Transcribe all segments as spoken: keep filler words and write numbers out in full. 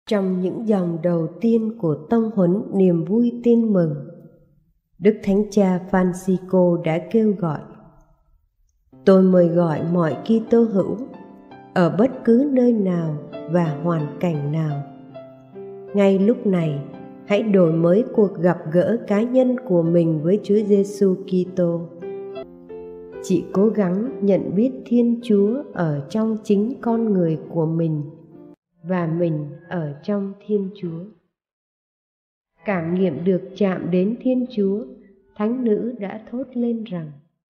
Trong những dòng đầu tiên của tông huấn niềm vui tin mừng, Đức Thánh Cha Francisco đã kêu gọi: Tôi mời gọi mọi Kitô hữu ở bất cứ nơi nào và hoàn cảnh nào. Ngay lúc này, hãy đổi mới cuộc gặp gỡ cá nhân của mình với Chúa Giêsu Kitô. Chị cố gắng nhận biết Thiên Chúa ở trong chính con người của mình và mình ở trong Thiên Chúa. Cảm nghiệm được chạm đến Thiên Chúa, Thánh nữ đã thốt lên rằng: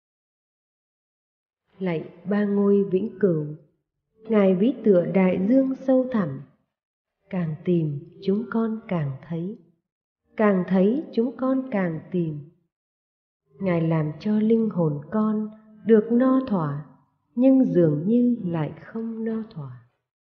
Lạy Ba Ngôi vĩnh cửu, Ngài ví tựa đại dương sâu thẳm, càng tìm chúng con càng thấy, càng thấy chúng con càng tìm. Ngài làm cho linh hồn con được no thỏa, nhưng dường như lại không no thỏa.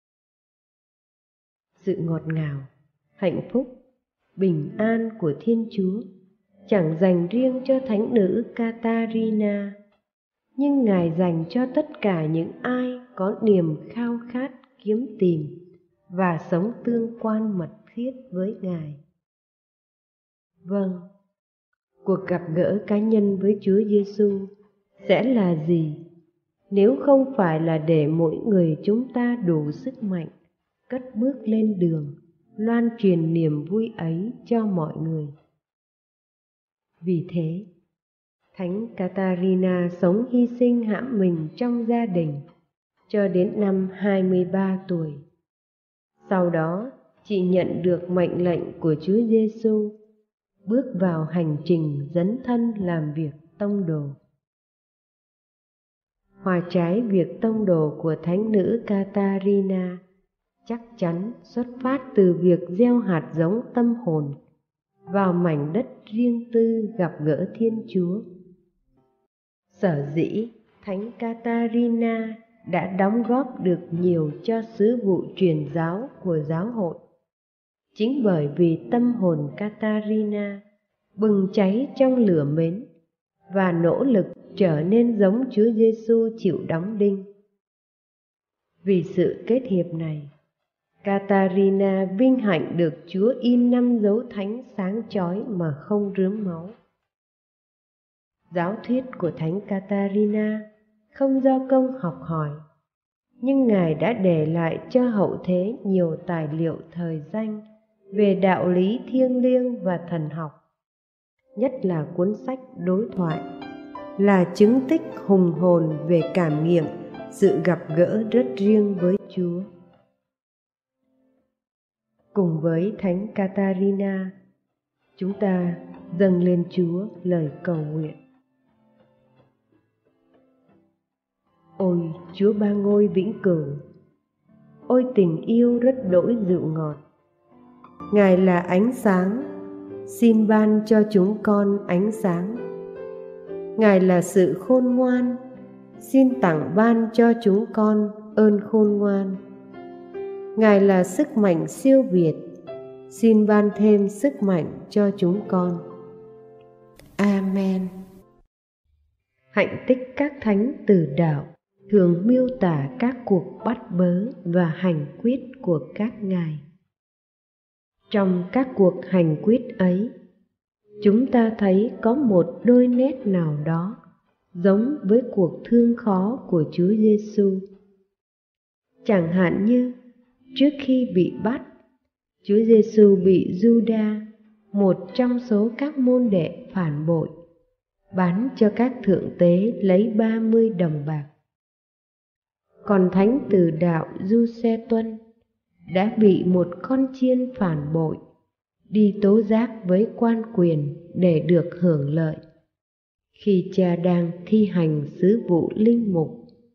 Sự ngọt ngào, hạnh phúc, bình an của Thiên Chúa chẳng dành riêng cho thánh nữ Catarina, nhưng Ngài dành cho tất cả những ai có niềm khao khát kiếm tìm và sống tương quan mật thiết với Ngài. Vâng, cuộc gặp gỡ cá nhân với Chúa Giêsu sẽ là gì nếu không phải là để mỗi người chúng ta đủ sức mạnh cất bước lên đường, loan truyền niềm vui ấy cho mọi người. Vì thế, Thánh Catarina sống hy sinh hãm mình trong gia đình cho đến năm hai mươi ba tuổi. Sau đó, chị nhận được mệnh lệnh của Chúa Giêsu bước vào hành trình dấn thân làm việc tông đồ. Hòa trái việc tông đồ của thánh nữ Catarina chắc chắn xuất phát từ việc gieo hạt giống tâm hồn vào mảnh đất riêng tư gặp gỡ Thiên Chúa. Sở dĩ Thánh Catarina đã đóng góp được nhiều cho sứ vụ truyền giáo của giáo hội, chính bởi vì tâm hồn Catarina bừng cháy trong lửa mến và nỗ lực trở nên giống Chúa Giêsu chịu đóng đinh. Vì sự kết hiệp này, Catarina vinh hạnh được Chúa in năm dấu thánh sáng chói mà không rướm máu. Giáo thuyết của Thánh Catarina không do công học hỏi, nhưng Ngài đã để lại cho hậu thế nhiều tài liệu thời danh về đạo lý thiêng liêng và thần học, nhất là cuốn sách Đối thoại, là chứng tích hùng hồn về cảm nghiệm sự gặp gỡ rất riêng với Chúa. Cùng với Thánh Catarina, chúng ta dâng lên Chúa lời cầu nguyện. Ôi Chúa Ba Ngôi vĩnh cửu, ôi tình yêu rất đỗi dịu ngọt, Ngài là ánh sáng, xin ban cho chúng con ánh sáng. Ngài là sự khôn ngoan, xin tặng ban cho chúng con ơn khôn ngoan. Ngài là sức mạnh siêu việt, xin ban thêm sức mạnh cho chúng con. Amen. Hạnh tích các thánh từ đạo thường miêu tả các cuộc bắt bớ và hành quyết của các ngài. Trong các cuộc hành quyết ấy, chúng ta thấy có một đôi nét nào đó giống với cuộc thương khó của Chúa Giêsu. Chẳng hạn như trước khi bị bắt, Chúa Giêsu bị Giuđa, một trong số các môn đệ phản bội, bán cho các thượng tế lấy ba mươi đồng bạc. Còn thánh từ đạo Giuse Tuân đã bị một con chiên phản bội đi tố giác với quan quyền để được hưởng lợi khi cha đang thi hành sứ vụ linh mục.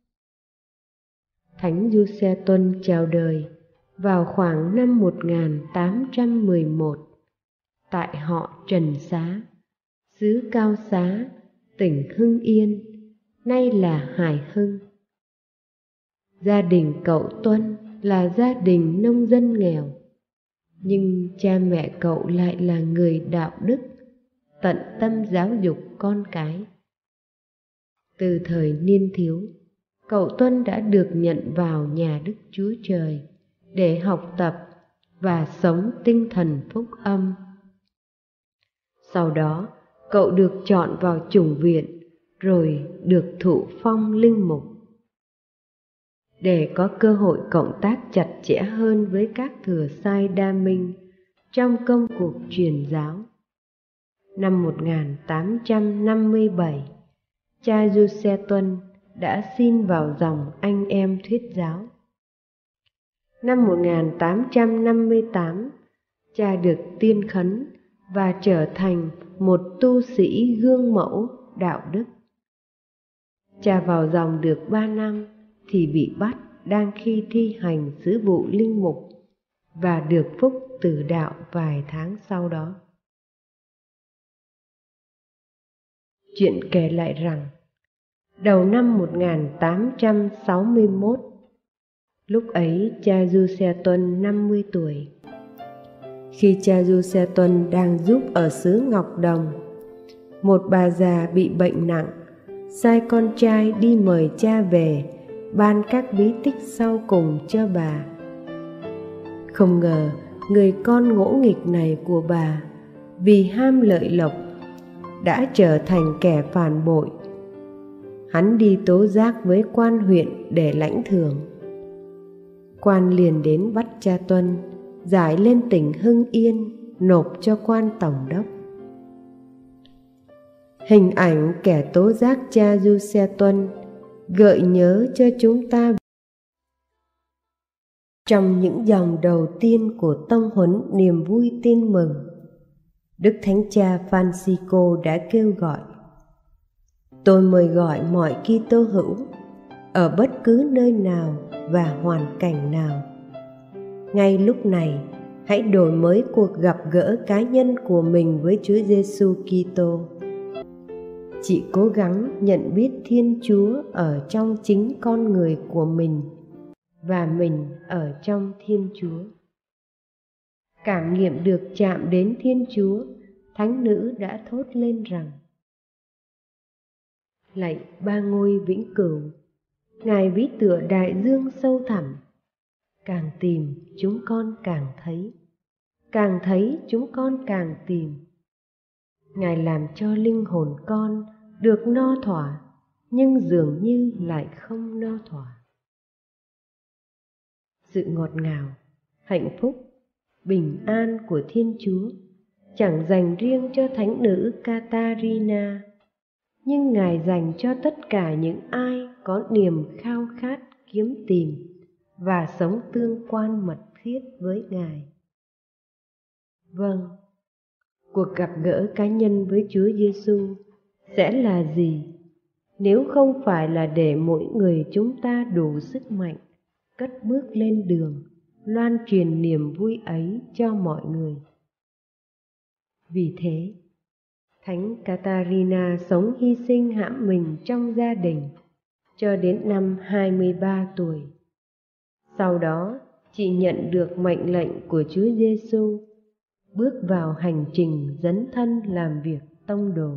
Thánh Giuse Tuân chào đời vào khoảng năm một nghìn tám trăm mười một tại họ Trần Xá, xứ Cao Xá, tỉnh Hưng Yên, nay là Hải Hưng. Gia đình cậu Tuân là gia đình nông dân nghèo, nhưng cha mẹ cậu lại là người đạo đức, tận tâm giáo dục con cái. Từ thời niên thiếu, cậu Tuân đã được nhận vào nhà Đức Chúa Trời để học tập và sống tinh thần phúc âm. Sau đó, cậu được chọn vào chủng viện, rồi được thụ phong linh mục. Để có cơ hội cộng tác chặt chẽ hơn với các thừa sai đa minh trong công cuộc truyền giáo, năm một nghìn tám trăm năm mươi bảy, cha Du Xe Tuân đã xin vào dòng anh em thuyết giáo. Năm một nghìn tám trăm năm mươi tám, cha được tiên khấn và trở thành một tu sĩ gương mẫu đạo đức. Cha vào dòng được ba năm thì bị bắt đang khi thi hành sứ vụ linh mục và được phúc tử đạo vài tháng sau đó. Chuyện kể lại rằng, đầu năm một nghìn tám trăm sáu mươi mốt, lúc ấy cha Du Xe Tuân năm mươi tuổi. Khi cha Du Xe Tuân đang giúp ở xứ Ngọc Đồng, một bà già bị bệnh nặng, sai con trai đi mời cha về ban các bí tích sau cùng cho bà. Không ngờ người con ngỗ nghịch này của bà vì ham lợi lộc đã trở thành kẻ phản bội. Hắn đi tố giác với quan huyện để lãnh thưởng. Quan liền đến bắt cha Tuân giải lên tỉnh Hưng Yên nộp cho quan tổng đốc. Hình ảnh kẻ tố giác cha Du Xe Tuân gợi nhớ cho chúng ta trong những dòng đầu tiên của tông huấn niềm vui tin mừng. Đức Thánh Cha Francisco đã kêu gọi: tôi mời gọi mọi Kitô hữu ở bất cứ nơi nào và hoàn cảnh nào, ngay lúc này hãy đổi mới cuộc gặp gỡ cá nhân của mình với Chúa Giêsu Kitô. Chị cố gắng nhận biết Thiên Chúa ở trong chính con người của mình và mình ở trong Thiên Chúa. Cảm nghiệm được chạm đến Thiên Chúa, thánh nữ đã thốt lên rằng: lạy Ba Ngôi vĩnh cửu, Ngài ví tựa đại dương sâu thẳm, càng tìm chúng con càng thấy, càng thấy chúng con càng tìm. Ngài làm cho linh hồn con được no thỏa, nhưng dường như lại không no thỏa. Sự ngọt ngào, hạnh phúc, bình an của Thiên Chúa chẳng dành riêng cho thánh nữ Catarina, nhưng Ngài dành cho tất cả những ai có niềm khao khát kiếm tìm và sống tương quan mật thiết với Ngài. Vâng, cuộc gặp gỡ cá nhân với Chúa Giêsu sẽ là gì nếu không phải là để mỗi người chúng ta đủ sức mạnh cất bước lên đường loan truyền niềm vui ấy cho mọi người. Vì thế, Thánh Catarina sống hy sinh hãm mình trong gia đình cho đến năm hai mươi ba tuổi. Sau đó, chị nhận được mệnh lệnh của Chúa Giêsu bước vào hành trình dấn thân làm việc tông đồ.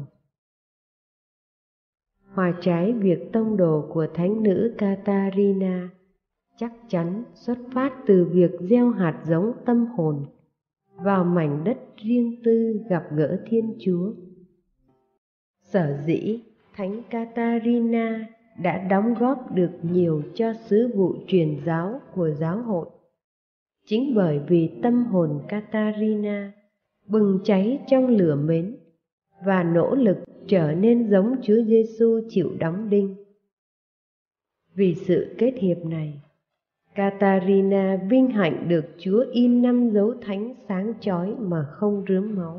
Hoa trái việc tông đồ của thánh nữ Catarina chắc chắn xuất phát từ việc gieo hạt giống tâm hồn vào mảnh đất riêng tư gặp gỡ Thiên Chúa. Sở dĩ Thánh Catarina đã đóng góp được nhiều cho sứ vụ truyền giáo của giáo hội, chính bởi vì tâm hồn Catarina bừng cháy trong lửa mến và nỗ lực trở nên giống Chúa Giêsu chịu đóng đinh. Vì sự kết hiệp này, Catarina vinh hạnh được Chúa in năm dấu thánh sáng chói mà không rướm máu.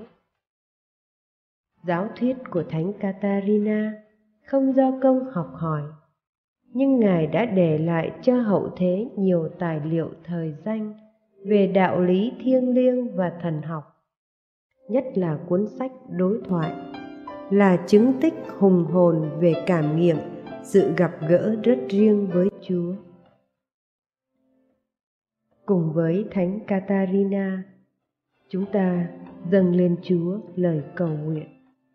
Giáo thuyết của Thánh Catarina không do công học hỏi, nhưng Ngài đã để lại cho hậu thế nhiều tài liệu thời danh về đạo lý thiêng liêng và thần học, nhất là cuốn sách Đối thoại, là chứng tích hùng hồn về cảm nghiệm sự gặp gỡ rất riêng với Chúa. Cùng với Thánh Catarina, chúng ta dâng lên Chúa lời cầu nguyện.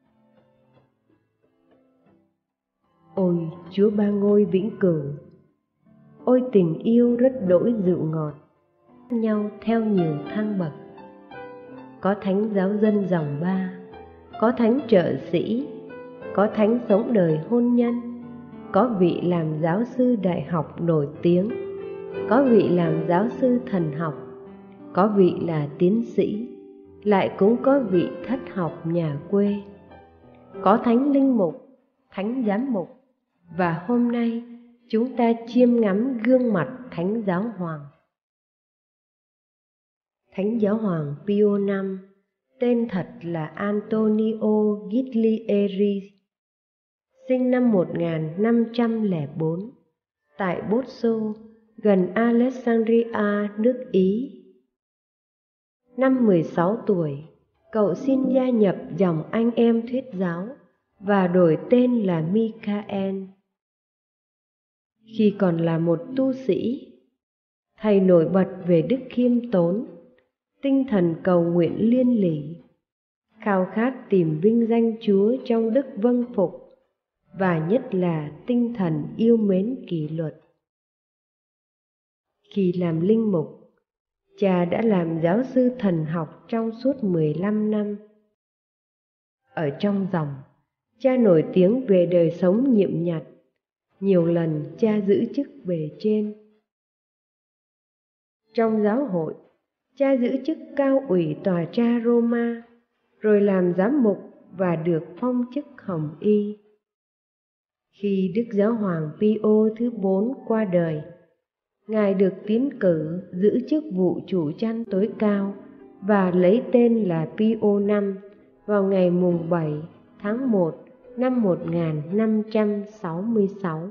Ôi Chúa Ba Ngôi vĩnh cửu, ôi tình yêu rất đỗi dịu ngọt, nhau theo nhiều thang bậc. Có thánh giáo dân dòng ba, có thánh trợ sĩ, có thánh sống đời hôn nhân, có vị làm giáo sư đại học nổi tiếng, có vị làm giáo sư thần học, có vị là tiến sĩ, lại cũng có vị thất học nhà quê. Có thánh linh mục, thánh giám mục, và hôm nay chúng ta chiêm ngắm gương mặt thánh giáo hoàng. Thánh giáo hoàng Pio thứ năm, tên thật là Antonio Giglieri, sinh năm một nghìn năm trăm lẻ bốn tại Bozzo, gần Alexandria, nước Ý. Năm mười sáu tuổi, cậu xin gia nhập dòng anh em thuyết giáo và đổi tên là Michael. Khi còn là một tu sĩ, thầy nổi bật về đức khiêm tốn, tinh thần cầu nguyện liên lỉ, khao khát tìm vinh danh Chúa trong đức vâng phục, và nhất là tinh thần yêu mến kỷ luật. Khi làm linh mục, cha đã làm giáo sư thần học trong suốt mười lăm năm. Ở trong dòng, cha nổi tiếng về đời sống nhiệm nhặt, nhiều lần cha giữ chức bề trên. Trong giáo hội, cha giữ chức cao ủy tòa cha Roma, rồi làm giám mục và được phong chức hồng y. Khi Đức Giáo hoàng Pio thứ bốn qua đời, Ngài được tiến cử giữ chức vụ chủ chăn tối cao và lấy tên là Pio thứ năm vào ngày mùng bảy tháng một năm một nghìn năm trăm sáu mươi sáu.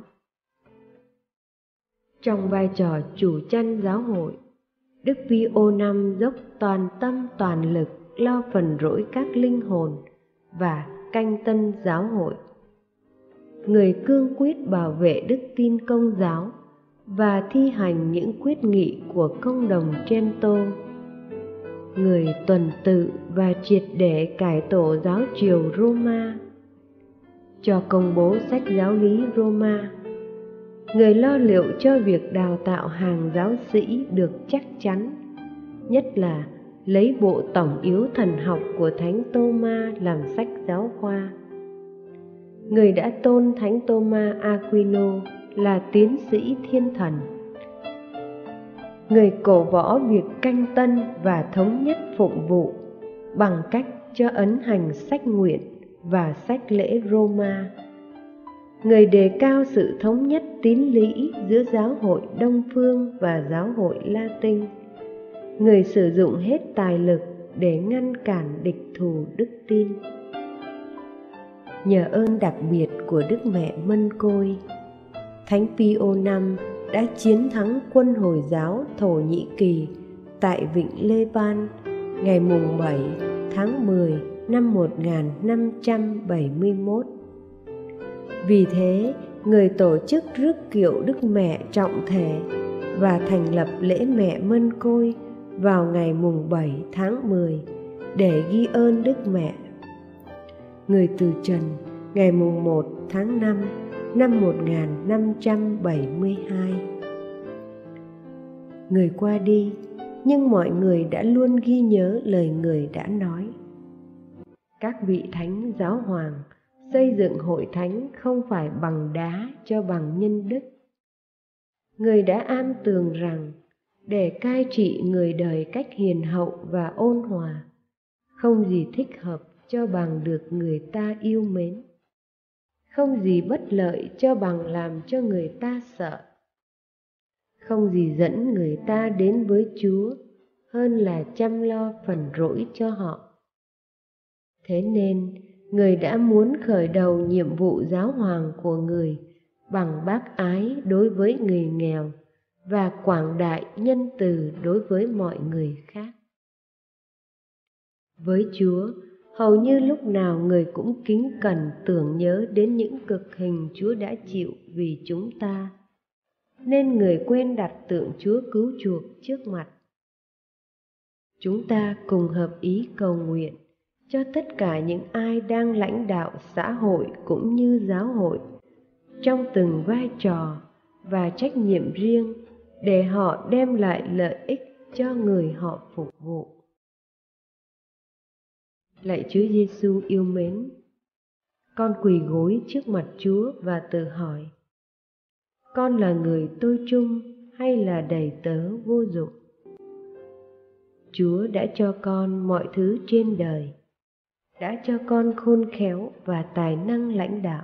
Trong vai trò chủ chăn giáo hội, Đức Pio thứ năm dốc toàn tâm toàn lực lo phần rỗi các linh hồn và canh tân giáo hội. Người cương quyết bảo vệ đức tin Công giáo và thi hành những quyết nghị của công đồng Trento. Người tuần tự và triệt để cải tổ giáo triều Roma, cho công bố sách giáo lý Roma. Người lo liệu cho việc đào tạo hàng giáo sĩ được chắc chắn, nhất là lấy bộ tổng yếu thần học của Thánh Tô-ma làm sách giáo khoa. Người đã tôn Thánh Tô-ma Aquino là tiến sĩ thiên thần. Người cổ võ việc canh tân và thống nhất phụng vụ bằng cách cho ấn hành sách nguyện và sách lễ Roma. Người đề cao sự thống nhất tín lý giữa giáo hội Đông Phương và giáo hội Latin. Người sử dụng hết tài lực để ngăn cản địch thù đức tin. Nhờ ơn đặc biệt của Đức Mẹ Mân Côi, Thánh Pio thứ năm đã chiến thắng quân Hồi giáo Thổ Nhĩ Kỳ tại Vịnh Lê-ban ngày mùng bảy tháng mười năm một nghìn năm trăm bảy mươi mốt. Vì thế, người tổ chức rước kiệu Đức Mẹ trọng thể và thành lập lễ Mẹ Mân Côi vào ngày mùng bảy tháng mười để ghi ơn Đức Mẹ. Người từ trần ngày mùng một tháng năm năm một nghìn năm trăm bảy mươi hai. Người qua đi, nhưng mọi người đã luôn ghi nhớ lời người đã nói. Các vị thánh giáo hoàng xây dựng hội thánh không phải bằng đá cho bằng nhân đức. Người đã am tường rằng để cai trị người đời cách hiền hậu và ôn hòa, không gì thích hợp cho bằng được người ta yêu mến, không gì bất lợi cho bằng làm cho người ta sợ, không gì dẫn người ta đến với Chúa hơn là chăm lo phần rỗi cho họ. Thế nên, người đã muốn khởi đầu nhiệm vụ giáo hoàng của người bằng bác ái đối với người nghèo và quảng đại nhân từ đối với mọi người khác. Với Chúa, hầu như lúc nào người cũng kính cẩn tưởng nhớ đến những cực hình Chúa đã chịu vì chúng ta, nên người quên đặt tượng Chúa cứu chuộc trước mặt. Chúng ta cùng hợp ý cầu nguyện cho tất cả những ai đang lãnh đạo xã hội cũng như giáo hội trong từng vai trò và trách nhiệm riêng, để họ đem lại lợi ích cho người họ phục vụ. Lạy Chúa Giêsu yêu mến, con quỳ gối trước mặt Chúa và tự hỏi, con là người tôi trung hay là đầy tớ vô dụng? Chúa đã cho con mọi thứ trên đời, đã cho con khôn khéo và tài năng lãnh đạo,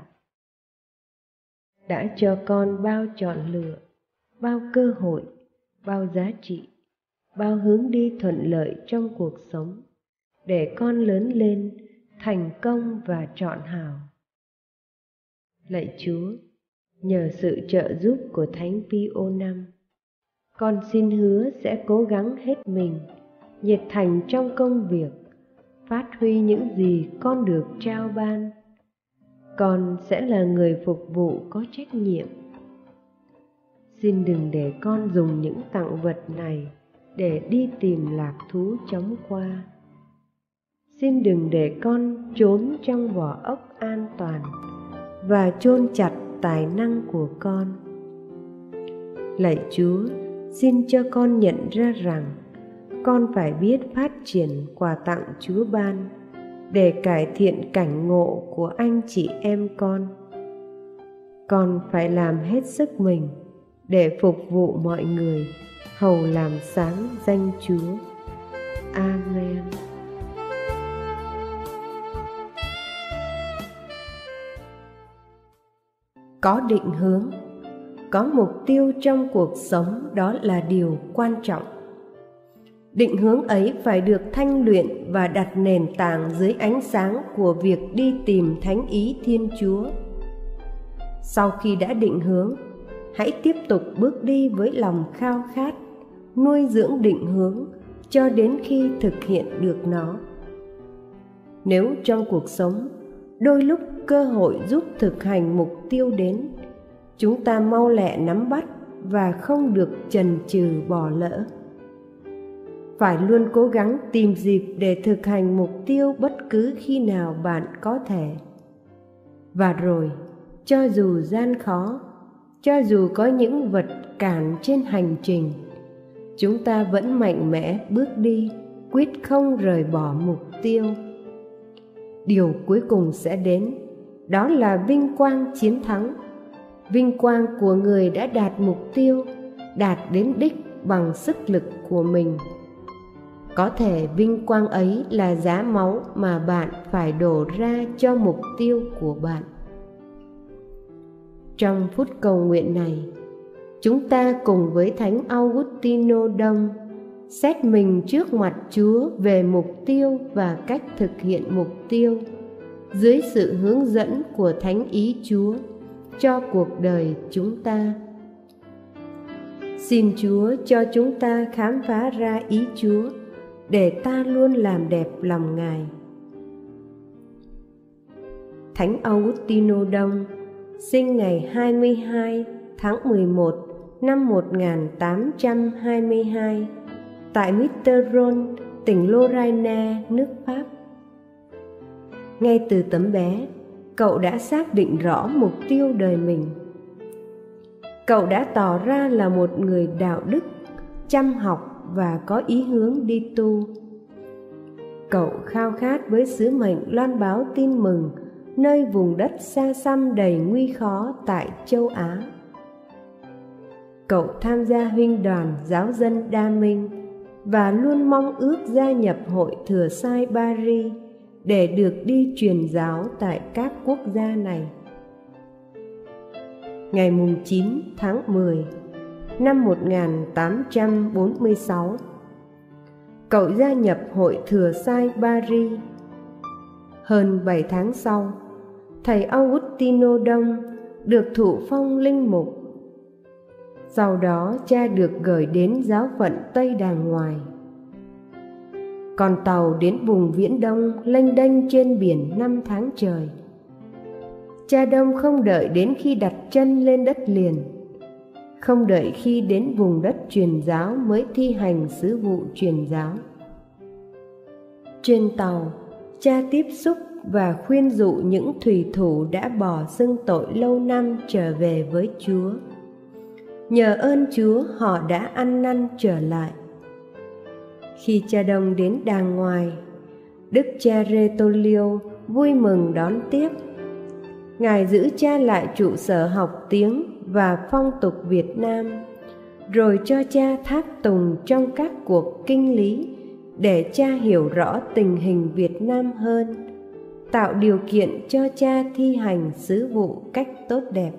đã cho con bao chọn lựa, bao cơ hội, bao giá trị, bao hướng đi thuận lợi trong cuộc sống, để con lớn lên, thành công và trọn hảo. Lạy Chúa, nhờ sự trợ giúp của Thánh Pio năm, con xin hứa sẽ cố gắng hết mình, nhiệt thành trong công việc, phát huy những gì con được trao ban. Con sẽ là người phục vụ có trách nhiệm. Xin đừng để con dùng những tặng vật này để đi tìm lạc thú chóng qua. Xin đừng để con trốn trong vỏ ốc an toàn và chôn chặt tài năng của con. Lạy Chúa, xin cho con nhận ra rằng con phải biết phát triển quà tặng Chúa ban để cải thiện cảnh ngộ của anh chị em con. Con phải làm hết sức mình để phục vụ mọi người, hầu làm sáng danh Chúa. Amen. Có định hướng, có mục tiêu trong cuộc sống, đó là điều quan trọng. Định hướng ấy phải được thanh luyện và đặt nền tảng dưới ánh sáng của việc đi tìm thánh ý Thiên Chúa. Sau khi đã định hướng, hãy tiếp tục bước đi với lòng khao khát, nuôi dưỡng định hướng cho đến khi thực hiện được nó. Nếu trong cuộc sống, đôi lúc cơ hội giúp thực hành mục tiêu đến, chúng ta mau lẹ nắm bắt và không được chần chừ bỏ lỡ. Phải luôn cố gắng tìm dịp để thực hành mục tiêu bất cứ khi nào bạn có thể. Và rồi, cho dù gian khó, cho dù có những vật cản trên hành trình, chúng ta vẫn mạnh mẽ bước đi, quyết không rời bỏ mục tiêu. Điều cuối cùng sẽ đến, đó là vinh quang chiến thắng. Vinh quang của người đã đạt mục tiêu, đạt đến đích bằng sức lực của mình. Có thể vinh quang ấy là giá máu mà bạn phải đổ ra cho mục tiêu của bạn. Trong phút cầu nguyện này, chúng ta cùng với Thánh Augustino Đông xét mình trước mặt Chúa về mục tiêu và cách thực hiện mục tiêu dưới sự hướng dẫn của Thánh ý Chúa cho cuộc đời chúng ta. Xin Chúa cho chúng ta khám phá ra ý Chúa để ta luôn làm đẹp lòng Ngài. Thánh Augustino Đông sinh ngày hai mươi hai tháng mười một năm một nghìn tám trăm hai mươi hai tại Mitterrand, tỉnh Lorraine, nước Pháp. Ngay từ tấm bé, cậu đã xác định rõ mục tiêu đời mình. Cậu đã tỏ ra là một người đạo đức, chăm học và có ý hướng đi tu. Cậu khao khát với sứ mệnh loan báo tin mừng nơi vùng đất xa xăm đầy nguy khó tại châu Á. Cậu tham gia huynh đoàn giáo dân Đa Minh và luôn mong ước gia nhập hội Thừa Sai Paris để được đi truyền giáo tại các quốc gia này. Ngày chín tháng mười năm một nghìn tám trăm bốn mươi sáu, cậu gia nhập hội Thừa Sai Paris. Hơn bảy tháng sau, thầy Augustino Đông được thụ phong linh mục. Sau đó cha được gửi đến giáo phận Tây Đàng Ngoài. Còn tàu đến vùng Viễn Đông lênh đênh trên biển năm tháng trời. Cha Đông không đợi đến khi đặt chân lên đất liền, không đợi khi đến vùng đất truyền giáo mới thi hành sứ vụ truyền giáo. Trên tàu, cha tiếp xúc và khuyên dụ những thủy thủ đã bỏ xưng tội lâu năm trở về với Chúa. Nhờ ơn Chúa, họ đã ăn năn trở lại. Khi cha Đông đến đàng ngoài, Đức cha Retolio vui mừng đón tiếp. Ngài giữ cha lại trụ sở học tiếng và phong tục Việt Nam, rồi cho cha tháp tùng trong các cuộc kinh lý để cha hiểu rõ tình hình Việt Nam hơn, tạo điều kiện cho cha thi hành sứ vụ cách tốt đẹp.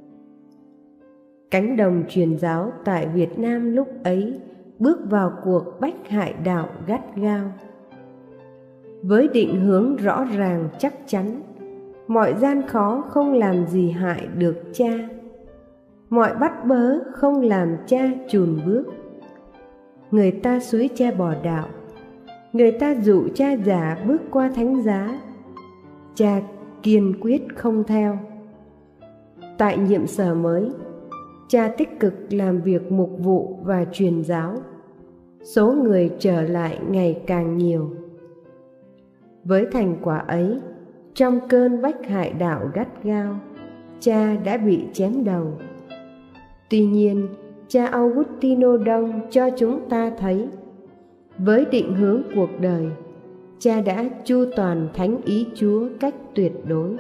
Cánh đồng truyền giáo tại Việt Nam lúc ấy bước vào cuộc bách hại đạo gắt gao. Với định hướng rõ ràng chắc chắn, mọi gian khó không làm gì hại được cha, mọi bắt bớ không làm cha chùn bước. Người ta xúi cha bỏ đạo, người ta dụ cha giả bước qua thánh giá, cha kiên quyết không theo. Tại nhiệm sở mới, cha tích cực làm việc mục vụ và truyền giáo, số người trở lại ngày càng nhiều. Với thành quả ấy, trong cơn bách hại đạo gắt gao, cha đã bị chém đầu. Tuy nhiên, cha Augustino Đông cho chúng ta thấy, với định hướng cuộc đời, cha đã chu toàn thánh ý Chúa cách tuyệt đối.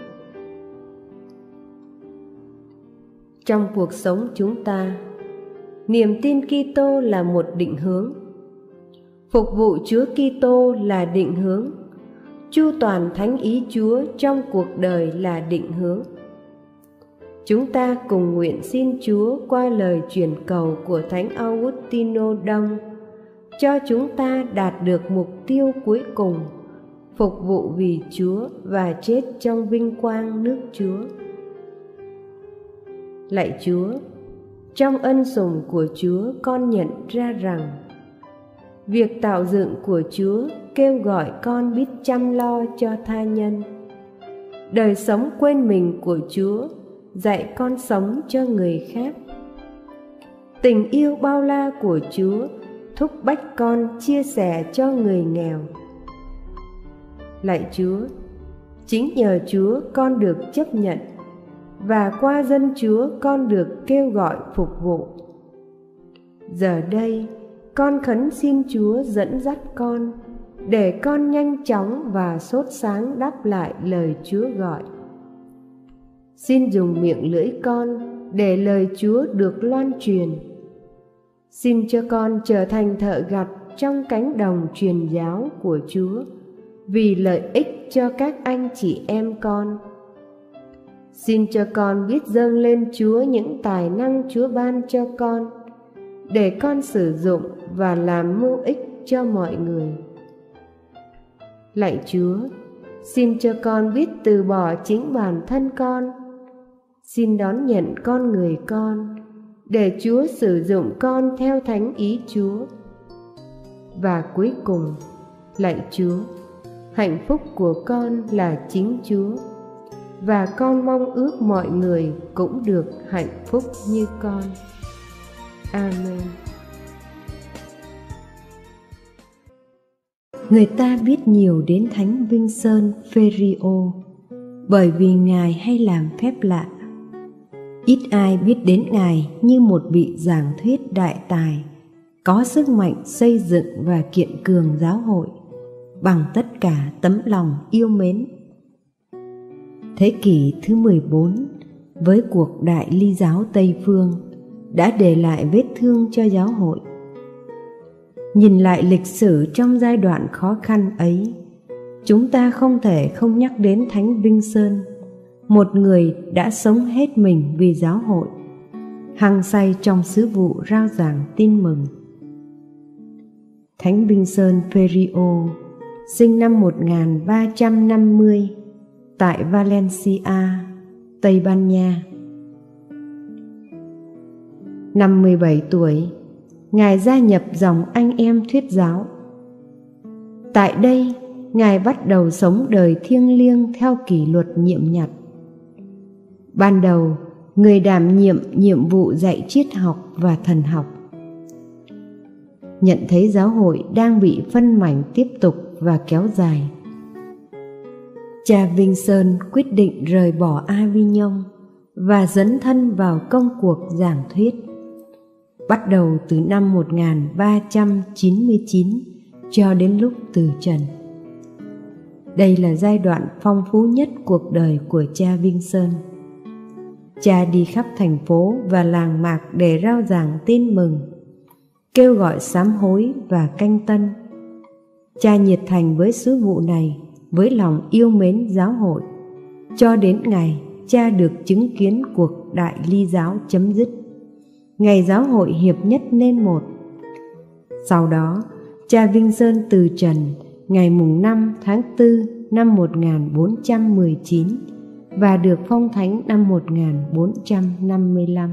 Trong cuộc sống chúng ta, niềm tin Kitô là một định hướng, phục vụ Chúa Kitô là định hướng, chu toàn thánh ý Chúa trong cuộc đời là định hướng. Chúng ta cùng nguyện xin Chúa qua lời truyền cầu của Thánh Augustino Đông cho chúng ta đạt được mục tiêu cuối cùng, phục vụ vì Chúa và chết trong vinh quang nước Chúa. Lạy Chúa, trong ân sủng của Chúa con nhận ra rằng việc tạo dựng của Chúa kêu gọi con biết chăm lo cho tha nhân. Đời sống quên mình của Chúa dạy con sống cho người khác. Tình yêu bao la của Chúa thúc bách con chia sẻ cho người nghèo. Lạy Chúa, chính nhờ Chúa con được chấp nhận, và qua dân Chúa con được kêu gọi phục vụ. Giờ đây, con khấn xin Chúa dẫn dắt con, để con nhanh chóng và sốt sáng đáp lại lời Chúa gọi. Xin dùng miệng lưỡi con để lời Chúa được loan truyền. Xin cho con trở thành thợ gặt trong cánh đồng truyền giáo của Chúa, vì lợi ích cho các anh chị em con. Xin cho con biết dâng lên Chúa những tài năng Chúa ban cho con, để con sử dụng và làm mưu ích cho mọi người. Lạy Chúa, xin cho con biết từ bỏ chính bản thân con. Xin đón nhận con người con, để Chúa sử dụng con theo thánh ý Chúa. Và cuối cùng, lạy Chúa, hạnh phúc của con là chính Chúa, và con mong ước mọi người cũng được hạnh phúc như con. Amen. Người ta biết nhiều đến Thánh Vincent Ferrio bởi vì Ngài hay làm phép lạ. Ít ai biết đến Ngài như một vị giảng thuyết đại tài, có sức mạnh xây dựng và kiện cường giáo hội bằng tất cả tấm lòng yêu mến. Thế kỷ thứ mười bốn, với cuộc đại ly giáo Tây Phương, đã để lại vết thương cho giáo hội. Nhìn lại lịch sử trong giai đoạn khó khăn ấy, chúng ta không thể không nhắc đến Thánh Vincent, một người đã sống hết mình vì giáo hội, hăng say trong sứ vụ rao giảng tin mừng. Thánh Vincent Ferrio sinh năm một nghìn ba trăm năm mươi tại Valencia, Tây Ban Nha. Năm mười bảy tuổi, Ngài gia nhập dòng anh em thuyết giáo. Tại đây, Ngài bắt đầu sống đời thiêng liêng theo kỷ luật nhiệm nhặt. Ban đầu, người đảm nhiệm nhiệm vụ dạy triết học và thần học. Nhận thấy giáo hội đang bị phân mảnh tiếp tục và kéo dài, cha Vincent quyết định rời bỏ Avignon và dấn thân vào công cuộc giảng thuyết. Bắt đầu từ năm một nghìn ba trăm chín mươi chín cho đến lúc từ trần. Đây là giai đoạn phong phú nhất cuộc đời của cha Vinh Sơn. Cha đi khắp thành phố và làng mạc để rao giảng tin mừng, kêu gọi sám hối và canh tân. Cha nhiệt thành với sứ vụ này với lòng yêu mến giáo hội, cho đến ngày cha được chứng kiến cuộc đại ly giáo chấm dứt, ngày giáo hội hiệp nhất nên một. Sau đó, cha Vinh Sơn từ trần ngày mùng năm tháng tư năm một nghìn bốn trăm mười chín và được phong thánh năm một nghìn bốn trăm năm mươi lăm.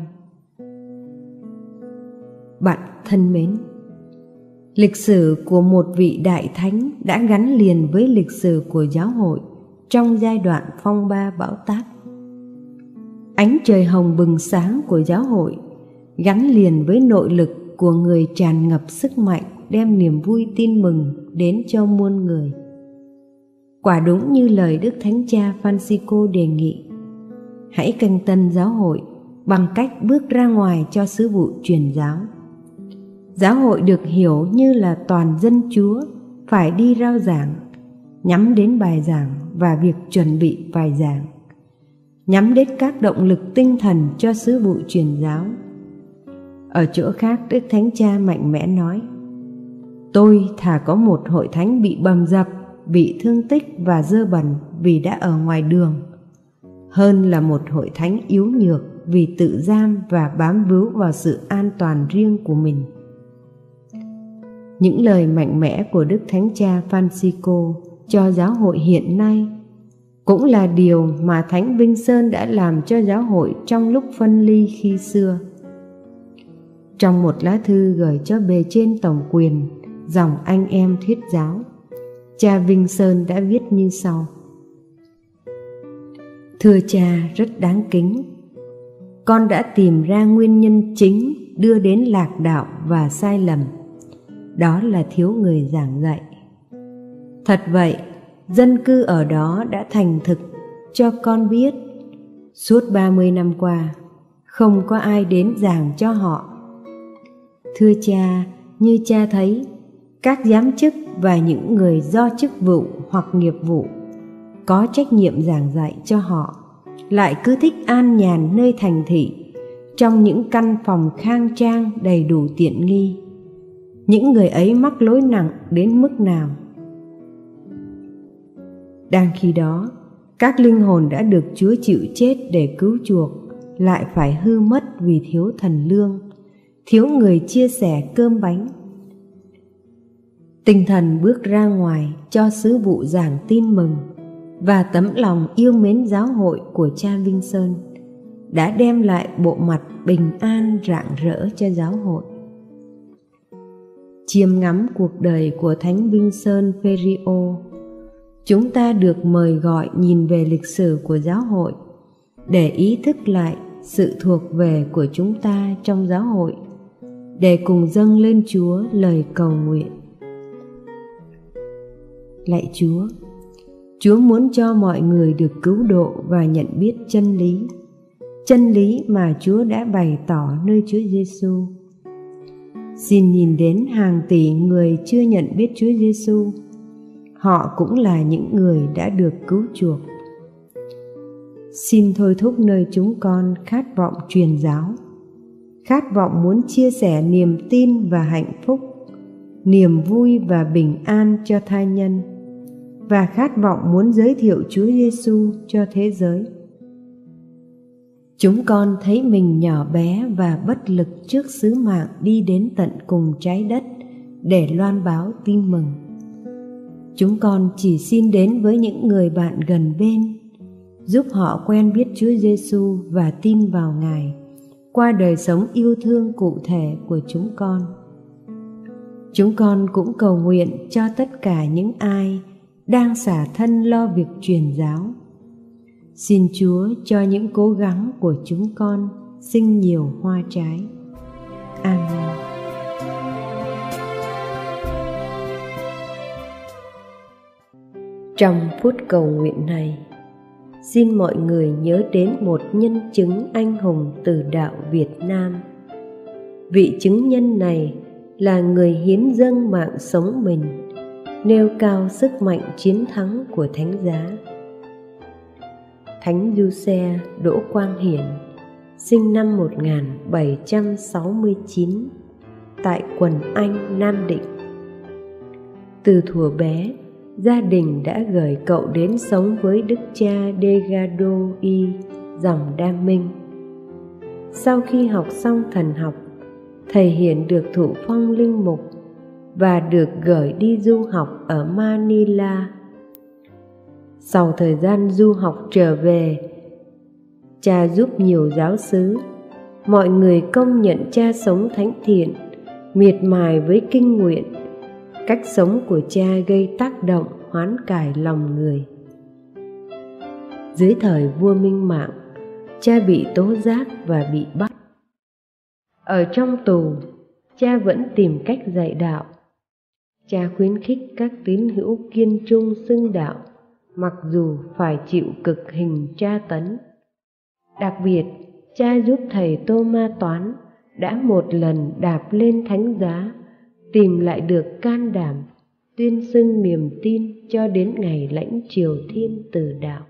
Bạn thân mến, lịch sử của một vị đại thánh đã gắn liền với lịch sử của giáo hội trong giai đoạn phong ba bão táp. Ánh trời hồng bừng sáng của giáo hội gắn liền với nội lực của người tràn ngập sức mạnh đem niềm vui tin mừng đến cho muôn người. Quả đúng như lời Đức Thánh Cha Francisco đề nghị, hãy canh tân giáo hội bằng cách bước ra ngoài cho sứ vụ truyền giáo. Giáo hội được hiểu như là toàn dân Chúa phải đi rao giảng, nhắm đến bài giảng và việc chuẩn bị bài giảng, nhắm đến các động lực tinh thần cho sứ vụ truyền giáo. Ở chỗ khác, Đức Thánh Cha mạnh mẽ nói, tôi thà có một hội thánh bị bầm dập, bị thương tích và dơ bẩn vì đã ở ngoài đường, hơn là một hội thánh yếu nhược vì tự giam và bám víu vào sự an toàn riêng của mình. Những lời mạnh mẽ của Đức Thánh Cha Francisco cho giáo hội hiện nay cũng là điều mà Thánh Vinh Sơn đã làm cho giáo hội trong lúc phân ly khi xưa. Trong một lá thư gửi cho bề trên tổng quyền, dòng anh em thuyết giáo, cha Vinh Sơn đã viết như sau: Thưa cha rất đáng kính, con đã tìm ra nguyên nhân chính đưa đến lạc đạo và sai lầm, đó là thiếu người giảng dạy. Thật vậy, dân cư ở đó đã thành thực cho con biết, suốt ba mươi năm qua, không có ai đến giảng cho họ. Thưa cha, như cha thấy, các giám chức và những người do chức vụ hoặc nghiệp vụ có trách nhiệm giảng dạy cho họ lại cứ thích an nhàn nơi thành thị, trong những căn phòng khang trang đầy đủ tiện nghi. Những người ấy mắc lỗi nặng đến mức nào? Đang khi đó, các linh hồn đã được Chúa chịu chết để cứu chuộc lại phải hư mất vì thiếu thần lương, thiếu người chia sẻ cơm bánh. Tinh thần bước ra ngoài cho sứ vụ giảng tin mừng và tấm lòng yêu mến giáo hội của cha Vinh Sơn đã đem lại bộ mặt bình an rạng rỡ cho giáo hội. Chiêm ngắm cuộc đời của Thánh Vinh Sơn Ferriol, chúng ta được mời gọi nhìn về lịch sử của giáo hội để ý thức lại sự thuộc về của chúng ta trong giáo hội, để cùng dâng lên Chúa lời cầu nguyện. Lạy Chúa, Chúa muốn cho mọi người được cứu độ và nhận biết chân lý, chân lý mà Chúa đã bày tỏ nơi Chúa Giêsu. Xin nhìn đến hàng tỷ người chưa nhận biết Chúa Giêsu, họ cũng là những người đã được cứu chuộc. Xin thôi thúc nơi chúng con khát vọng truyền giáo, khát vọng muốn chia sẻ niềm tin và hạnh phúc, niềm vui và bình an cho tha nhân, và khát vọng muốn giới thiệu Chúa Giêsu cho thế giới. Chúng con thấy mình nhỏ bé và bất lực trước sứ mạng đi đến tận cùng trái đất để loan báo tin mừng. Chúng con chỉ xin đến với những người bạn gần bên, giúp họ quen biết Chúa Giêsu và tin vào Ngài qua đời sống yêu thương cụ thể của chúng con. Chúng con cũng cầu nguyện cho tất cả những ai đang xả thân lo việc truyền giáo. Xin Chúa cho những cố gắng của chúng con sinh nhiều hoa trái. Amen. Trong phút cầu nguyện này, xin mọi người nhớ đến một nhân chứng anh hùng từ đạo Việt Nam. Vị chứng nhân này là người hiến dâng mạng sống mình nêu cao sức mạnh chiến thắng của Thánh Giá. Thánh Giuse Đỗ Quang Hiển sinh năm một nghìn bảy trăm sáu mươi chín tại quận Anh, Nam Định. Từ thuở bé, gia đình đã gửi cậu đến sống với đức cha Degado Y dòng Đam Minh. Sau khi học xong thần học, thầy Hiển được thụ phong linh mục và được gửi đi du học ở Manila. Sau thời gian du học trở về, cha giúp nhiều giáo xứ. Mọi người công nhận cha sống thánh thiện, miệt mài với kinh nguyện. Cách sống của cha gây tác động hoán cải lòng người. Dưới thời vua Minh Mạng, cha bị tố giác và bị bắt. Ở trong tù, cha vẫn tìm cách dạy đạo. Cha khuyến khích các tín hữu kiên trung xưng đạo, mặc dù phải chịu cực hình tra tấn. Đặc biệt, cha giúp thầy Tô Ma Toán đã một lần đạp lên thánh giá, tìm lại được can đảm, tuyên xưng niềm tin cho đến ngày lãnh triều thiên từ đạo.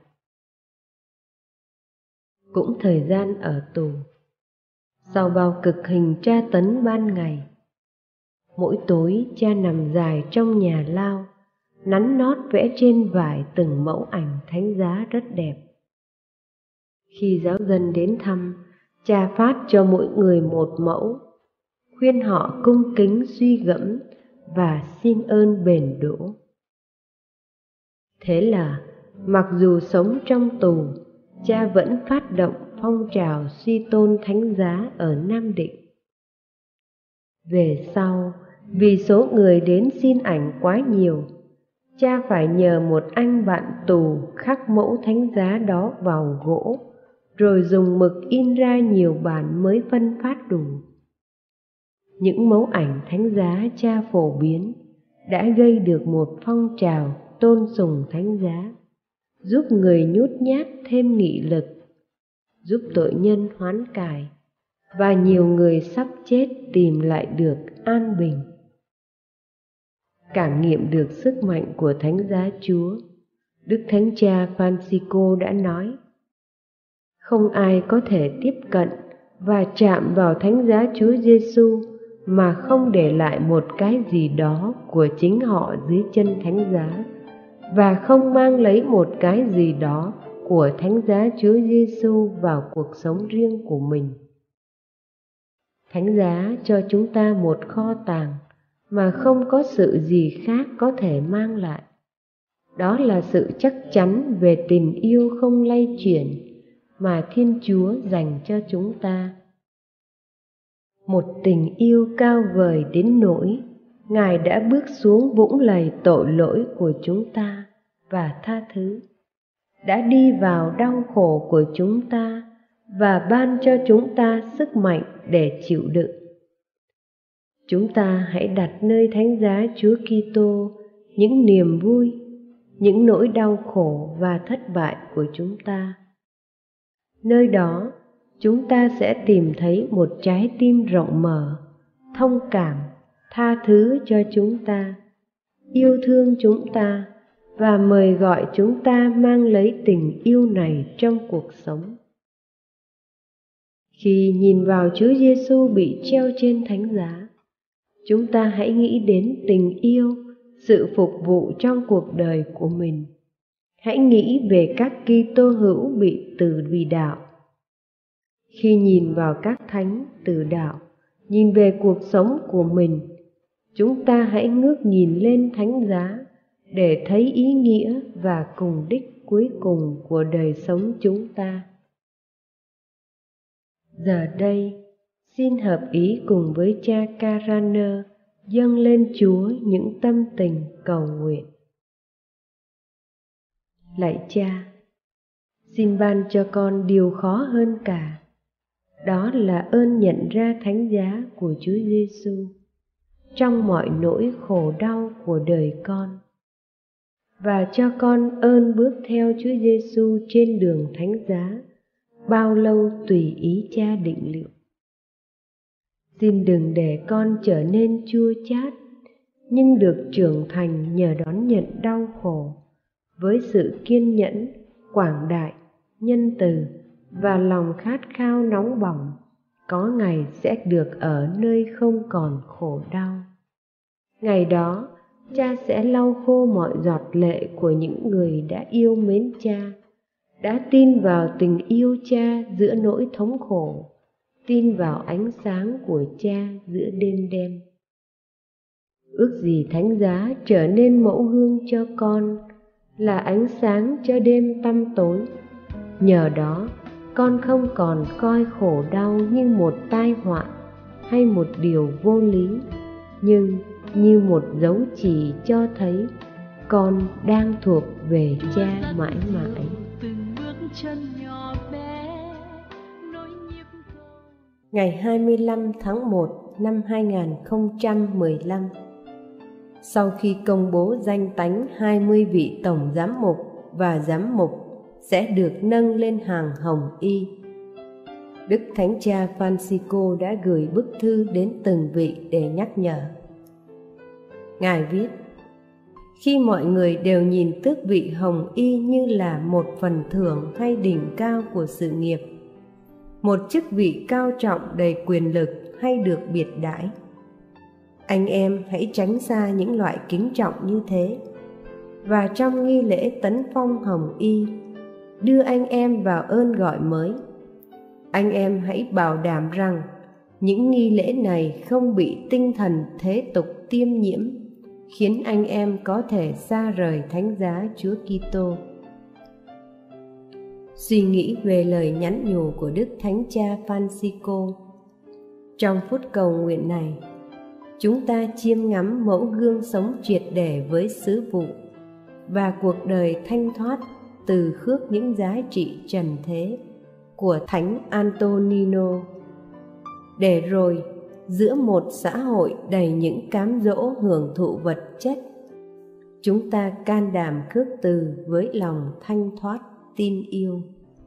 Cũng thời gian ở tù, sau bao cực hình tra tấn ban ngày, mỗi tối cha nằm dài trong nhà lao, nắn nót vẽ trên vải từng mẫu ảnh thánh giá rất đẹp. Khi giáo dân đến thăm, cha phát cho mỗi người một mẫu, khuyên họ cung kính suy gẫm và xin ơn bền đỗ. Thế là, mặc dù sống trong tù, cha vẫn phát động phong trào suy tôn thánh giá ở Nam Định. Về sau, vì số người đến xin ảnh quá nhiều, cha phải nhờ một anh bạn tù khắc mẫu thánh giá đó vào gỗ, rồi dùng mực in ra nhiều bản mới phân phát đủ. Những mẫu ảnh thánh giá cha phổ biến đã gây được một phong trào tôn sùng thánh giá, giúp người nhút nhát thêm nghị lực, giúp tội nhân hoán cải, và nhiều người sắp chết tìm lại được an bình. Cảm nghiệm được sức mạnh của thánh giá Chúa, Đức Thánh Cha Francisco đã nói: không ai có thể tiếp cận và chạm vào thánh giá Chúa Giêsu mà không để lại một cái gì đó của chính họ dưới chân thánh giá, và không mang lấy một cái gì đó của thánh giá Chúa Giêsu vào cuộc sống riêng của mình. Thánh giá cho chúng ta một kho tàng mà không có sự gì khác có thể mang lại. Đó là sự chắc chắn về tình yêu không lay chuyển mà Thiên Chúa dành cho chúng ta. Một tình yêu cao vời đến nỗi Ngài đã bước xuống vũng lầy tội lỗi của chúng ta và tha thứ, đã đi vào đau khổ của chúng ta và ban cho chúng ta sức mạnh để chịu đựng. Chúng ta hãy đặt nơi thánh giá Chúa Kitô những niềm vui, những nỗi đau khổ và thất bại của chúng ta. Nơi đó, chúng ta sẽ tìm thấy một trái tim rộng mở, thông cảm, tha thứ cho chúng ta, yêu thương chúng ta và mời gọi chúng ta mang lấy tình yêu này trong cuộc sống. Khi nhìn vào Chúa Giêsu bị treo trên thánh giá, chúng ta hãy nghĩ đến tình yêu, sự phục vụ trong cuộc đời của mình. Hãy nghĩ về các Kitô hữu bị từ vì đạo. Khi nhìn vào các thánh từ đạo, nhìn về cuộc sống của mình, chúng ta hãy ngước nhìn lên thánh giá để thấy ý nghĩa và cùng đích cuối cùng của đời sống chúng ta. Giờ đây, xin hợp ý cùng với cha Caraner dâng lên Chúa những tâm tình cầu nguyện. Lạy Cha, xin ban cho con điều khó hơn cả, đó là ơn nhận ra thánh giá của Chúa Giêsu trong mọi nỗi khổ đau của đời con, và cho con ơn bước theo Chúa Giêsu trên đường thánh giá bao lâu tùy ý Cha định liệu. Xin đừng để con trở nên chua chát, nhưng được trưởng thành nhờ đón nhận đau khổ với sự kiên nhẫn, quảng đại, nhân từ và lòng khát khao nóng bỏng, có ngày sẽ được ở nơi không còn khổ đau. Ngày đó, cha sẽ lau khô mọi giọt lệ của những người đã yêu mến cha, đã tin vào tình yêu cha giữa nỗi thống khổ, tin vào ánh sáng của cha giữa đêm đen. Ước gì thánh giá trở nên mẫu gương cho con, là ánh sáng cho đêm tăm tối. Nhờ đó, con không còn coi khổ đau như một tai họa hay một điều vô lý, nhưng như một dấu chỉ cho thấy con đang thuộc về cha mãi mãi. Ngày hai mươi lăm tháng một năm hai nghìn không trăm mười lăm, sau khi công bố danh tánh hai mươi vị tổng giám mục và giám mục sẽ được nâng lên hàng hồng y, Đức Thánh Cha Francisco đã gửi bức thư đến từng vị để nhắc nhở. Ngài viết: khi mọi người đều nhìn tước vị hồng y như là một phần thưởng hay đỉnh cao của sự nghiệp, một chức vị cao trọng đầy quyền lực hay được biệt đãi, anh em hãy tránh xa những loại kính trọng như thế, và trong nghi lễ tấn phong hồng y, đưa anh em vào ơn gọi mới. Anh em hãy bảo đảm rằng những nghi lễ này không bị tinh thần thế tục tiêm nhiễm, khiến anh em có thể xa rời thánh giá Chúa Kitô. Suy nghĩ về lời nhắn nhủ của Đức Thánh Cha Francisco. Trong phút cầu nguyện này, chúng ta chiêm ngắm mẫu gương sống triệt để với sứ vụ và cuộc đời thanh thoát từ khước những giá trị trần thế của Thánh Antonino, để rồi giữa một xã hội đầy những cám dỗ hưởng thụ vật chất, chúng ta can đảm khước từ với lòng thanh thoát tin yêu.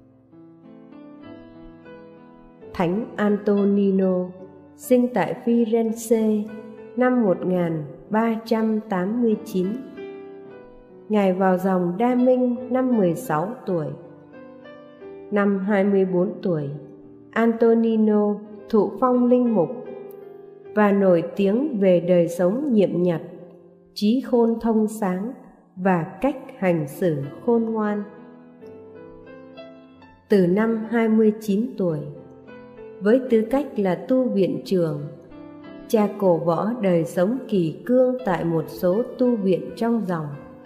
Thánh Antonino sinh tại Firenze năm một nghìn ba trăm tám mươi chín. Ngài vào dòng Đa Minh năm mười sáu tuổi. Năm hai mươi bốn tuổi, Antonino thụ phong linh mục và nổi tiếng về đời sống nhiệm nhặt, trí khôn thông sáng và cách hành xử khôn ngoan. Từ năm hai mươi chín tuổi, với tư cách là tu viện trưởng, cha cổ võ đời sống kỳ cương tại một số tu viện trong dòng.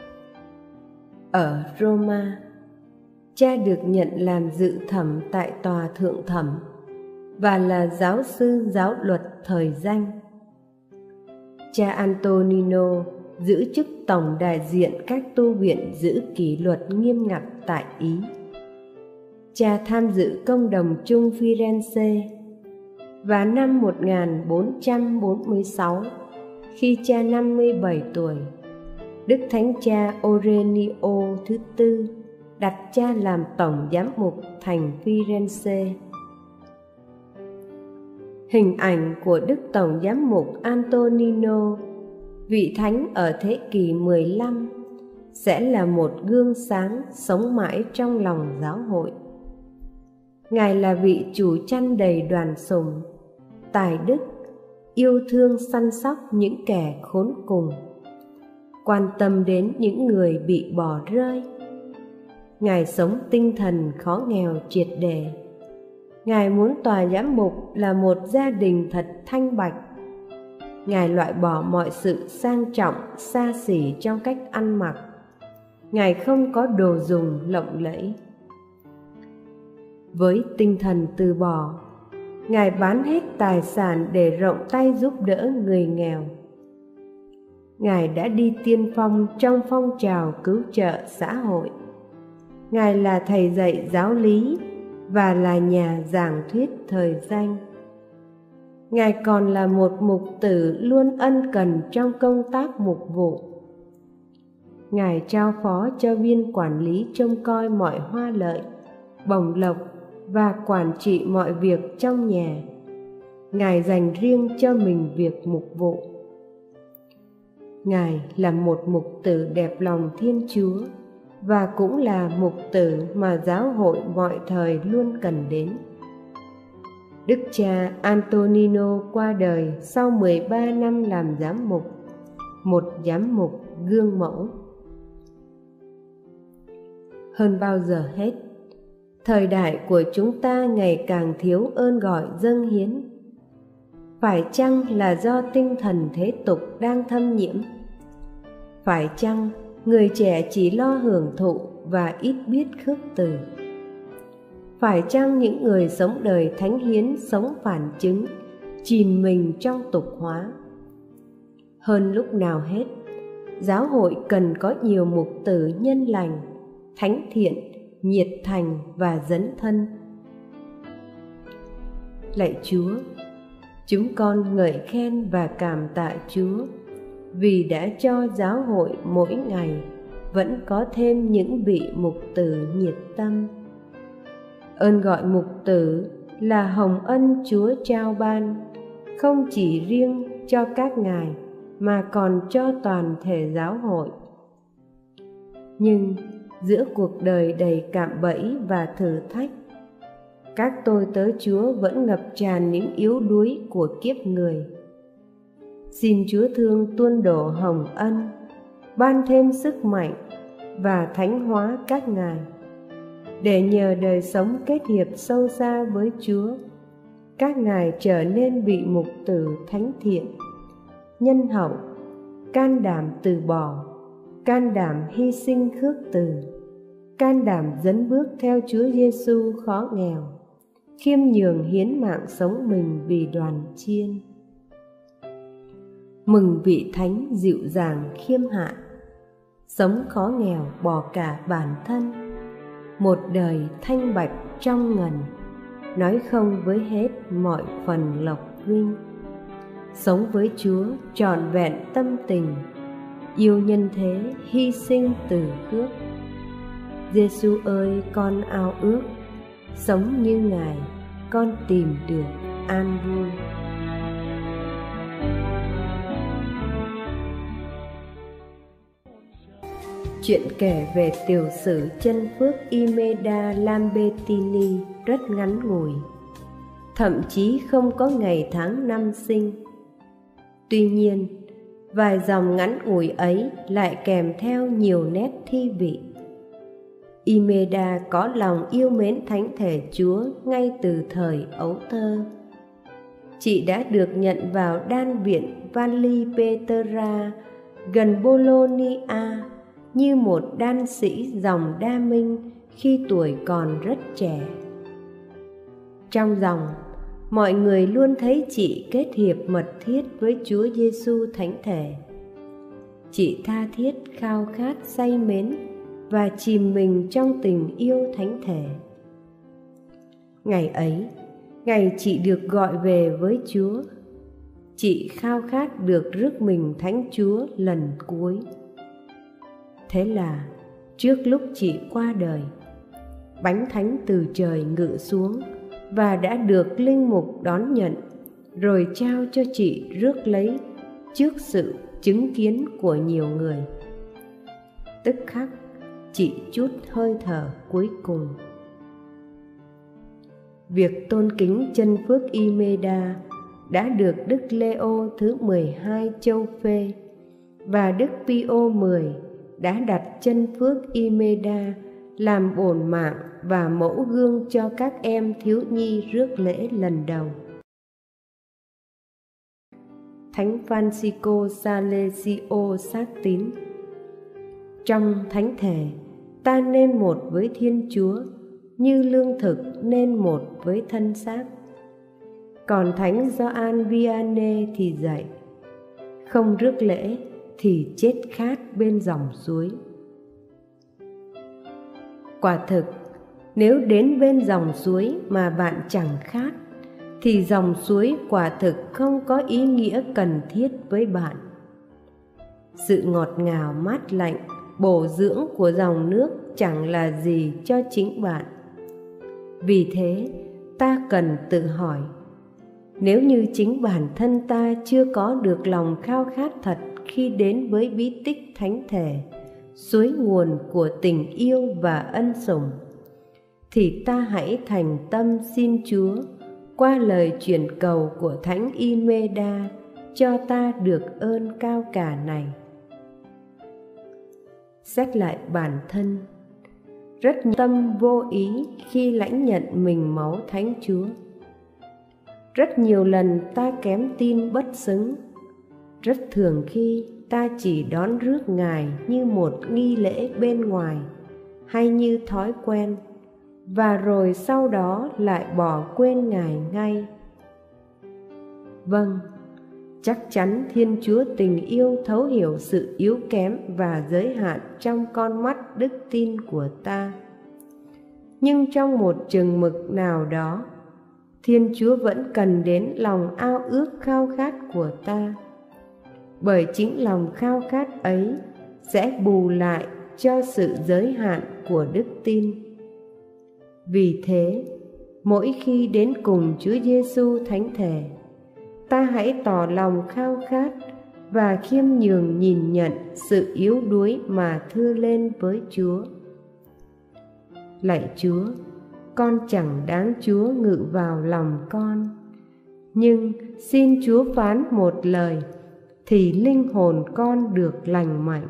Ở Roma, cha được nhận làm dự thẩm tại tòa thượng thẩm và là giáo sư giáo luật thời danh. Cha Antonino giữ chức tổng đại diện các tu viện giữ kỷ luật nghiêm ngặt tại Ý. Cha tham dự công đồng chung Firenze, và năm một nghìn bốn trăm bốn mươi sáu, khi cha năm mươi bảy tuổi, Đức Thánh Cha Orenio thứ tư đặt cha làm tổng giám mục thành Firenze. Hình ảnh của Đức Tổng giám mục Antonino, vị thánh ở thế kỷ mười lăm, sẽ là một gương sáng sống mãi trong lòng giáo hội. Ngài là vị chủ chăn đầy đoàn sùng, tài đức, yêu thương săn sóc những kẻ khốn cùng, quan tâm đến những người bị bỏ rơi. Ngài sống tinh thần khó nghèo triệt để. Ngài muốn tòa giám mục là một gia đình thật thanh bạch. Ngài loại bỏ mọi sự sang trọng, xa xỉ trong cách ăn mặc. Ngài không có đồ dùng lộng lẫy. Với tinh thần từ bỏ, Ngài bán hết tài sản để rộng tay giúp đỡ người nghèo. Ngài đã đi tiên phong trong phong trào cứu trợ xã hội. Ngài là thầy dạy giáo lý và là nhà giảng thuyết thời danh. Ngài còn là một mục tử luôn ân cần trong công tác mục vụ. Ngài trao phó cho viên quản lý trông coi mọi hoa lợi, bổng lộc và quản trị mọi việc trong nhà. Ngài dành riêng cho mình việc mục vụ. Ngài là một mục tử đẹp lòng Thiên Chúa và cũng là mục tử mà giáo hội mọi thời luôn cần đến. Đức cha Antonino qua đời sau mười ba năm làm giám mục, một giám mục gương mẫu. Hơn bao giờ hết, thời đại của chúng ta ngày càng thiếu ơn gọi dâng hiến. Phải chăng là do tinh thần thế tục đang thâm nhiễm? Phải chăng người trẻ chỉ lo hưởng thụ và ít biết khước từ? Phải chăng những người sống đời thánh hiến sống phản chứng, chìm mình trong tục hóa? Hơn lúc nào hết, giáo hội cần có nhiều mục tử nhân lành, thánh thiện, nhiệt thành và dấn thân. Lạy Chúa, chúng con ngợi khen và cảm tạ Chúa vì đã cho giáo hội mỗi ngày vẫn có thêm những vị mục tử nhiệt tâm. Ơn gọi mục tử là hồng ân Chúa trao ban, không chỉ riêng cho các ngài mà còn cho toàn thể giáo hội. Nhưng giữa cuộc đời đầy cạm bẫy và thử thách, các tôi tớ Chúa vẫn ngập tràn những yếu đuối của kiếp người. Xin Chúa thương tuôn đổ hồng ân, ban thêm sức mạnh và thánh hóa các ngài, để nhờ đời sống kết hiệp sâu xa với Chúa, các ngài trở nên vị mục tử thánh thiện, nhân hậu, can đảm từ bỏ, can đảm hy sinh khước từ, can đảm dấn bước theo Chúa Giêsu khó nghèo, khiêm nhường hiến mạng sống mình vì đoàn chiên. Mừng vị thánh dịu dàng khiêm hạ, sống khó nghèo bỏ cả bản thân, một đời thanh bạch trong ngần, nói không với hết mọi phần lộc vinh. Sống với Chúa trọn vẹn tâm tình, yêu nhân thế hy sinh từ khước. Giêsu ơi, con ao ước sống như Ngài, con tìm được an vui. Chuyện kể về tiểu sử chân phước Imelda Lambertini rất ngắn ngủi, thậm chí không có ngày tháng năm sinh. Tuy nhiên, vài dòng ngắn ngủi ấy lại kèm theo nhiều nét thi vị. Imelda có lòng yêu mến thánh thể Chúa ngay từ thời ấu thơ. Chị đã được nhận vào đan viện Valli Petra gần Bologna như một đan sĩ dòng Đa Minh khi tuổi còn rất trẻ. Trong dòng, mọi người luôn thấy chị kết hiệp mật thiết với Chúa Giêsu thánh thể. Chị tha thiết khao khát say mến và chìm mình trong tình yêu thánh thể. Ngày ấy, ngày chị được gọi về với Chúa, chị khao khát được rước mình thánh Chúa lần cuối. Thế là trước lúc chị qua đời, bánh thánh từ trời ngự xuống và đã được linh mục đón nhận, rồi trao cho chị rước lấy trước sự chứng kiến của nhiều người. Tức khắc chị trút hơi thở cuối cùng. Việc tôn kính chân phước Imelda đã được Đức Leo thứ mười hai châu phê, và Đức Pio mười đã đặt chân phước Imelda làm bổn mạng và mẫu gương cho các em thiếu nhi rước lễ lần đầu. Thánh Francisco Salesio xác tín: trong thánh thể, ta nên một với Thiên Chúa, như lương thực nên một với thân xác. Còn Thánh Gioan Vianney thì dạy: không rước lễ thì chết khát bên dòng suối. Quả thực, nếu đến bên dòng suối mà bạn chẳng khát, thì dòng suối quả thực không có ý nghĩa cần thiết với bạn. Sự ngọt ngào mát lạnh, bổ dưỡng của dòng nước chẳng là gì cho chính bạn. Vì thế, ta cần tự hỏi, nếu như chính bản thân ta chưa có được lòng khao khát thật khi đến với bí tích thánh thể, suối nguồn của tình yêu và ân sủng, thì ta hãy thành tâm xin Chúa qua lời chuyển cầu của Thánh Imelda cho ta được ơn cao cả này. Xét lại bản thân, rất tâm vô ý khi lãnh nhận mình máu Thánh Chúa. Rất nhiều lần ta kém tin bất xứng. Rất thường khi ta chỉ đón rước Ngài như một nghi lễ bên ngoài hay như thói quen, và rồi sau đó lại bỏ quên Ngài ngay. Vâng, chắc chắn Thiên Chúa tình yêu thấu hiểu sự yếu kém và giới hạn trong con mắt đức tin của ta. Nhưng trong một chừng mực nào đó, Thiên Chúa vẫn cần đến lòng ao ước khao khát của ta, bởi chính lòng khao khát ấy sẽ bù lại cho sự giới hạn của đức tin. Vì thế, mỗi khi đến cùng Chúa Giêsu thánh thể, ta hãy tỏ lòng khao khát và khiêm nhường nhìn nhận sự yếu đuối mà thưa lên với Chúa. Lạy Chúa, con chẳng đáng Chúa ngự vào lòng con, nhưng xin Chúa phán một lời thì linh hồn con được lành mạnh.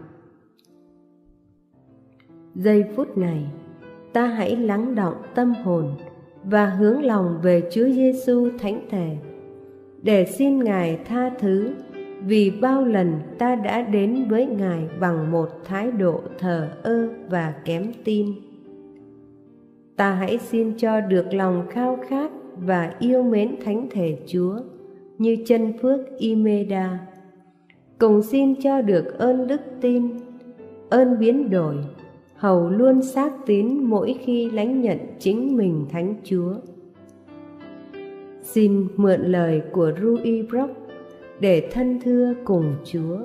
Giây phút này, ta hãy lắng đọng tâm hồn và hướng lòng về Chúa Giêsu thánh thể, để xin Ngài tha thứ vì bao lần ta đã đến với Ngài bằng một thái độ thờ ơ và kém tin. Ta hãy xin cho được lòng khao khát và yêu mến thánh thể Chúa như chân phước Imelda, cùng xin cho được ơn đức tin, ơn biến đổi, hầu luôn xác tín mỗi khi lãnh nhận chính mình Thánh Chúa. Xin mượn lời của Ruy Brock để thân thưa cùng Chúa.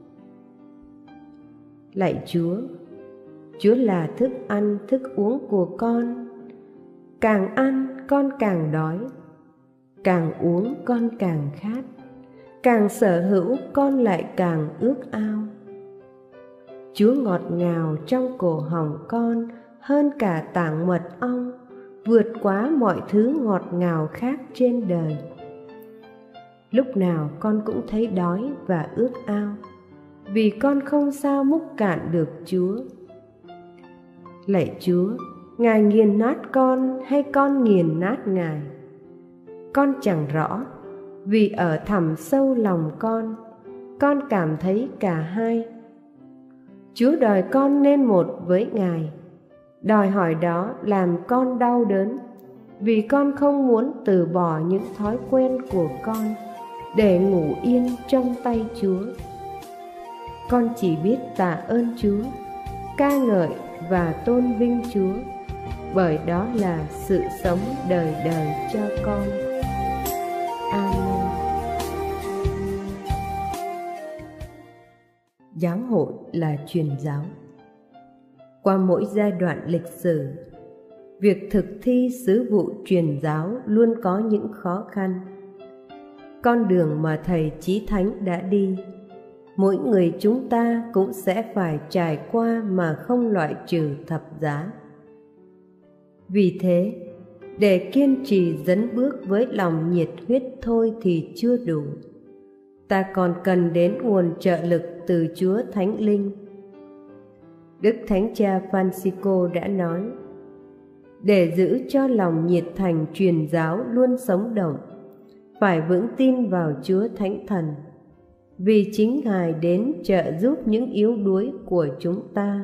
Lạy Chúa, Chúa là thức ăn, thức uống của con. Càng ăn, con càng đói. Càng uống, con càng khát. Càng sở hữu, con lại càng ước ao. Chúa ngọt ngào trong cổ họng con hơn cả tảng mật ong, vượt quá mọi thứ ngọt ngào khác trên đời. Lúc nào con cũng thấy đói và ước ao, vì con không sao múc cạn được Chúa. Lạy Chúa, Ngài nghiền nát con hay con nghiền nát Ngài? Con chẳng rõ, vì ở thẳm sâu lòng con, con cảm thấy cả hai. Chúa đòi con nên một với Ngài. Đòi hỏi đó làm con đau đớn, vì con không muốn từ bỏ những thói quen của con để ngủ yên trong tay Chúa. Con chỉ biết tạ ơn Chúa, ca ngợi và tôn vinh Chúa, bởi đó là sự sống đời đời cho con. Amen. Giáo hội là truyền giáo. Qua mỗi giai đoạn lịch sử, việc thực thi sứ vụ truyền giáo luôn có những khó khăn. Con đường mà Thầy Chí Thánh đã đi, mỗi người chúng ta cũng sẽ phải trải qua mà không loại trừ thập giá. Vì thế, để kiên trì dấn bước với lòng nhiệt huyết thôi thì chưa đủ. Ta còn cần đến nguồn trợ lực từ Chúa Thánh Linh. Đức Thánh Cha Francisco đã nói, để giữ cho lòng nhiệt thành truyền giáo luôn sống động, phải vững tin vào Chúa Thánh Thần, vì chính Ngài đến trợ giúp những yếu đuối của chúng ta.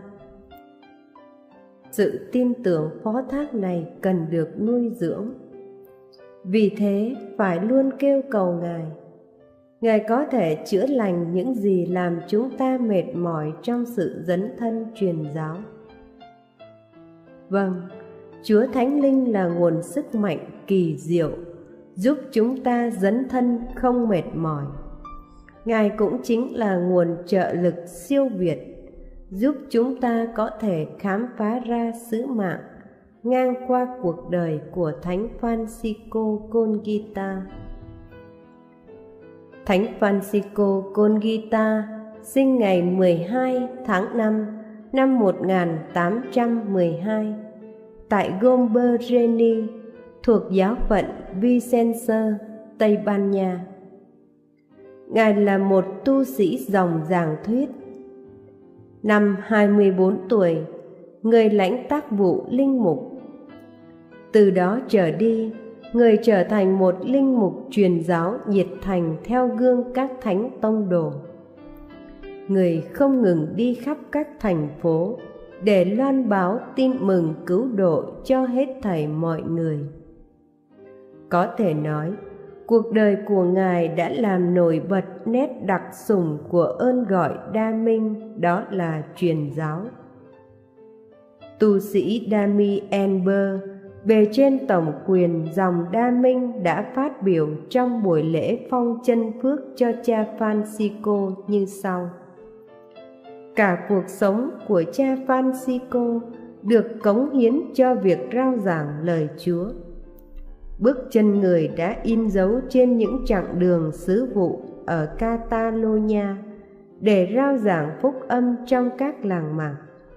Sự tin tưởng phó thác này cần được nuôi dưỡng. Vì thế, phải luôn kêu cầu Ngài. Ngài có thể chữa lành những gì làm chúng ta mệt mỏi trong sự dấn thân truyền giáo. Vâng, Chúa Thánh Linh là nguồn sức mạnh kỳ diệu, giúp chúng ta dấn thân không mệt mỏi. Ngài cũng chính là nguồn trợ lực siêu việt, giúp chúng ta có thể khám phá ra sứ mạng ngang qua cuộc đời của Thánh Francisco Conguita. Thánh Francisco Conguita sinh ngày mười hai tháng năm năm một nghìn tám trăm mười hai tại Gombereni thuộc giáo phận Vicenza, Tây Ban Nha. Ngài là một tu sĩ dòng giảng thuyết. Năm hai mươi bốn tuổi, người lãnh tác vụ linh mục. Từ đó trở đi, người trở thành một linh mục truyền giáo nhiệt thành theo gương các thánh tông đồ. Người không ngừng đi khắp các thành phố để loan báo tin mừng cứu độ cho hết thảy mọi người. Có thể nói, cuộc đời của Ngài đã làm nổi bật nét đặc sủng của ơn gọi đa minh, đó là truyền giáo. Tu sĩ Dami Enber, bề trên tổng quyền dòng Đa Minh, đã phát biểu trong buổi lễ phong chân phước cho cha Francisco như sau: cả cuộc sống của cha Francisco được cống hiến cho việc rao giảng lời Chúa. Bước chân người đã in dấu trên những chặng đường sứ vụ ở Catalonia để rao giảng phúc âm trong các làng mạc.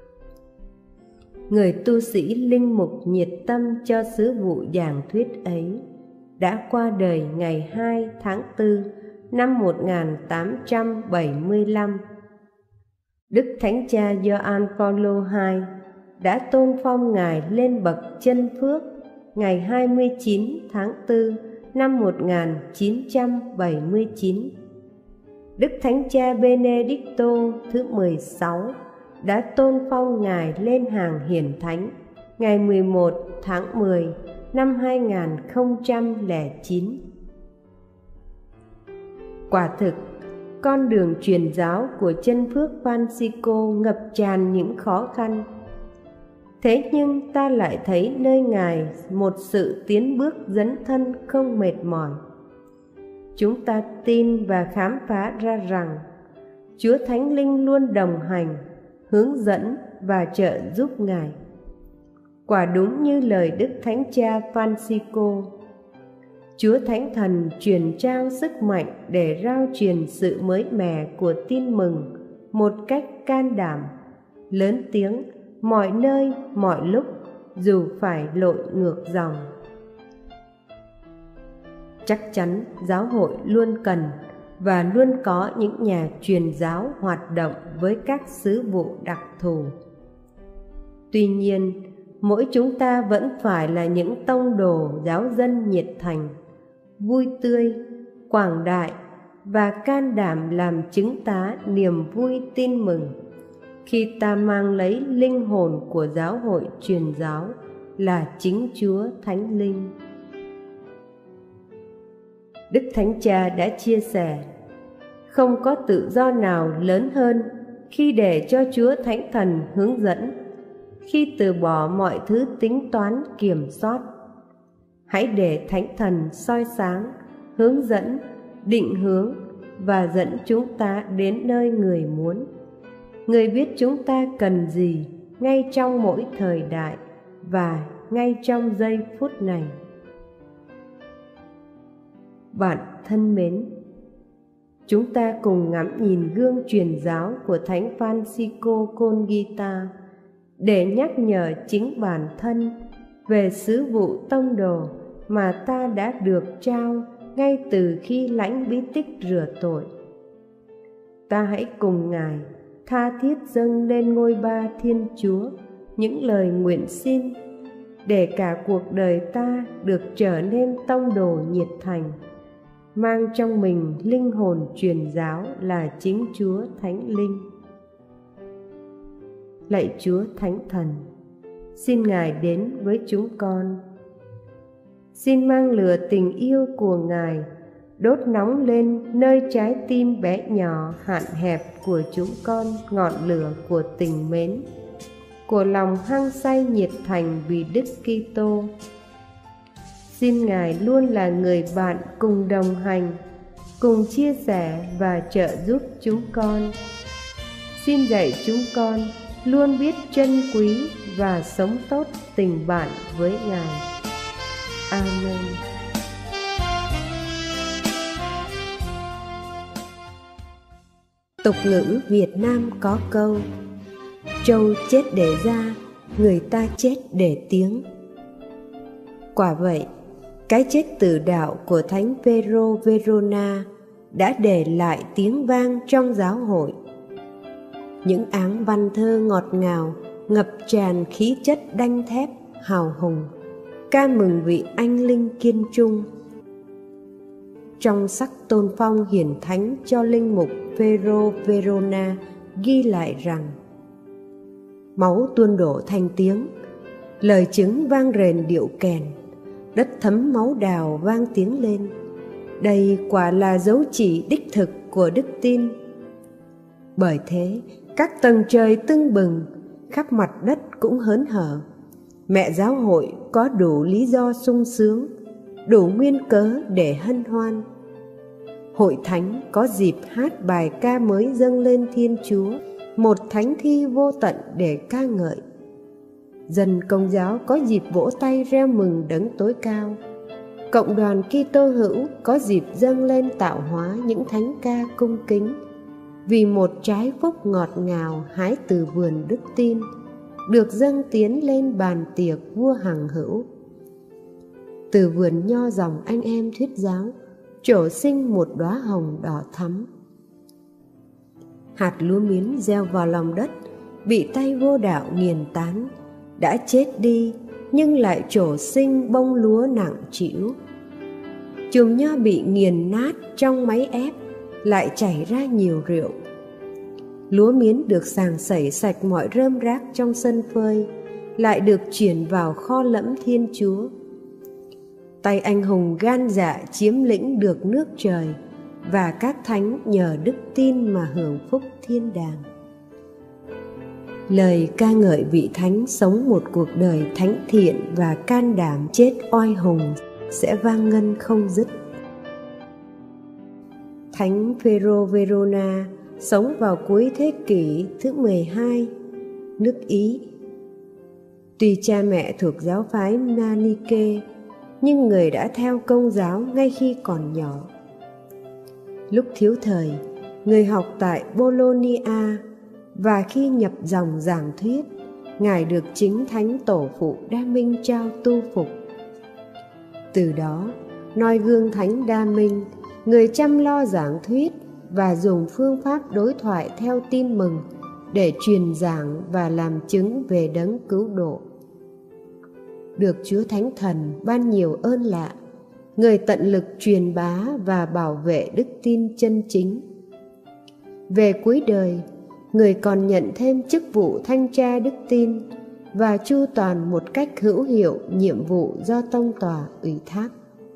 Người tu sĩ linh mục nhiệt tâm cho sứ vụ giảng thuyết ấy đã qua đời ngày hai tháng tư năm một nghìn tám trăm bảy mươi lăm. Đức Thánh Cha Gioan Phaolô đệ nhị đã tôn phong Ngài lên bậc chân phước ngày hai mươi chín tháng tư năm một nghìn chín trăm bảy mươi chín. Đức Thánh Cha Benedicto thứ mười sáu đã tôn phong Ngài lên hàng hiển thánh ngày mười một tháng mười năm hai nghìn không trăm lẻ chín. Quả thực, con đường truyền giáo của chân phước Francisco ngập tràn những khó khăn. Thế nhưng ta lại thấy nơi Ngài một sự tiến bước dấn thân không mệt mỏi. Chúng ta tin và khám phá ra rằng Chúa Thánh Linh luôn đồng hành, hướng dẫn và trợ giúp Ngài. Quả đúng như lời Đức Thánh Cha Francisco, Chúa Thánh Thần truyền trao sức mạnh để rao truyền sự mới mẻ của tin mừng một cách can đảm, lớn tiếng, mọi nơi, mọi lúc, dù phải lội ngược dòng. Chắc chắn giáo hội luôn cần và luôn có những nhà truyền giáo hoạt động với các sứ vụ đặc thù. Tuy nhiên, mỗi chúng ta vẫn phải là những tông đồ giáo dân nhiệt thành, vui tươi, quảng đại và can đảm làm chứng tá niềm vui tin mừng khi ta mang lấy linh hồn của giáo hội truyền giáo là chính Chúa Thánh Linh. Đức Thánh Cha đã chia sẻ, không có tự do nào lớn hơn khi để cho Chúa Thánh Thần hướng dẫn, khi từ bỏ mọi thứ tính toán kiểm soát. Hãy để Thánh Thần soi sáng, hướng dẫn, định hướng và dẫn chúng ta đến nơi Người muốn. Người biết chúng ta cần gì ngay trong mỗi thời đại và ngay trong giây phút này. Bạn thân mến, chúng ta cùng ngắm nhìn gương truyền giáo của Thánh Francisco Congita để nhắc nhở chính bản thân về sứ vụ tông đồ mà ta đã được trao ngay từ khi lãnh bí tích rửa tội. Ta hãy cùng Ngài tha thiết dâng lên ngôi Ba Thiên Chúa những lời nguyện xin để cả cuộc đời ta được trở nên tông đồ nhiệt thành, mang trong mình linh hồn truyền giáo là chính Chúa Thánh Linh. Lạy Chúa Thánh Thần, xin Ngài đến với chúng con. Xin mang lửa tình yêu của Ngài đốt nóng lên nơi trái tim bé nhỏ hạn hẹp của chúng con ngọn lửa của tình mến, của lòng hăng say nhiệt thành vì Đức Kitô. Xin Ngài luôn là người bạn cùng đồng hành, cùng chia sẻ và trợ giúp chúng con. Xin dạy chúng con luôn biết trân quý và sống tốt tình bạn với Ngài. Amen. Tục ngữ Việt Nam có câu: trâu chết để da, người ta chết để tiếng. Quả vậy, cái chết tử đạo của Thánh Pero Verona đã để lại tiếng vang trong giáo hội. Những áng văn thơ ngọt ngào ngập tràn khí chất đanh thép, hào hùng, ca mừng vị anh linh kiên trung. Trong sắc tôn phong hiển thánh cho linh mục Pero Verona ghi lại rằng: máu tuôn đổ thành tiếng, lời chứng vang rền điệu kèn, đất thấm máu đào vang tiếng lên. Đây quả là dấu chỉ đích thực của đức tin. Bởi thế, các tầng trời tưng bừng, khắp mặt đất cũng hớn hở. Mẹ giáo hội có đủ lý do sung sướng, đủ nguyên cớ để hân hoan. Hội thánh có dịp hát bài ca mới dâng lên Thiên Chúa, một thánh thi vô tận để ca ngợi. Dân Công giáo có dịp vỗ tay reo mừng Đấng tối cao. Cộng đoàn Kitô hữu có dịp dâng lên tạo hóa những thánh ca cung kính, vì một trái phúc ngọt ngào hái từ vườn đức tin, được dâng tiến lên bàn tiệc vua hằng hữu. Từ vườn nho dòng anh em thuyết giáo trổ sinh một đóa hồng đỏ thắm. Hạt lúa miến gieo vào lòng đất, bị tay vô đạo nghiền tán, đã chết đi nhưng lại trổ sinh bông lúa nặng trĩu. Chùm nho bị nghiền nát trong máy ép, lại chảy ra nhiều rượu. Lúa miến được sàng sẩy sạch mọi rơm rác trong sân phơi, lại được chuyển vào kho lẫm Thiên Chúa. Tay anh hùng gan dạ chiếm lĩnh được nước trời, và các thánh nhờ đức tin mà hưởng phúc thiên đàng. Lời ca ngợi vị thánh sống một cuộc đời thánh thiện và can đảm chết oai hùng sẽ vang ngân không dứt. Thánh Pero Verona sống vào cuối thế kỷ thứ mười hai, nước Ý. Tuy cha mẹ thuộc giáo phái Maniche, nhưng người đã theo Công giáo ngay khi còn nhỏ. Lúc thiếu thời, người học tại Bologna, và khi nhập dòng giảng thuyết, Ngài được chính Thánh Tổ phụ Đa Minh trao tu phục. Từ đó, noi gương Thánh Đa Minh, người chăm lo giảng thuyết và dùng phương pháp đối thoại theo tin mừng để truyền giảng và làm chứng về đấng cứu độ. Được Chúa Thánh Thần ban nhiều ơn lạ, người tận lực truyền bá và bảo vệ đức tin chân chính. Về cuối đời, người còn nhận thêm chức vụ thanh tra đức tin và chu toàn một cách hữu hiệu nhiệm vụ do tông tòa ủy thác.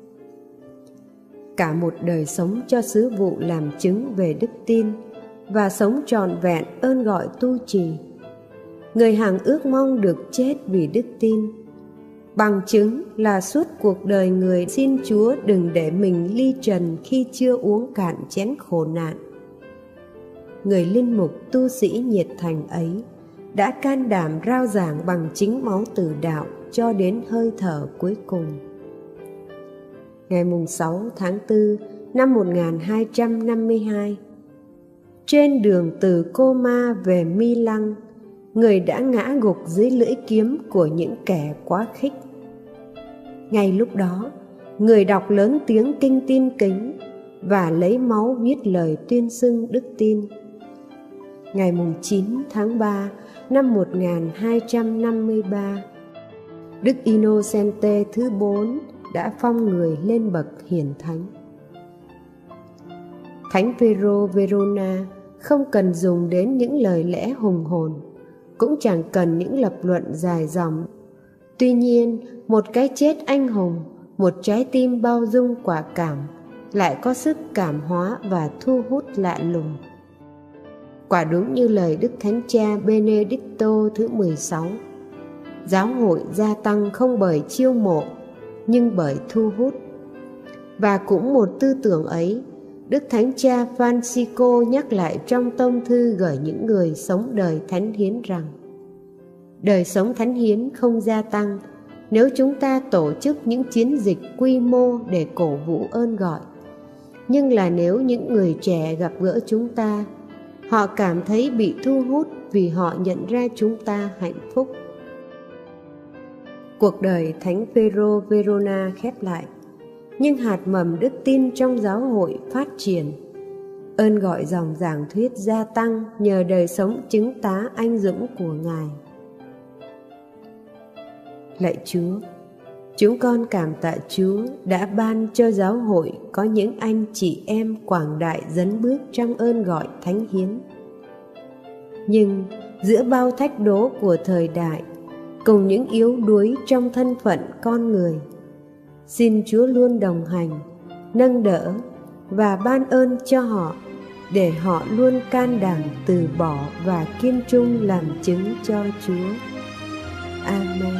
Cả một đời sống cho sứ vụ làm chứng về đức tin và sống trọn vẹn ơn gọi tu trì. Người hằng ước mong được chết vì đức tin. Bằng chứng là suốt cuộc đời người xin Chúa đừng để mình ly trần khi chưa uống cạn chén khổ nạn. Người linh mục tu sĩ nhiệt thành ấy đã can đảm rao giảng bằng chính máu tử đạo cho đến hơi thở cuối cùng. Ngày sáu tháng tư năm một nghìn hai trăm năm mươi hai, trên đường từ Coma về Milan, người đã ngã gục dưới lưỡi kiếm của những kẻ quá khích. Ngay lúc đó, người đọc lớn tiếng kinh tin kính và lấy máu viết lời tuyên xưng đức tin. Ngày chín tháng ba năm một nghìn hai trăm năm mươi ba, Đức Innocente thứ bốn đã phong người lên bậc hiển thánh. Thánh Pero Verona không cần dùng đến những lời lẽ hùng hồn, cũng chẳng cần những lập luận dài dòng. Tuy nhiên, một cái chết anh hùng, một trái tim bao dung quả cảm, lại có sức cảm hóa và thu hút lạ lùng. Quả đúng như lời Đức Thánh Cha Benedicto thứ mười sáu, giáo hội gia tăng không bởi chiêu mộ, nhưng bởi thu hút. Và cũng một tư tưởng ấy, Đức Thánh Cha Francisco nhắc lại trong tông thư gửi những người sống đời thánh hiến rằng: đời sống thánh hiến không gia tăng nếu chúng ta tổ chức những chiến dịch quy mô để cổ vũ ơn gọi, nhưng là nếu những người trẻ gặp gỡ chúng ta, Họ cảm thấy bị thu hút vì họ nhận ra chúng ta hạnh phúc. Cuộc đời Thánh Phêrô Verona khép lại, nhưng hạt mầm đức tin trong giáo hội phát triển. Ơn gọi dòng giảng thuyết gia tăng nhờ đời sống chứng tá anh dũng của Ngài. Lạy Chúa, chúng con cảm tạ Chúa đã ban cho giáo hội có những anh chị em quảng đại dấn bước trong ơn gọi thánh hiến. Nhưng giữa bao thách đố của thời đại, cùng những yếu đuối trong thân phận con người, xin Chúa luôn đồng hành, nâng đỡ và ban ơn cho họ, để họ luôn can đảm từ bỏ và kiên trung làm chứng cho Chúa. Amen.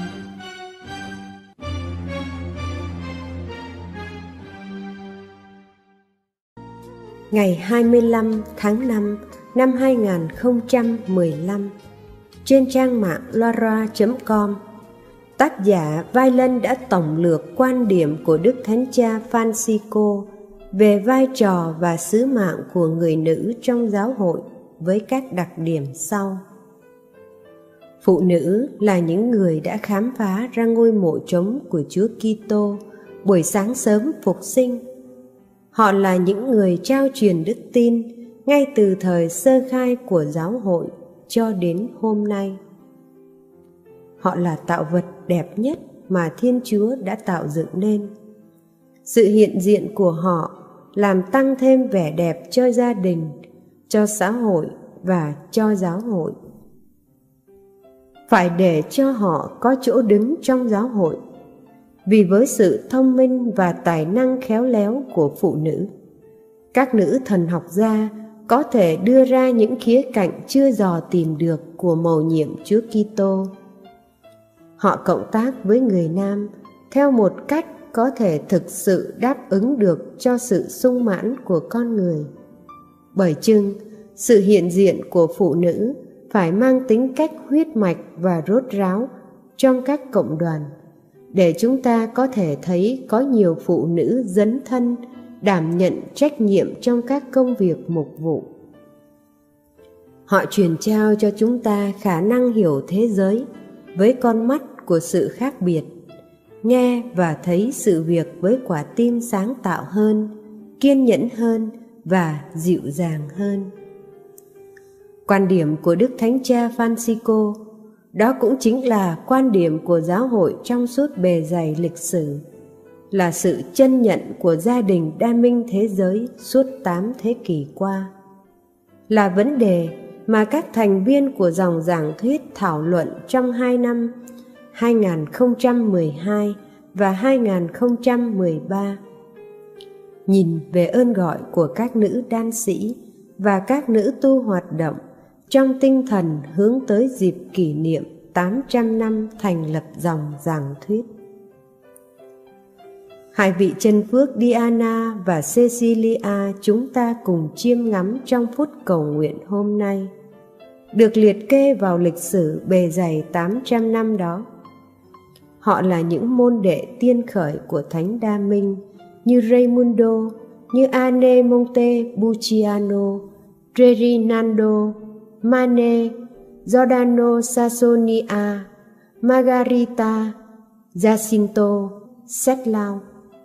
Ngày hai mươi lăm tháng năm năm hai nghìn không trăm mười lăm, trên trang mạng loara chấm com, tác giả Vai Lân đã tổng lược quan điểm của Đức Thánh Cha Francisco về vai trò và sứ mạng của người nữ trong giáo hội với các đặc điểm sau. Phụ nữ là những người đã khám phá ra ngôi mộ trống của Chúa Kitô buổi sáng sớm phục sinh. Họ là những người trao truyền đức tin ngay từ thời sơ khai của giáo hội cho đến hôm nay. Họ là tạo vật đẹp nhất mà Thiên Chúa đã tạo dựng nên. Sự hiện diện của họ làm tăng thêm vẻ đẹp cho gia đình, cho xã hội và cho giáo hội. Phải để cho họ có chỗ đứng trong giáo hội, vì với sự thông minh và tài năng khéo léo của phụ nữ, các nữ thần học gia có thể đưa ra những khía cạnh chưa dò tìm được của mầu nhiệm Chúa Kitô. Họ cộng tác với người nam theo một cách có thể thực sự đáp ứng được cho sự sung mãn của con người. Bởi chừng sự hiện diện của phụ nữ phải mang tính cách huyết mạch và rốt ráo trong các cộng đoàn, để chúng ta có thể thấy có nhiều phụ nữ dấn thân đảm nhận trách nhiệm trong các công việc mục vụ. Họ truyền trao cho chúng ta khả năng hiểu thế giới với con mắt của sự khác biệt, nghe và thấy sự việc với quả tim sáng tạo hơn, kiên nhẫn hơn và dịu dàng hơn. Quan điểm của Đức Thánh Cha Francisco, đó cũng chính là quan điểm của giáo hội trong suốt bề dày lịch sử, là sự chân nhận của gia đình đa minh thế giới suốt tám thế kỷ qua, là vấn đề mà các thành viên của dòng giảng thuyết thảo luận trong hai năm hai nghìn không trăm mười hai và hai nghìn không trăm mười ba. Nhìn về ơn gọi của các nữ đan sĩ và các nữ tu hoạt động trong tinh thần hướng tới dịp kỷ niệm tám trăm năm thành lập dòng giảng thuyết. Hai vị chân phước Diana và Cecilia chúng ta cùng chiêm ngắm trong phút cầu nguyện hôm nay, được liệt kê vào lịch sử bề dày tám trăm năm đó. Họ là những môn đệ tiên khởi của Thánh Đa Minh như Raimundo, như Anne Montebucciano, Reynaldo, Mane, Giordano Sassonia, Margarita, Jacinto, Setlau.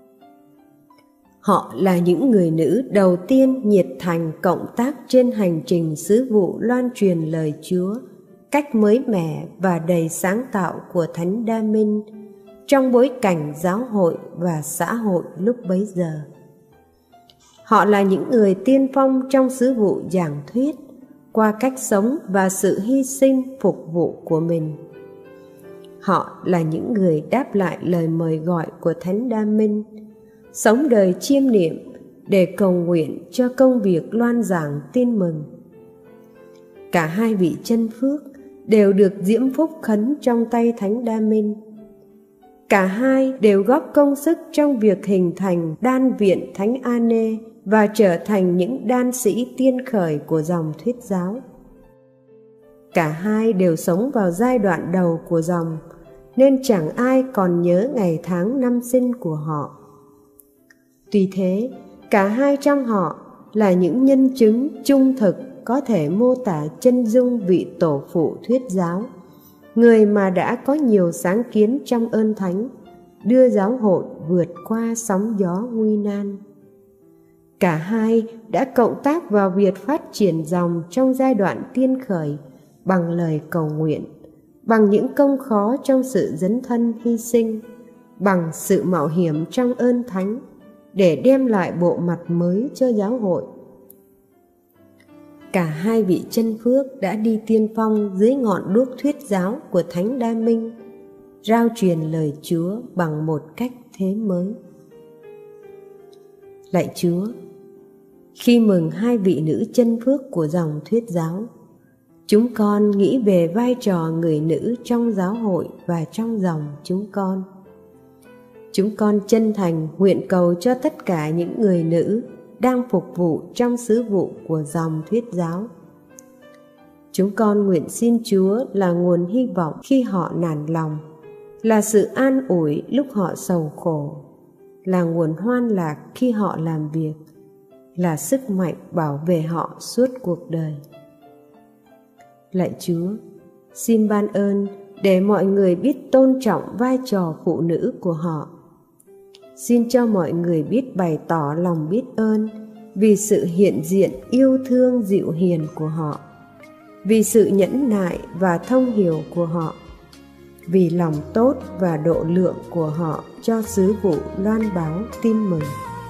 Họ là những người nữ đầu tiên nhiệt thành cộng tác trên hành trình sứ vụ loan truyền lời Chúa cách mới mẻ và đầy sáng tạo của Thánh Đa Minh trong bối cảnh giáo hội và xã hội lúc bấy giờ. Họ là những người tiên phong trong sứ vụ giảng thuyết qua cách sống và sự hy sinh phục vụ của mình. Họ là những người đáp lại lời mời gọi của Thánh Đa Minh, sống đời chiêm niệm để cầu nguyện cho công việc loan giảng tin mừng. Cả hai vị chân phước đều được diễm phúc khấn trong tay Thánh Đa Minh. Cả hai đều góp công sức trong việc hình thành đan viện Thánh Anne và trở thành những đan sĩ tiên khởi của dòng thuyết giáo. Cả hai đều sống vào giai đoạn đầu của dòng, nên chẳng ai còn nhớ ngày tháng năm sinh của họ. Tuy thế, cả hai trong họ là những nhân chứng trung thực có thể mô tả chân dung vị tổ phụ thuyết giáo, người mà đã có nhiều sáng kiến trong ơn thánh, đưa giáo hội vượt qua sóng gió nguy nan. Cả hai đã cộng tác vào việc phát triển dòng trong giai đoạn tiên khởi bằng lời cầu nguyện, bằng những công khó trong sự dấn thân hy sinh, bằng sự mạo hiểm trong ơn thánh, để đem lại bộ mặt mới cho giáo hội. Cả hai vị chân phước đã đi tiên phong dưới ngọn đuốc thuyết giáo của Thánh Đa Minh, rao truyền lời Chúa bằng một cách thế mới. Lạy Chúa, khi mừng hai vị nữ chân phước của dòng thuyết giáo, chúng con nghĩ về vai trò người nữ trong giáo hội và trong dòng chúng con. Chúng con chân thành nguyện cầu cho tất cả những người nữ đang phục vụ trong sứ vụ của dòng thuyết giáo. Chúng con nguyện xin Chúa là nguồn hy vọng khi họ nản lòng, là sự an ủi lúc họ sầu khổ, là nguồn hoan lạc khi họ làm việc, là sức mạnh bảo vệ họ suốt cuộc đời. Lạy Chúa, xin ban ơn để mọi người biết tôn trọng vai trò phụ nữ của họ. Xin cho mọi người biết bày tỏ lòng biết ơn vì sự hiện diện yêu thương dịu hiền của họ, vì sự nhẫn nại và thông hiểu của họ, vì lòng tốt và độ lượng của họ cho sứ vụ loan báo tin mừng.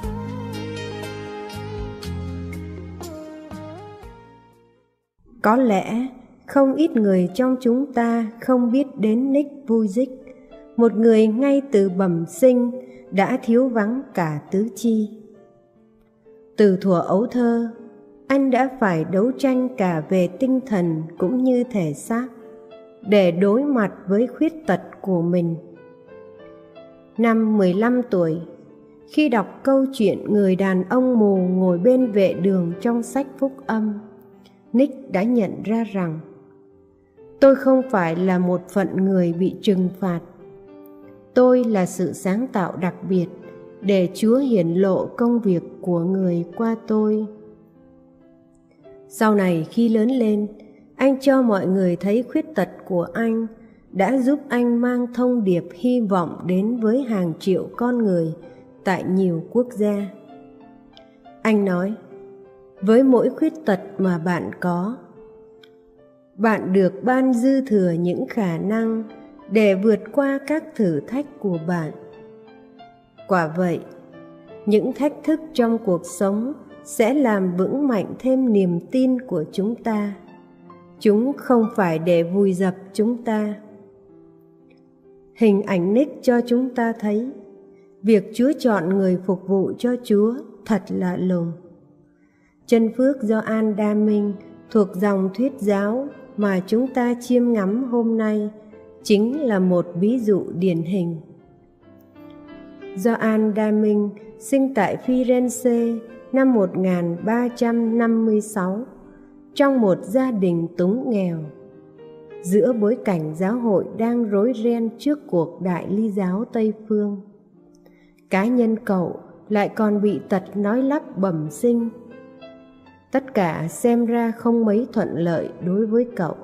Có lẽ không ít người trong chúng ta không biết đến Nick Vujicic, một người ngay từ bẩm sinh đã thiếu vắng cả tứ chi. Từ thuở ấu thơ, anh đã phải đấu tranh cả về tinh thần cũng như thể xác để đối mặt với khuyết tật của mình. Năm mười lăm tuổi, khi đọc câu chuyện người đàn ông mù ngồi bên vệ đường trong sách Phúc Âm, Nick đã nhận ra rằng tôi không phải là một phận người bị trừng phạt. Tôi là sự sáng tạo đặc biệt để Chúa hiển lộ công việc của người qua tôi. Sau này khi lớn lên, anh cho mọi người thấy khuyết tật của anh đã giúp anh mang thông điệp hy vọng đến với hàng triệu con người tại nhiều quốc gia. Anh nói, với mỗi khuyết tật mà bạn có, bạn được ban dư thừa những khả năng để vượt qua các thử thách của bạn. Quả vậy, những thách thức trong cuộc sống sẽ làm vững mạnh thêm niềm tin của chúng ta. Chúng không phải để vùi dập chúng ta. Hình ảnh Nick cho chúng ta thấy, việc Chúa chọn người phục vụ cho Chúa thật lạ lùng. Chân phước Gioan Đa Minh thuộc dòng thuyết giáo mà chúng ta chiêm ngắm hôm nay chính là một ví dụ điển hình. Gioan Đa Minh sinh tại Firenze năm một nghìn ba trăm năm mươi sáu trong một gia đình túng nghèo, giữa bối cảnh giáo hội đang rối ren trước cuộc đại ly giáo Tây Phương. Cá nhân cậu lại còn bị tật nói lắp bẩm sinh. Tất cả xem ra không mấy thuận lợi đối với cậu.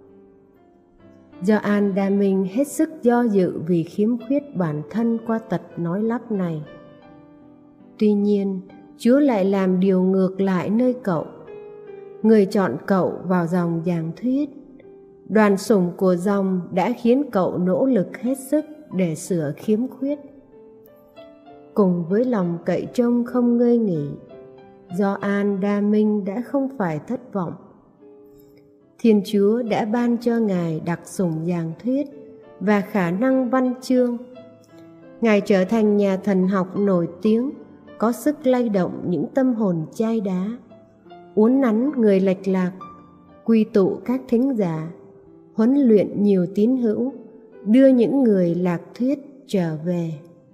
Gioan Đa Minh hết sức do dự vì khiếm khuyết bản thân qua tật nói lắp này. Tuy nhiên, Chúa lại làm điều ngược lại nơi cậu. Người chọn cậu vào dòng giảng thuyết. Đoàn sủng của dòng đã khiến cậu nỗ lực hết sức để sửa khiếm khuyết. Cùng với lòng cậy trông không ngơi nghỉ, Gioan Đa Minh đã không phải thất vọng. Thiên Chúa đã ban cho Ngài đặc sủng giảng thuyết và khả năng văn chương. Ngài trở thành nhà thần học nổi tiếng, có sức lay động những tâm hồn chai đá, uốn nắn người lệch lạc, quy tụ các thính giả, huấn luyện nhiều tín hữu, đưa những người lạc thuyết trở về.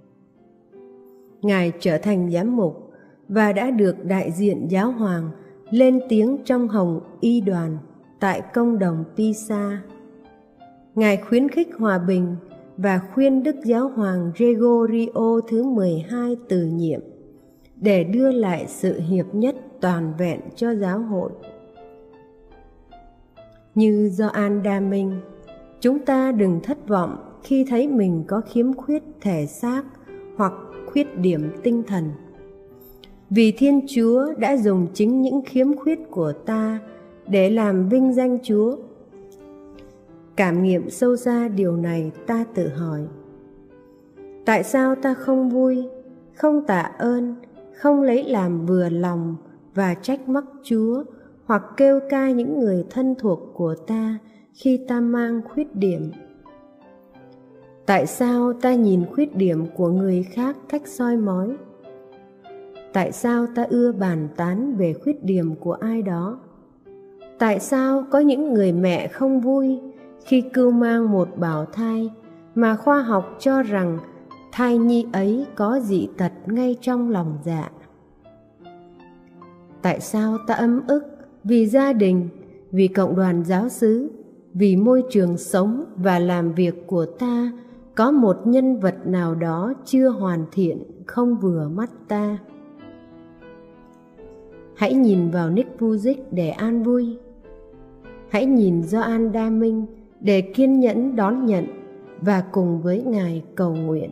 Ngài trở thành giám mục và đã được đại diện giáo hoàng lên tiếng trong Hồng Y đoàn tại công đồng Pisa. Ngài khuyến khích hòa bình và khuyên Đức Giáo hoàng Gregorio thứ mười hai từ nhiệm để đưa lại sự hiệp nhất toàn vẹn cho giáo hội. Như Gioan Đa Minh, chúng ta đừng thất vọng khi thấy mình có khiếm khuyết thể xác hoặc khuyết điểm tinh thần, vì Thiên Chúa đã dùng chính những khiếm khuyết của ta để làm vinh danh Chúa. Cảm nghiệm sâu xa điều này, ta tự hỏi: tại sao ta không vui, không tạ ơn, không lấy làm vừa lòng và trách móc Chúa, hoặc kêu ca những người thân thuộc của ta khi ta mang khuyết điểm? Tại sao ta nhìn khuyết điểm của người khác cách soi mói? Tại sao ta ưa bàn tán về khuyết điểm của ai đó? Tại sao có những người mẹ không vui khi cưu mang một bào thai mà khoa học cho rằng thai nhi ấy có dị tật ngay trong lòng dạ? Tại sao ta ấm ức vì gia đình, vì cộng đoàn giáo xứ, vì môi trường sống và làm việc của ta có một nhân vật nào đó chưa hoàn thiện, không vừa mắt ta? Hãy nhìn vào Nick Vujicic để an vui. Hãy nhìn Gioan Đa Minh để kiên nhẫn đón nhận và cùng với Ngài cầu nguyện.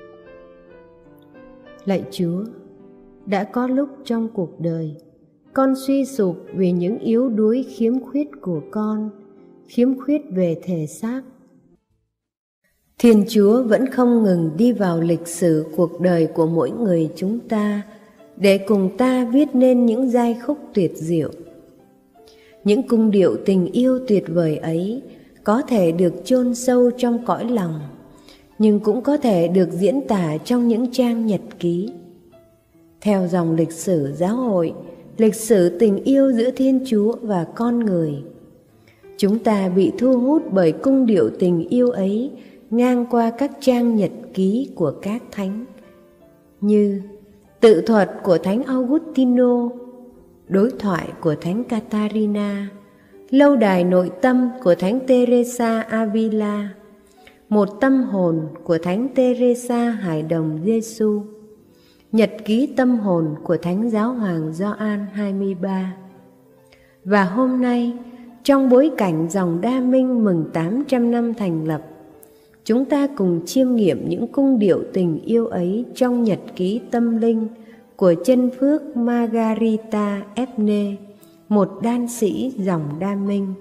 Lạy Chúa, đã có lúc trong cuộc đời con suy sụp vì những yếu đuối khiếm khuyết của con, khiếm khuyết về thể xác. Thiên Chúa vẫn không ngừng đi vào lịch sử cuộc đời của mỗi người chúng ta để cùng ta viết nên những giai khúc tuyệt diệu. Những cung điệu tình yêu tuyệt vời ấy có thể được chôn sâu trong cõi lòng, nhưng cũng có thể được diễn tả trong những trang nhật ký. Theo dòng lịch sử giáo hội, lịch sử tình yêu giữa Thiên Chúa và con người, chúng ta bị thu hút bởi cung điệu tình yêu ấy ngang qua các trang nhật ký của các thánh, như tự thuật của Thánh Augustino, đối thoại của Thánh Catarina, lâu đài nội tâm của Thánh Teresa Avila, một tâm hồn của Thánh Teresa Hải Đồng Giêsu, nhật ký tâm hồn của Thánh Giáo hoàng Gioan hai mươi ba. Và hôm nay, trong bối cảnh dòng Đa Minh mừng tám trăm năm thành lập, chúng ta cùng chiêm nghiệm những cung điệu tình yêu ấy trong nhật ký tâm linh của chân phước Margarita Epne, một đan sĩ dòng Đa Minh.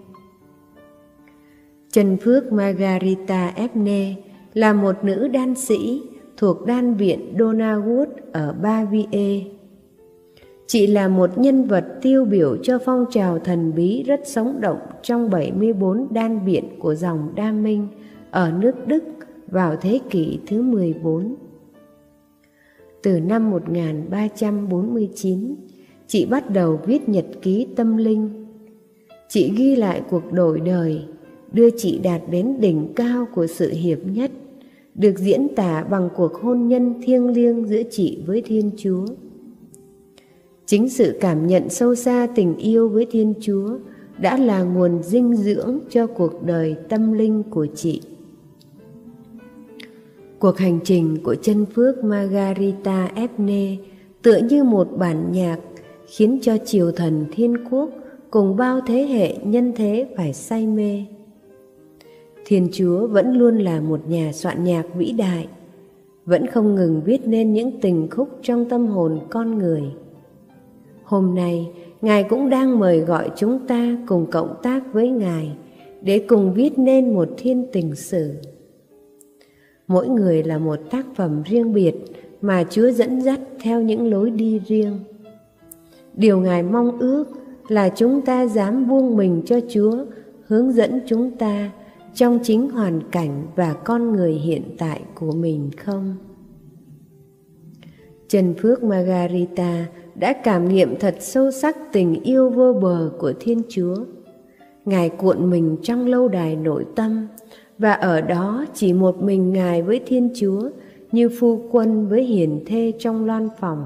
Chân phước Margarita Epne là một nữ đan sĩ thuộc đan viện Donauwood ở Bavie. Chị là một nhân vật tiêu biểu cho phong trào thần bí rất sống động trong bảy mươi bốn đan viện của dòng Đa Minh ở nước Đức vào thế kỷ thứ mười bốn. Từ năm một nghìn ba trăm bốn mươi chín, chị bắt đầu viết nhật ký tâm linh. Chị ghi lại cuộc đổi đời, đưa chị đạt đến đỉnh cao của sự hiệp nhất, được diễn tả bằng cuộc hôn nhân thiêng liêng giữa chị với Thiên Chúa. Chính sự cảm nhận sâu xa tình yêu với Thiên Chúa đã là nguồn dinh dưỡng cho cuộc đời tâm linh của chị. Cuộc hành trình của chân phước Margarita Epne tựa như một bản nhạc khiến cho triều thần thiên quốc cùng bao thế hệ nhân thế phải say mê. Thiên Chúa vẫn luôn là một nhà soạn nhạc vĩ đại, vẫn không ngừng viết nên những tình khúc trong tâm hồn con người. Hôm nay, Ngài cũng đang mời gọi chúng ta cùng cộng tác với Ngài để cùng viết nên một thiên tình sử. Mỗi người là một tác phẩm riêng biệt mà Chúa dẫn dắt theo những lối đi riêng. Điều Ngài mong ước là chúng ta dám buông mình cho Chúa hướng dẫn chúng ta trong chính hoàn cảnh và con người hiện tại của mình không? Chân phước Margarita đã cảm nghiệm thật sâu sắc tình yêu vô bờ của Thiên Chúa. Ngài cuộn mình trong lâu đài nội tâm, và ở đó chỉ một mình Ngài với Thiên Chúa, như phu quân với hiền thê trong loan phòng.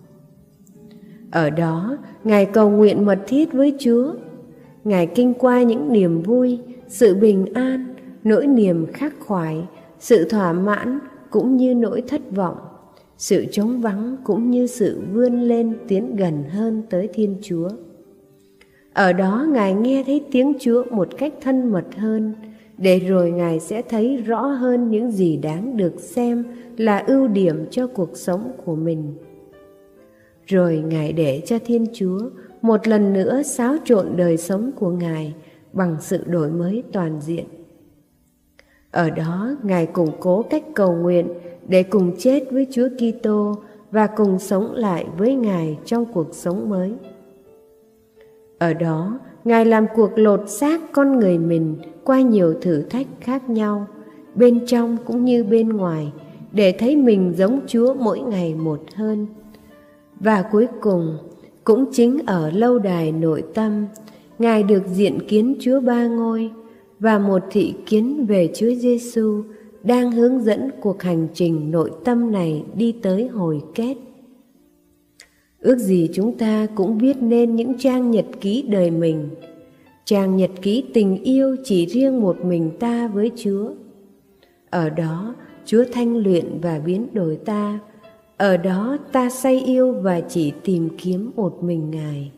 Ở đó, Ngài cầu nguyện mật thiết với Chúa. Ngài kinh qua những niềm vui, sự bình an, nỗi niềm khắc khoải, sự thỏa mãn cũng như nỗi thất vọng, sự trống vắng cũng như sự vươn lên tiến gần hơn tới Thiên Chúa. Ở đó Ngài nghe thấy tiếng Chúa một cách thân mật hơn, để rồi Ngài sẽ thấy rõ hơn những gì đáng được xem là ưu điểm cho cuộc sống của mình. Rồi Ngài để cho Thiên Chúa một lần nữa xáo trộn đời sống của Ngài bằng sự đổi mới toàn diện. Ở đó Ngài củng cố cách cầu nguyện để cùng chết với Chúa Kitô và cùng sống lại với Ngài trong cuộc sống mới. Ở đó Ngài làm cuộc lột xác con người mình qua nhiều thử thách khác nhau, bên trong cũng như bên ngoài, để thấy mình giống Chúa mỗi ngày một hơn. Và cuối cùng, cũng chính ở lâu đài nội tâm, Ngài được diện kiến Chúa Ba Ngôi và một thị kiến về Chúa Giêsu đang hướng dẫn cuộc hành trình nội tâm này đi tới hồi kết. Ước gì chúng ta cũng viết nên những trang nhật ký đời mình, trang nhật ký tình yêu chỉ riêng một mình ta với Chúa. Ở đó Chúa thanh luyện và biến đổi ta, ở đó ta say yêu và chỉ tìm kiếm một mình Ngài.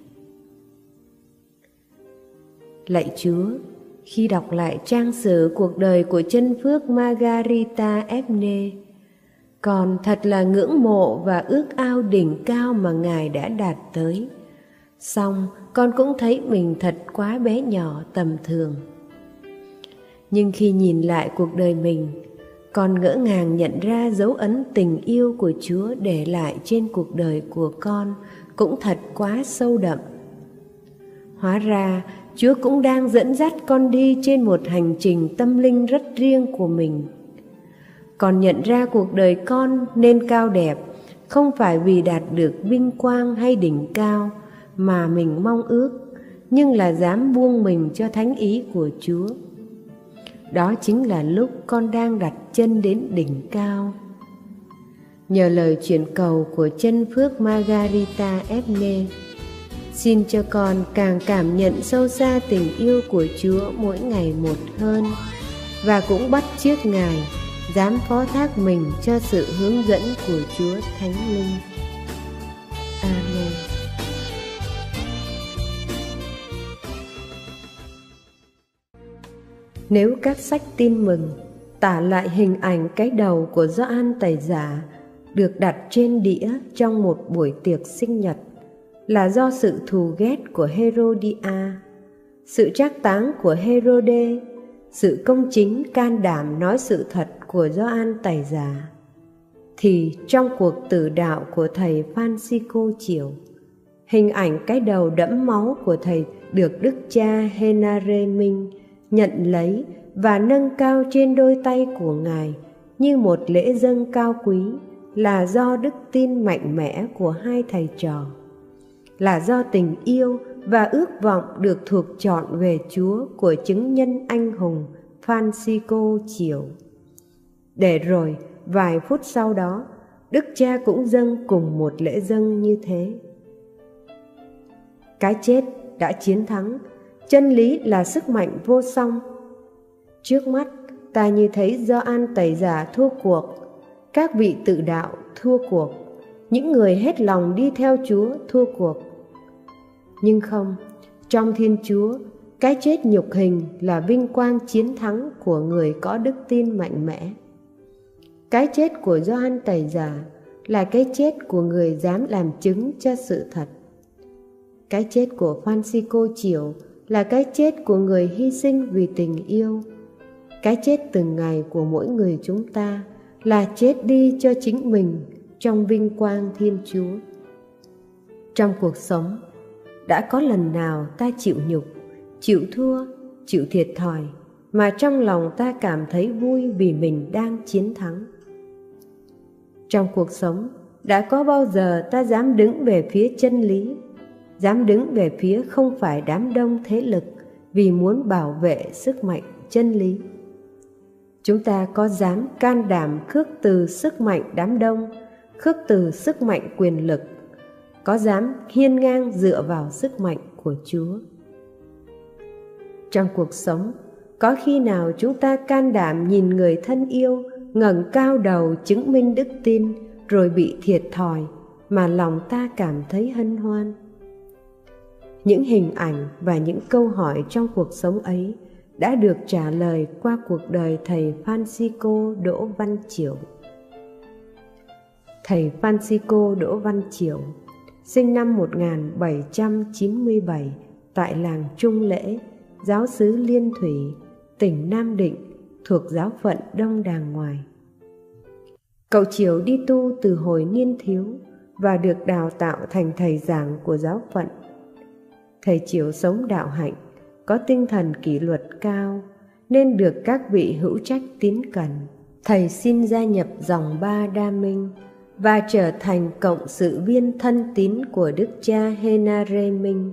Lạy Chúa, khi đọc lại trang sử cuộc đời của chân phước Margarita Ebne, con thật là ngưỡng mộ và ước ao đỉnh cao mà Ngài đã đạt tới. Song con cũng thấy mình thật quá bé nhỏ tầm thường. Nhưng khi nhìn lại cuộc đời mình, con ngỡ ngàng nhận ra dấu ấn tình yêu của Chúa để lại trên cuộc đời của con cũng thật quá sâu đậm. Hóa ra Chúa cũng đang dẫn dắt con đi trên một hành trình tâm linh rất riêng của mình. Con nhận ra cuộc đời con nên cao đẹp, không phải vì đạt được vinh quang hay đỉnh cao mà mình mong ước, nhưng là dám buông mình cho thánh ý của Chúa. Đó chính là lúc con đang đặt chân đến đỉnh cao. Nhờ lời chuyển cầu của chân phước Margarita Ebne, xin cho con càng cảm nhận sâu xa tình yêu của Chúa mỗi ngày một hơn, và cũng bắt chước Ngài, dám phó thác mình cho sự hướng dẫn của Chúa Thánh Linh. Amen. Nếu các sách tin mừng tả lại hình ảnh cái đầu của Gioan Tẩy Giả được đặt trên đĩa trong một buổi tiệc sinh nhật là do sự thù ghét của Herodia, sự trác táng của Herode, sự công chính can đảm nói sự thật của Gioan Tẩy Giả, thì trong cuộc tử đạo của thầy Francisco Chiểu, hình ảnh cái đầu đẫm máu của thầy được Đức cha Henare Minh nhận lấy và nâng cao trên đôi tay của Ngài như một lễ dâng cao quý, là do đức tin mạnh mẽ của hai thầy trò, là do tình yêu và ước vọng được thuộc chọn về Chúa của chứng nhân anh hùng Francisco Chiểu. Để rồi vài phút sau đó, Đức cha cũng dâng cùng một lễ dâng như thế. Cái chết đã chiến thắng, chân lý là sức mạnh vô song. Trước mắt ta như thấy Gioan Tẩy Giả thua cuộc, các vị tự đạo thua cuộc, những người hết lòng đi theo Chúa thua cuộc. Nhưng không, trong Thiên Chúa, cái chết nhục hình là vinh quang chiến thắng của người có đức tin mạnh mẽ. Cái chết của Gioan Tẩy Giả là cái chết của người dám làm chứng cho sự thật. Cái chết của Francisco Chiểu là cái chết của người hy sinh vì tình yêu. Cái chết từng ngày của mỗi người chúng ta là chết đi cho chính mình trong vinh quang Thiên Chúa. Trong cuộc sống, đã có lần nào ta chịu nhục, chịu thua, chịu thiệt thòi mà trong lòng ta cảm thấy vui vì mình đang chiến thắng? Trong cuộc sống, đã có bao giờ ta dám đứng về phía chân lý, dám đứng về phía không phải đám đông thế lực vì muốn bảo vệ sức mạnh chân lý? Chúng ta có dám can đảm khước từ sức mạnh đám đông, khước từ sức mạnh quyền lực, có dám hiên ngang dựa vào sức mạnh của Chúa? Trong cuộc sống, có khi nào chúng ta can đảm nhìn người thân yêu ngẩng cao đầu chứng minh đức tin rồi bị thiệt thòi mà lòng ta cảm thấy hân hoan? Những hình ảnh và những câu hỏi trong cuộc sống ấy đã được trả lời qua cuộc đời thầy Francisco Đỗ Văn Chiểu. Thầy Francisco Đỗ Văn Chiểu sinh năm một nghìn bảy trăm chín mươi bảy tại làng Trung Lễ, giáo xứ Liên Thủy, tỉnh Nam Định, thuộc giáo phận Đông Đàng Ngoài. Cậu Chiểu đi tu từ hồi niên thiếu và được đào tạo thành thầy giảng của giáo phận. Thầy Chiểu sống đạo hạnh, có tinh thần kỷ luật cao nên được các vị hữu trách tín cẩn. Thầy xin gia nhập dòng Ba Đa Minh và trở thành cộng sự viên thân tín của Đức cha Henare Minh.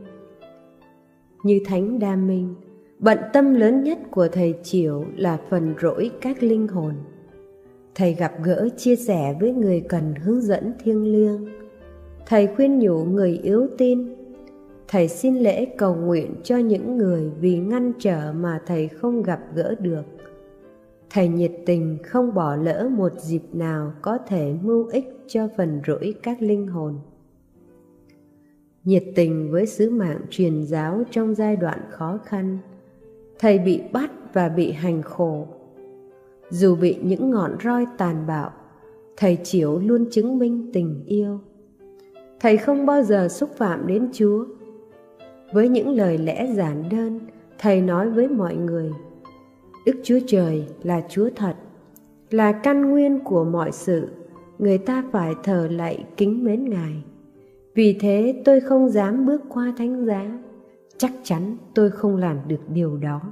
Như Thánh Đa Minh, bận tâm lớn nhất của thầy Chiểu là phần rỗi các linh hồn. Thầy gặp gỡ chia sẻ với người cần hướng dẫn thiêng liêng. Thầy khuyên nhủ người yếu tin. Thầy xin lễ cầu nguyện cho những người vì ngăn trở mà thầy không gặp gỡ được. Thầy nhiệt tình không bỏ lỡ một dịp nào có thể mưu ích cho phần rỗi các linh hồn. Nhiệt tình với sứ mạng truyền giáo trong giai đoạn khó khăn, thầy bị bắt và bị hành khổ. Dù bị những ngọn roi tàn bạo, thầy Chiểu luôn chứng minh tình yêu. Thầy không bao giờ xúc phạm đến Chúa. Với những lời lẽ giản đơn, thầy nói với mọi người: Đức Chúa Trời là Chúa thật, là căn nguyên của mọi sự, người ta phải thờ lạy kính mến Ngài. Vì thế tôi không dám bước qua thánh giá, chắc chắn tôi không làm được điều đó.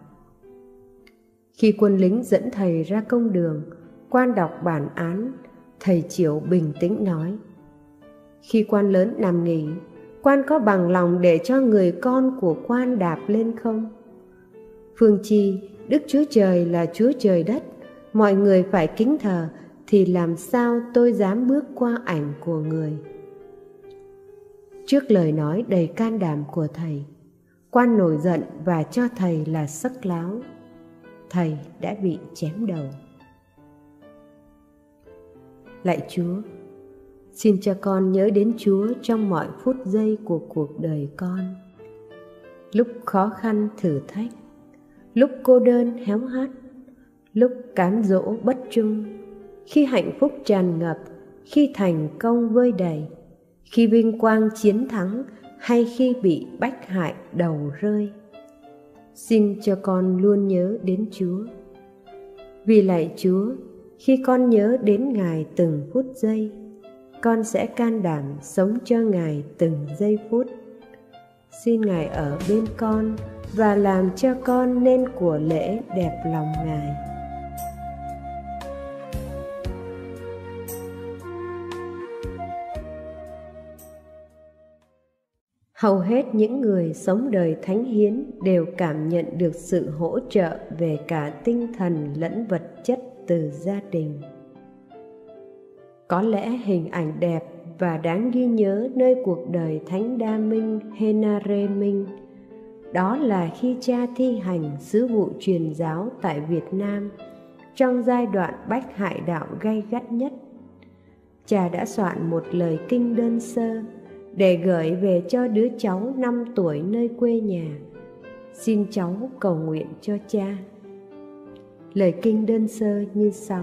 Khi quân lính dẫn thầy ra công đường, quan đọc bản án, thầy Chiểu bình tĩnh nói: Khi quan lớn nằm nghỉ, quan có bằng lòng để cho người con của quan đạp lên không? Phương chi Đức Chúa Trời là Chúa trời đất, mọi người phải kính thờ, thì làm sao tôi dám bước qua ảnh của người? Trước lời nói đầy can đảm của thầy, quan nổi giận và cho thầy là sắc láo. Thầy đã bị chém đầu. Lạy Chúa, xin cho con nhớ đến Chúa trong mọi phút giây của cuộc đời con. Lúc khó khăn thử thách, lúc cô đơn héo hắt, lúc cám dỗ bất trung, khi hạnh phúc tràn ngập, khi thành công vơi đầy, khi vinh quang chiến thắng hay khi bị bách hại đầu rơi. Xin cho con luôn nhớ đến Chúa. Vì lạy Chúa, khi con nhớ đến Ngài từng phút giây, con sẽ can đảm sống cho Ngài từng giây phút. Xin Ngài ở bên con và làm cho con nên của lễ đẹp lòng Ngài. Hầu hết những người sống đời thánh hiến đều cảm nhận được sự hỗ trợ về cả tinh thần lẫn vật chất từ gia đình. Có lẽ hình ảnh đẹp và đáng ghi nhớ nơi cuộc đời Thánh Đa Minh Henare Minh đó là khi cha thi hành sứ vụ truyền giáo tại Việt Nam trong giai đoạn bách hại đạo gay gắt nhất. Cha đã soạn một lời kinh đơn sơ để gửi về cho đứa cháu năm tuổi nơi quê nhà. Xin cháu cầu nguyện cho cha. Lời kinh đơn sơ như sau: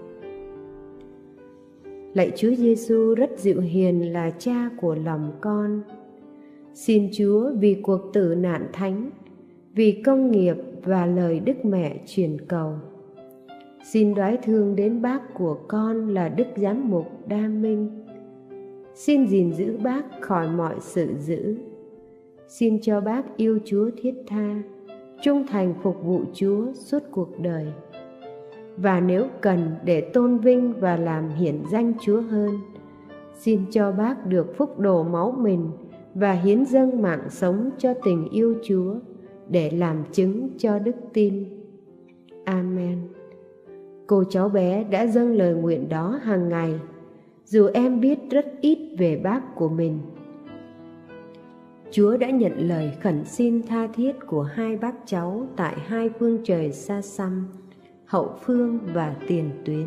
Lạy Chúa Giêsu rất dịu hiền là cha của lòng con. Xin Chúa vì cuộc tử nạn thánh, vì công nghiệp và lời Đức Mẹ truyền cầu, xin đoái thương đến bác của con là Đức Giám mục Đa Minh. Xin gìn giữ bác khỏi mọi sự dữ. Xin cho bác yêu Chúa thiết tha, trung thành phục vụ Chúa suốt cuộc đời. Và nếu cần để tôn vinh và làm hiển danh Chúa hơn, xin cho bác được phúc đổ máu mình và hiến dâng mạng sống cho tình yêu Chúa để làm chứng cho đức tin. Amen. Cô cháu bé đã dâng lời nguyện đó hàng ngày, dù em biết rất ít về bác của mình. Chúa đã nhận lời khẩn xin tha thiết của hai bác cháu tại hai phương trời xa xăm, hậu phương và tiền tuyến.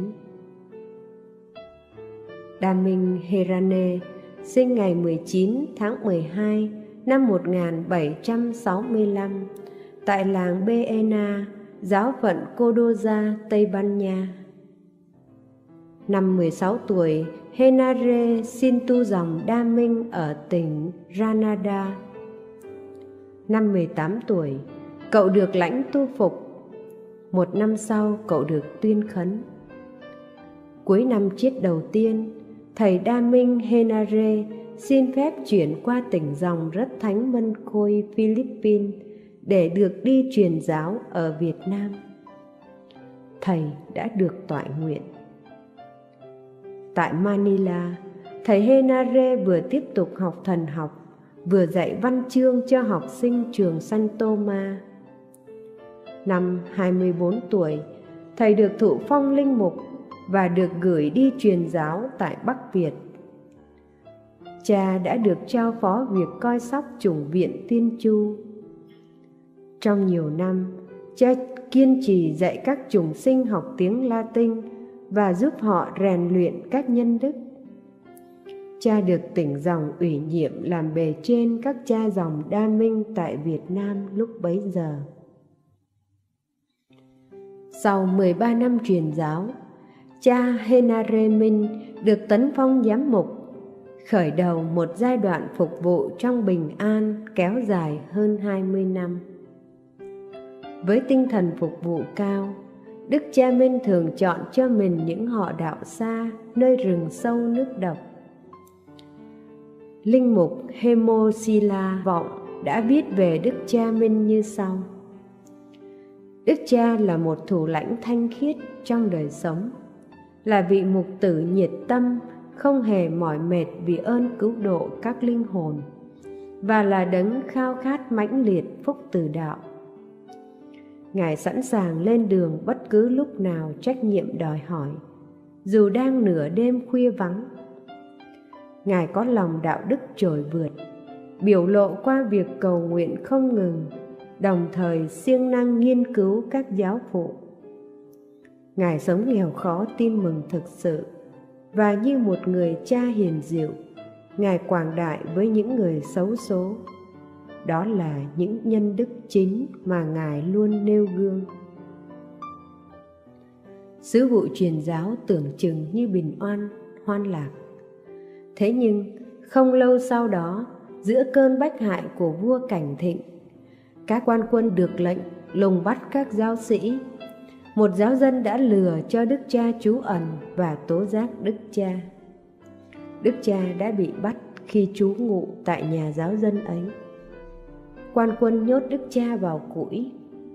Đa Minh Herane sinh ngày mười chín tháng mười hai năm một nghìn bảy trăm sáu mươi lăm tại làng Beena, giáo phận Cordoza, Tây Ban Nha. Năm mười sáu tuổi, Henare xin tu dòng Đa Minh ở tỉnh Granada. Năm mười tám tuổi, cậu được lãnh tu phục. Một năm sau, cậu được tuyên khấn. Cuối năm chiết đầu tiên, thầy Đa Minh Henare xin phép chuyển qua tỉnh dòng Rất Thánh Mân Khôi, Philippines để được đi truyền giáo ở Việt Nam. Thầy đã được toại nguyện. Tại Manila, thầy Henare vừa tiếp tục học thần học, vừa dạy văn chương cho học sinh trường San Toma. Năm hai mươi bốn tuổi, thầy được thụ phong linh mục và được gửi đi truyền giáo tại Bắc Việt. Cha đã được trao phó việc coi sóc chủng viện Tiên Chu. Trong nhiều năm, cha kiên trì dạy các chủng sinh học tiếng Latin và giúp họ rèn luyện các nhân đức. Cha được tỉnh dòng ủy nhiệm làm bề trên các cha dòng Đa Minh tại Việt Nam lúc bấy giờ. Sau mười ba năm truyền giáo, cha Henare Minh được tấn phong giám mục, khởi đầu một giai đoạn phục vụ trong bình an kéo dài hơn hai mươi năm. Với tinh thần phục vụ cao, Đức cha Minh thường chọn cho mình những họ đạo xa, nơi rừng sâu nước độc. Linh mục Hemosila Vọng đã viết về Đức cha Minh như sau: Đức cha là một thủ lãnh thanh khiết trong đời sống, là vị mục tử nhiệt tâm, không hề mỏi mệt vì ơn cứu độ các linh hồn, và là đấng khao khát mãnh liệt phúc từ đạo. Ngài sẵn sàng lên đường bất cứ lúc nào trách nhiệm đòi hỏi, dù đang nửa đêm khuya vắng. Ngài có lòng đạo đức trội vượt, biểu lộ qua việc cầu nguyện không ngừng, đồng thời siêng năng nghiên cứu các giáo phụ. Ngài sống nghèo khó tin mừng thực sự, và như một người cha hiền dịu, Ngài quảng đại với những người xấu số. Đó là những nhân đức chính mà Ngài luôn nêu gương. Sứ vụ truyền giáo tưởng chừng như bình oan, hoan lạc. Thế nhưng, không lâu sau đó, giữa cơn bách hại của vua Cảnh Thịnh, các quan quân được lệnh lùng bắt các giáo sĩ. Một giáo dân đã lừa cho đức cha trú ẩn và tố giác đức cha. Đức cha đã bị bắt khi trú ngụ tại nhà giáo dân ấy. Quan quân nhốt đức cha vào củi.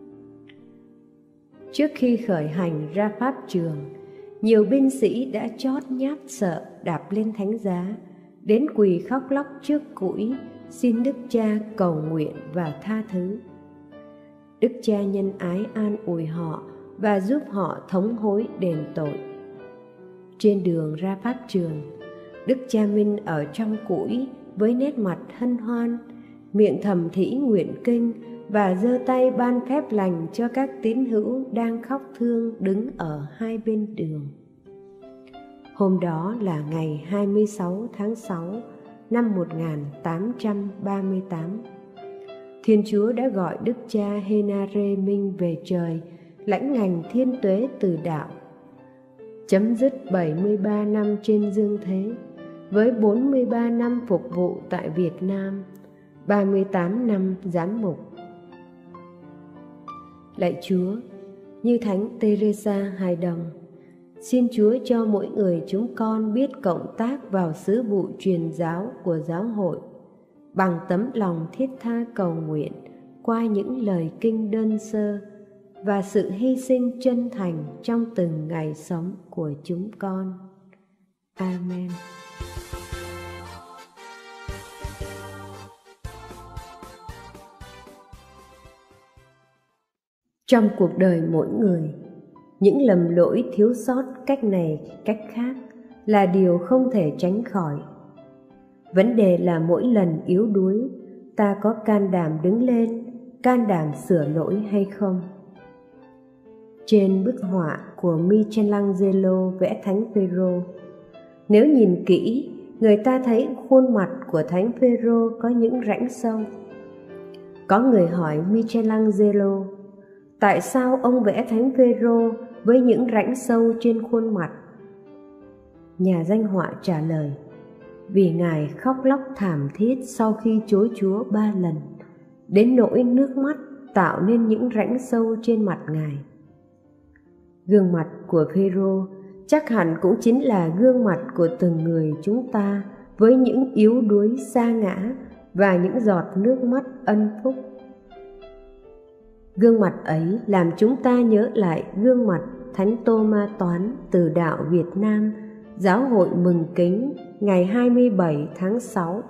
Trước khi khởi hành ra pháp trường, nhiều binh sĩ đã chót nhát sợ đạp lên thánh giá, đến quỳ khóc lóc trước củi xin đức cha cầu nguyện và tha thứ. Đức cha nhân ái an ủi họ và giúp họ thống hối đền tội. Trên đường ra pháp trường, Đức cha Minh ở trong củi với nét mặt hân hoan, miệng thầm thỉ nguyện kinh và giơ tay ban phép lành cho các tín hữu đang khóc thương đứng ở hai bên đường. Hôm đó là ngày hai mươi sáu tháng sáu năm một nghìn tám trăm ba mươi tám. Thiên Chúa đã gọi đức cha Henare Minh về trời, lãnh ngành thiên tuế từ đạo, chấm dứt bảy mươi ba năm trên dương thế, với bốn mươi ba năm phục vụ tại Việt Nam, ba mươi tám năm giám mục. Lạy Chúa, như Thánh Teresa hài đồng, xin Chúa cho mỗi người chúng con biết cộng tác vào sứ vụ truyền giáo của giáo hội, bằng tấm lòng thiết tha cầu nguyện qua những lời kinh đơn sơ và sự hy sinh chân thành trong từng ngày sống của chúng con. Amen. Trong cuộc đời mỗi người, những lầm lỗi thiếu sót cách này cách khác là điều không thể tránh khỏi. Vấn đề là mỗi lần yếu đuối, ta có can đảm đứng lên, can đảm sửa lỗi hay không? Trên bức họa của Michelangelo vẽ Thánh Phêrô, nếu nhìn kỹ, người ta thấy khuôn mặt của Thánh Phêrô có những rãnh sâu. Có người hỏi Michelangelo, tại sao ông vẽ Thánh Phêrô với những rãnh sâu trên khuôn mặt? Nhà danh họa trả lời, vì Ngài khóc lóc thảm thiết sau khi chối Chúa ba lần, đến nỗi nước mắt tạo nên những rãnh sâu trên mặt Ngài. Gương mặt của Phêrô chắc hẳn cũng chính là gương mặt của từng người chúng ta, với những yếu đuối sa ngã và những giọt nước mắt ân phúc. Gương mặt ấy làm chúng ta nhớ lại gương mặt Thánh Tô Ma Toán từ đạo Việt Nam, Giáo hội mừng kính ngày hai mươi bảy tháng sáu.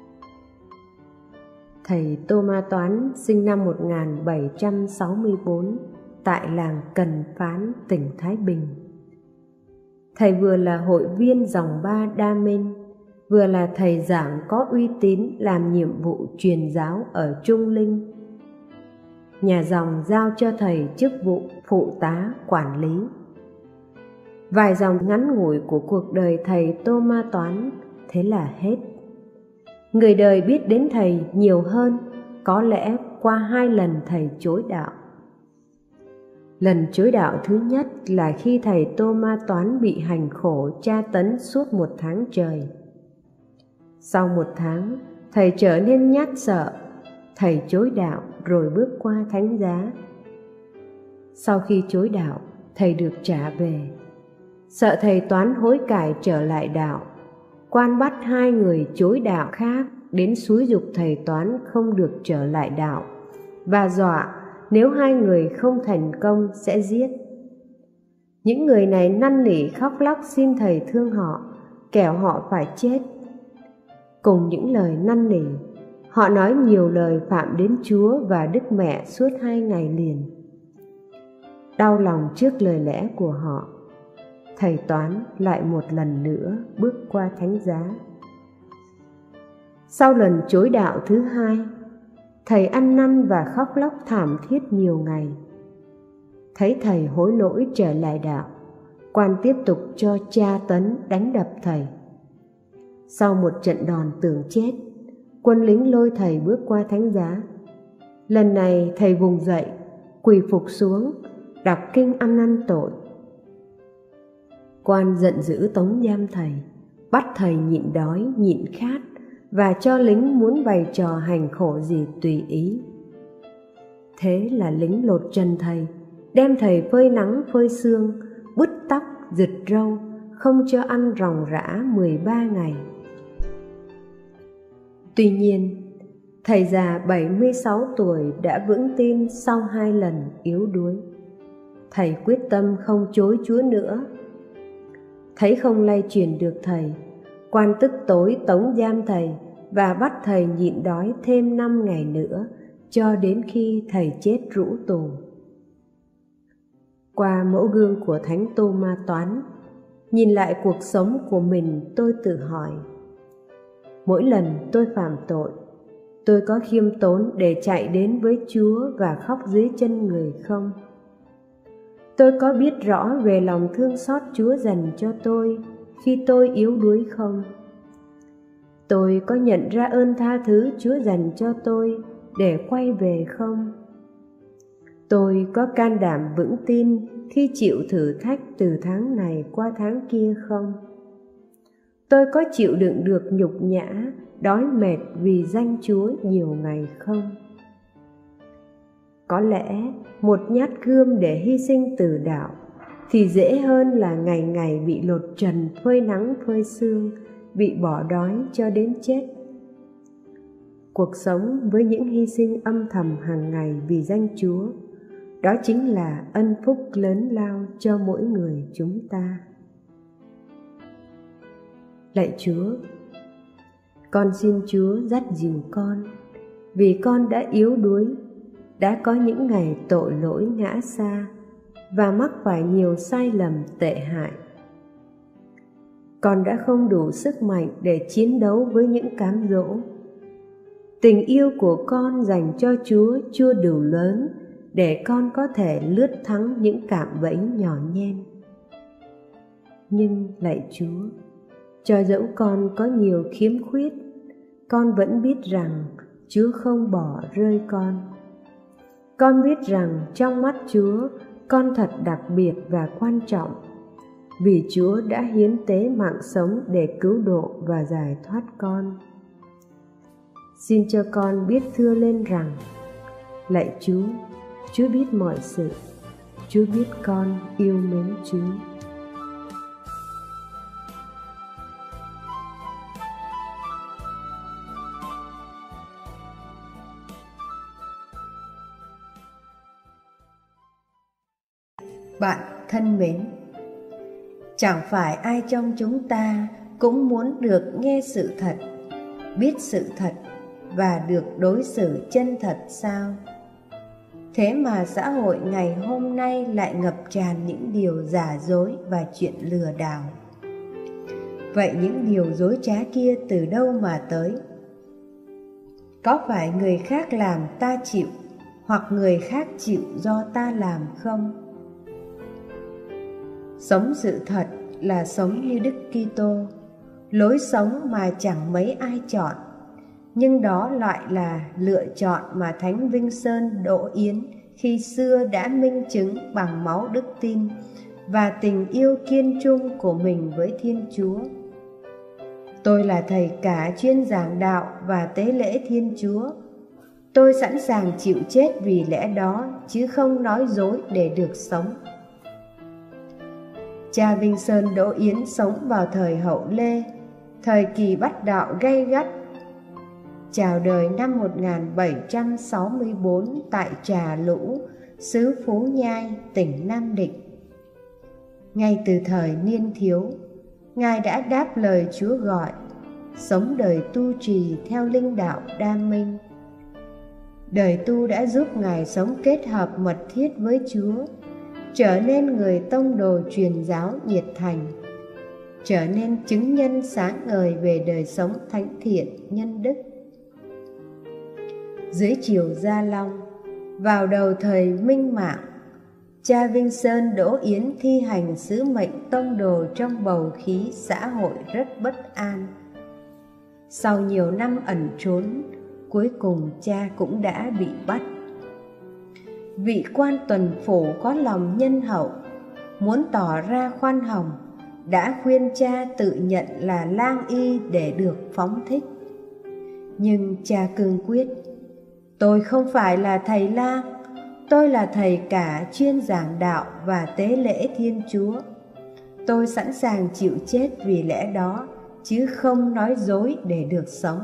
Thầy Tô Ma Toán sinh năm một nghìn bảy trăm sáu mươi tư tại làng Cần Phán, tỉnh Thái Bình. Thầy vừa là hội viên dòng ba Đa Minh, vừa là thầy giảng có uy tín làm nhiệm vụ truyền giáo ở Trung Linh. Nhà dòng giao cho thầy chức vụ phụ tá quản lý. Vài dòng ngắn ngủi của cuộc đời thầy Tô Ma Toán thế là hết. Người đời biết đến thầy nhiều hơn, có lẽ qua hai lần thầy chối đạo. Lần chối đạo thứ nhất là khi thầy Tô Ma Toán bị hành khổ tra tấn suốt một tháng trời. Sau một tháng, thầy trở nên nhát sợ, thầy chối đạo rồi bước qua thánh giá. Sau khi chối đạo, thầy được trả về. Sợ thầy Toán hối cải trở lại đạo, quan bắt hai người chối đạo khác đến xúi giục thầy Toán không được trở lại đạo, và dọa nếu hai người không thành công sẽ giết. Những người này năn nỉ khóc lóc xin thầy thương họ, kẻo họ phải chết. Cùng những lời năn nỉ, họ nói nhiều lời phạm đến Chúa và Đức Mẹ suốt hai ngày liền. Đau lòng trước lời lẽ của họ, thầy Toán lại một lần nữa bước qua thánh giá. Sau lần chối đạo thứ hai, thầy ăn năn và khóc lóc thảm thiết nhiều ngày. Thấy thầy hối lỗi trở lại đạo, quan tiếp tục cho tra tấn đánh đập thầy. Sau một trận đòn tưởng chết, quân lính lôi thầy bước qua thánh giá. Lần này thầy vùng dậy, quỳ phục xuống, đọc kinh ăn năn tội. Quan giận dữ tống giam thầy, bắt thầy nhịn đói, nhịn khát, và cho lính muốn bày trò hành khổ gì tùy ý. Thế là lính lột trần thầy, đem thầy phơi nắng phơi sương, bứt tóc, rực râu, không cho ăn ròng rã mười ba ngày. Tuy nhiên, thầy già bảy mươi sáu tuổi đã vững tin sau hai lần yếu đuối. Thầy quyết tâm không chối Chúa nữa. Thấy không lay chuyển được thầy, quan tức tối tống giam thầy và bắt thầy nhịn đói thêm năm ngày nữa, cho đến khi thầy chết rũ tù. Qua mẫu gương của Thánh Tô Ma Toán, nhìn lại cuộc sống của mình, tôi tự hỏi, mỗi lần tôi phạm tội, tôi có khiêm tốn để chạy đến với Chúa và khóc dưới chân người không? Tôi có biết rõ về lòng thương xót Chúa dành cho tôi khi tôi yếu đuối không? Tôi có nhận ra ơn tha thứ Chúa dành cho tôi để quay về không? Tôi có can đảm vững tin khi chịu thử thách từ tháng này qua tháng kia không? Tôi có chịu đựng được nhục nhã, đói mệt vì danh Chúa nhiều ngày không? Có lẽ một nhát gươm để hy sinh từ đạo thì dễ hơn là ngày ngày bị lột trần phơi nắng phơi sương, bị bỏ đói cho đến chết. Cuộc sống với những hy sinh âm thầm hàng ngày vì danh Chúa, đó chính là ân phúc lớn lao cho mỗi người chúng ta. Lạy Chúa, con xin Chúa dắt dìu con, vì con đã yếu đuối, đã có những ngày tội lỗi ngã xa và mắc phải nhiều sai lầm tệ hại. Con đã không đủ sức mạnh để chiến đấu với những cám dỗ. Tình yêu của con dành cho Chúa chưa đủ lớn để con có thể lướt thắng những cạm bẫy nhỏ nhen. Nhưng lạy Chúa, Cho dẫu con có nhiều khiếm khuyết, con vẫn biết rằng Chúa không bỏ rơi con. Con biết rằng trong mắt Chúa, con thật đặc biệt và quan trọng, vì Chúa đã hiến tế mạng sống để cứu độ và giải thoát con. Xin cho con biết thưa lên rằng: lạy Chúa, Chúa biết mọi sự, Chúa biết con yêu mến Chúa. Bạn thân mến, chẳng phải ai trong chúng ta cũng muốn được nghe sự thật, biết sự thật và được đối xử chân thật sao? Thế mà xã hội ngày hôm nay lại ngập tràn những điều giả dối và chuyện lừa đảo. Vậy những điều dối trá kia từ đâu mà tới? Có phải người khác làm ta chịu, hoặc người khác chịu do ta làm không? Sống sự thật là sống như Đức Kitô, lối sống mà chẳng mấy ai chọn, nhưng đó lại là lựa chọn mà Thánh Vinh Sơn Đỗ Yến khi xưa đã minh chứng bằng máu đức tin và tình yêu kiên trung của mình với Thiên Chúa. Tôi là thầy cả chuyên giảng đạo và tế lễ Thiên Chúa. Tôi sẵn sàng chịu chết vì lẽ đó, chứ không nói dối để được sống. Cha Vinh Sơn Đỗ Yến sống vào thời Hậu Lê, thời kỳ bắt đạo gay gắt. Chào đời năm một nghìn bảy trăm sáu mươi tư tại Trà Lũ, xứ Phú Nhai, tỉnh Nam Định. Ngay từ thời niên thiếu, Ngài đã đáp lời Chúa gọi, sống đời tu trì theo linh đạo Đa Minh. Đời tu đã giúp Ngài sống kết hợp mật thiết với Chúa, trở nên người tông đồ truyền giáo nhiệt thành, trở nên chứng nhân sáng ngời về đời sống thánh thiện nhân đức. Dưới triều Gia Long, vào đầu thời Minh Mạng, cha Vinh Sơn Đỗ Yến thi hành sứ mệnh tông đồ trong bầu khí xã hội rất bất an. Sau nhiều năm ẩn trốn, cuối cùng cha cũng đã bị bắt. Vị quan tuần phủ có lòng nhân hậu, muốn tỏ ra khoan hồng, đã khuyên cha tự nhận là lang y để được phóng thích. Nhưng cha cương quyết: tôi không phải là thầy lang, tôi là thầy cả chuyên giảng đạo và tế lễ Thiên Chúa. Tôi sẵn sàng chịu chết vì lẽ đó, chứ không nói dối để được sống.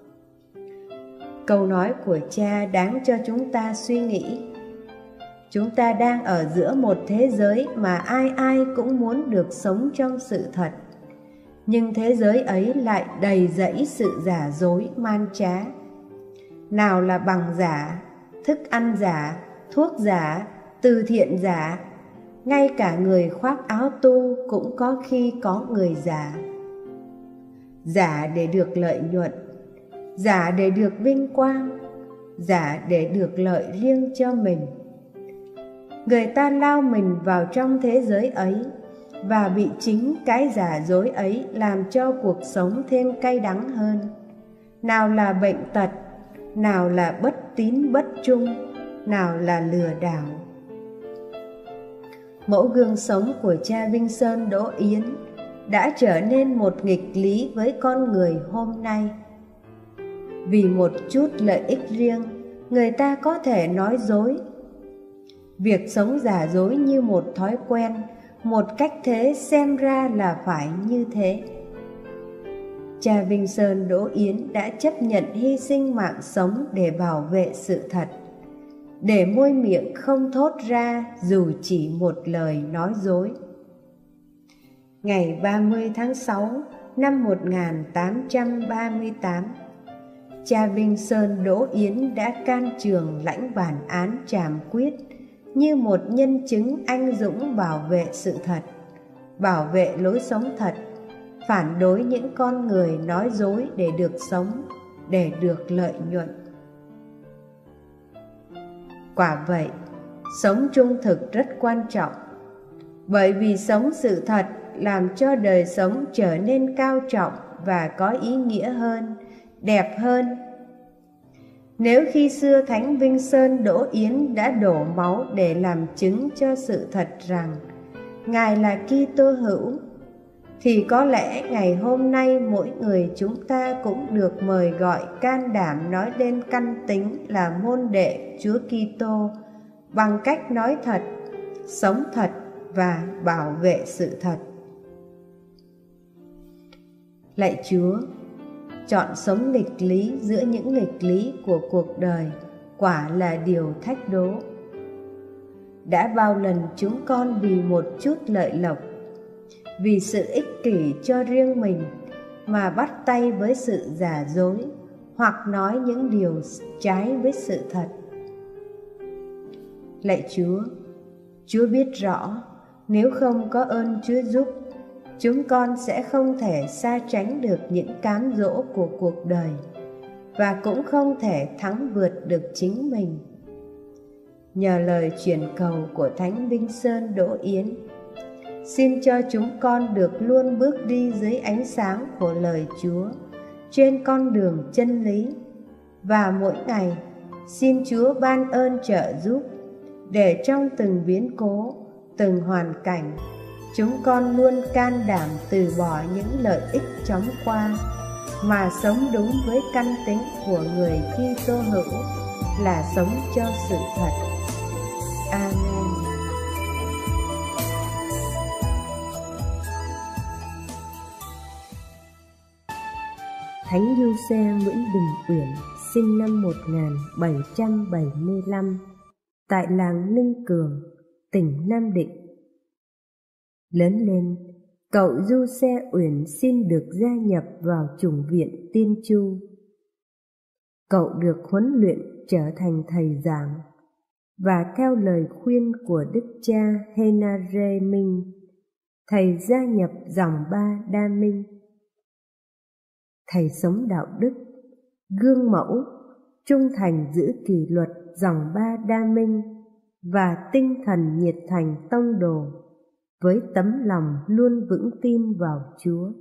Câu nói của cha đáng cho chúng ta suy nghĩ. Chúng ta đang ở giữa một thế giới mà ai ai cũng muốn được sống trong sự thật, nhưng thế giới ấy lại đầy rẫy sự giả dối man trá. Nào là bằng giả, thức ăn giả, thuốc giả, từ thiện giả, ngay cả người khoác áo tu cũng có khi có người giả. Giả để được lợi nhuận, giả để được vinh quang, giả để được lợi riêng cho mình. Người ta lao mình vào trong thế giới ấy và bị chính cái giả dối ấy làm cho cuộc sống thêm cay đắng hơn. Nào là bệnh tật, nào là bất tín bất trung, nào là lừa đảo. Mẫu gương sống của cha Vinh Sơn Đỗ Yến đã trở nên một nghịch lý với con người hôm nay. Vì một chút lợi ích riêng, người ta có thể nói dối. Việc sống giả dối như một thói quen, một cách thế xem ra là phải như thế. Cha Vinh Sơn Đỗ Yến đã chấp nhận hy sinh mạng sống để bảo vệ sự thật, để môi miệng không thốt ra dù chỉ một lời nói dối. Ngày ba mươi tháng sáu năm một nghìn tám trăm ba mươi tám, cha Vinh Sơn Đỗ Yến đã can trường lãnh bản án trảm quyết như một nhân chứng anh dũng bảo vệ sự thật, bảo vệ lối sống thật, phản đối những con người nói dối để được sống, để được lợi nhuận. Quả vậy, sống trung thực rất quan trọng, bởi vì sống sự thật làm cho đời sống trở nên cao trọng và có ý nghĩa hơn, đẹp hơn. Nếu khi xưa Thánh Vinh Sơn Đỗ Yến đã đổ máu để làm chứng cho sự thật rằng Ngài là Kitô hữu, thì có lẽ ngày hôm nay mỗi người chúng ta cũng được mời gọi can đảm nói lên căn tính là môn đệ Chúa Kitô bằng cách nói thật, sống thật và bảo vệ sự thật. Lạy Chúa, chọn sống nghịch lý giữa những nghịch lý của cuộc đời quả là điều thách đố. Đã bao lần chúng con vì một chút lợi lộc, vì sự ích kỷ cho riêng mình mà bắt tay với sự giả dối hoặc nói những điều trái với sự thật. Lạy Chúa, Chúa biết rõ nếu không có ơn Chúa giúp, chúng con sẽ không thể xa tránh được những cám dỗ của cuộc đời và cũng không thể thắng vượt được chính mình. Nhờ lời truyền cầu của Thánh Vinh Sơn Đỗ Yến, xin cho chúng con được luôn bước đi dưới ánh sáng của lời Chúa trên con đường chân lý, và mỗi ngày xin Chúa ban ơn trợ giúp để trong từng biến cố, từng hoàn cảnh, chúng con luôn can đảm từ bỏ những lợi ích chóng qua mà sống đúng với căn tính của người Kitô hữu là sống cho sự thật. Amen. Thánh Giuse Nguyễn Đình Uyển sinh năm một nghìn bảy trăm bảy mươi lăm tại làng Ninh Cường, tỉnh Nam Định. Lớn lên, cậu Giuse Uyển xin được gia nhập vào chủng viện Tiên Chu. Cậu được huấn luyện trở thành thầy giảng, và theo lời khuyên của Đức cha Henare Minh, thầy gia nhập dòng Ba Đa Minh. Thầy sống đạo đức, gương mẫu, trung thành giữ kỷ luật dòng Ba Đa Minh và tinh thần nhiệt thành tông đồ, với tấm lòng luôn vững tin vào Chúa.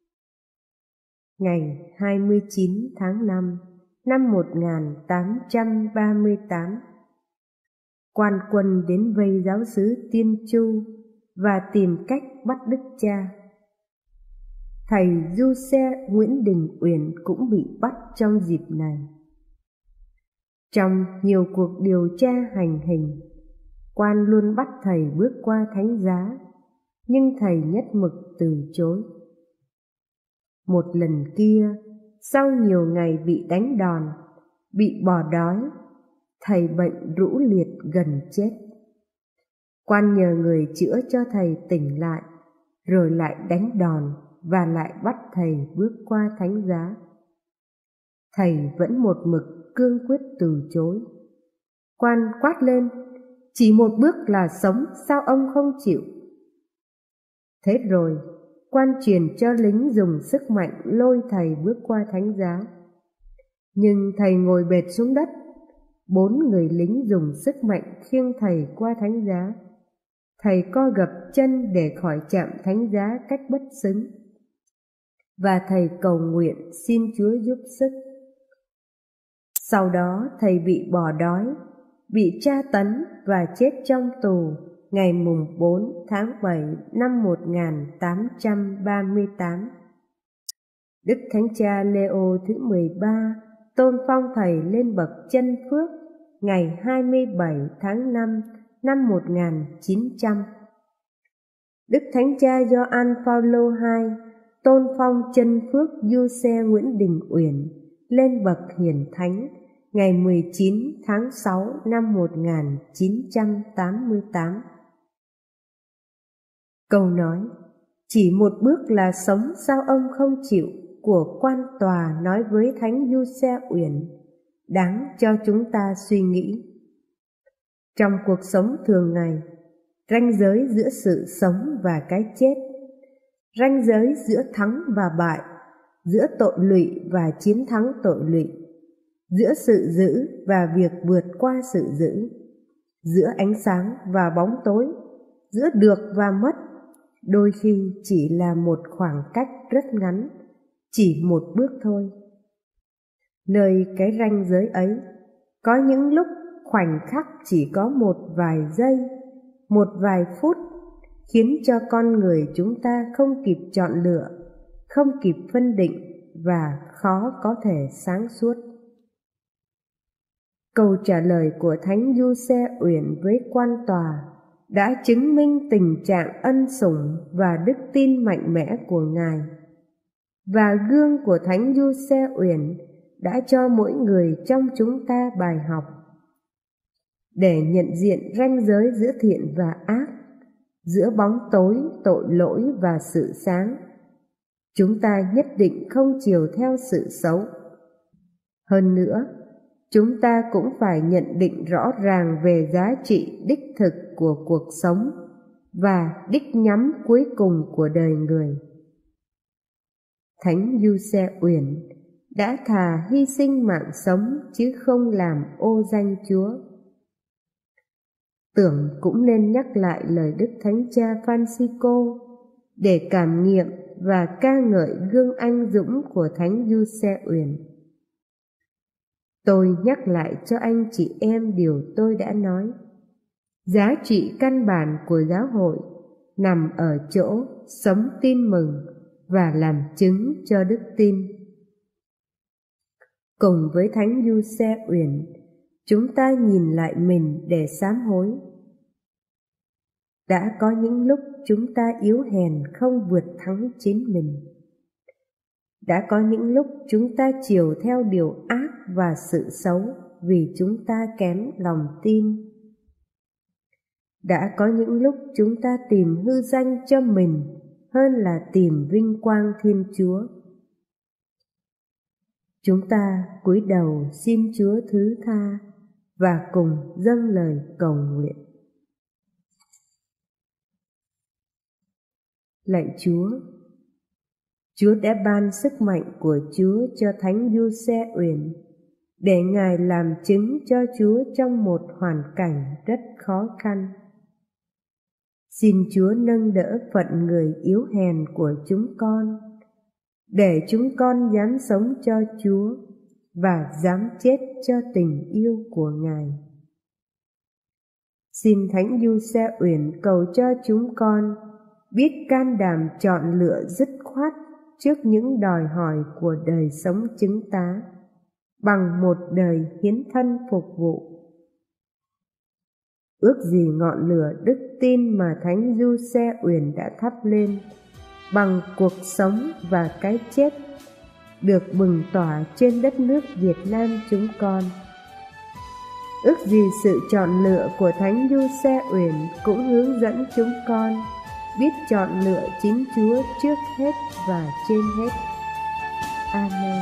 Ngày hai mươi chín tháng năm năm một nghìn tám trăm ba mươi tám, quan quân đến vây giáo xứ Tiên Chu và tìm cách bắt Đức cha. Thầy Giuse Nguyễn Đình Uyển cũng bị bắt trong dịp này. Trong nhiều cuộc điều tra hành hình, quan luôn bắt thầy bước qua thánh giá, nhưng thầy nhất mực từ chối. Một lần kia, sau nhiều ngày bị đánh đòn, bị bỏ đói, thầy bệnh rũ liệt gần chết. Quan nhờ người chữa cho thầy tỉnh lại, rồi lại đánh đòn và lại bắt thầy bước qua thánh giá. Thầy vẫn một mực cương quyết từ chối. Quan quát lên: "Chỉ một bước là sống, sao ông không chịu?" Thế rồi, quan truyền cho lính dùng sức mạnh lôi thầy bước qua thánh giá. Nhưng thầy ngồi bệt xuống đất. Bốn người lính dùng sức mạnh khiêng thầy qua thánh giá. Thầy co gập chân để khỏi chạm thánh giá cách bất xứng, và thầy cầu nguyện xin Chúa giúp sức. Sau đó thầy bị bỏ đói, bị tra tấn và chết trong tù ngày mùng bốn tháng bảy năm một nghìn tám trăm ba mươi tám. Đức Thánh Cha Leo thứ mười ba tôn phong thầy lên bậc chân phước ngày hai mươi bảy tháng năm năm một nghìn chín trăm. Đức Thánh Cha Gioan Phaolô đệ nhị tôn phong chân phước Giuse Nguyễn Đình Uyển lên bậc hiển thánh ngày mười chín tháng sáu năm một nghìn chín trăm tám mươi tám. Câu nói "chỉ một bước là sống, sao ông không chịu" của quan tòa nói với Thánh Giuse Uyển đáng cho chúng ta suy nghĩ. Trong cuộc sống thường ngày, ranh giới giữa sự sống và cái chết, ranh giới giữa thắng và bại, giữa tội lụy và chiến thắng tội lụy, giữa sự giữ và việc vượt qua sự giữ, giữa ánh sáng và bóng tối, giữa được và mất, đôi khi chỉ là một khoảng cách rất ngắn, chỉ một bước thôi. Nơi cái ranh giới ấy, có những lúc khoảnh khắc chỉ có một vài giây, một vài phút, khiến cho con người chúng ta không kịp chọn lựa, không kịp phân định và khó có thể sáng suốt. Câu trả lời của Thánh Du Xe Uyển với quan tòa đã chứng minh tình trạng ân sủng và đức tin mạnh mẽ của Ngài, và gương của Thánh Du Xe Uyển đã cho mỗi người trong chúng ta bài học để nhận diện ranh giới giữa thiện và ác, giữa bóng tối, tội lỗi và sự sáng. Chúng ta nhất định không chiều theo sự xấu. Hơn nữa, chúng ta cũng phải nhận định rõ ràng về giá trị đích thực của cuộc sống và đích nhắm cuối cùng của đời người. Thánh Du Xe Uyển đã thà hy sinh mạng sống chứ không làm ô danh Chúa. Tưởng cũng nên nhắc lại lời Đức Thánh Cha Francisco để cảm nghiệm và ca ngợi gương anh dũng của Thánh Du Xe Uyển. Tôi nhắc lại cho anh chị em điều tôi đã nói. Giá trị căn bản của giáo hội nằm ở chỗ sống tin mừng và làm chứng cho đức tin. Cùng với Thánh Du Xe Uyển, chúng ta nhìn lại mình để sám hối. Đã có những lúc chúng ta yếu hèn không vượt thắng chính mình. Đã có những lúc chúng ta chiều theo điều ác và sự xấu vì chúng ta kém lòng tin. Đã có những lúc chúng ta tìm hư danh cho mình hơn là tìm vinh quang Thiên Chúa. Chúng ta cúi đầu xin Chúa thứ tha và cùng dâng lời cầu nguyện. Lạy Chúa, Chúa đã ban sức mạnh của Chúa cho Thánh Du Xe Uyển để Ngài làm chứng cho Chúa trong một hoàn cảnh rất khó khăn. Xin Chúa nâng đỡ phận người yếu hèn của chúng con, để chúng con dám sống cho Chúa và dám chết cho tình yêu của Ngài. Xin Thánh Du Xe Uyển cầu cho chúng con biết can đảm chọn lựa dứt khoát trước những đòi hỏi của đời sống chứng tá, bằng một đời hiến thân phục vụ. Ước gì ngọn lửa đức tin mà Thánh Du Xe Uyển đã thắp lên bằng cuộc sống và cái chết được bừng tỏa trên đất nước Việt Nam chúng con. Ước gì sự chọn lựa của Thánh Du Xe Uyển cũng hướng dẫn chúng con biết chọn lựa chính Chúa trước hết và trên hết. Amen.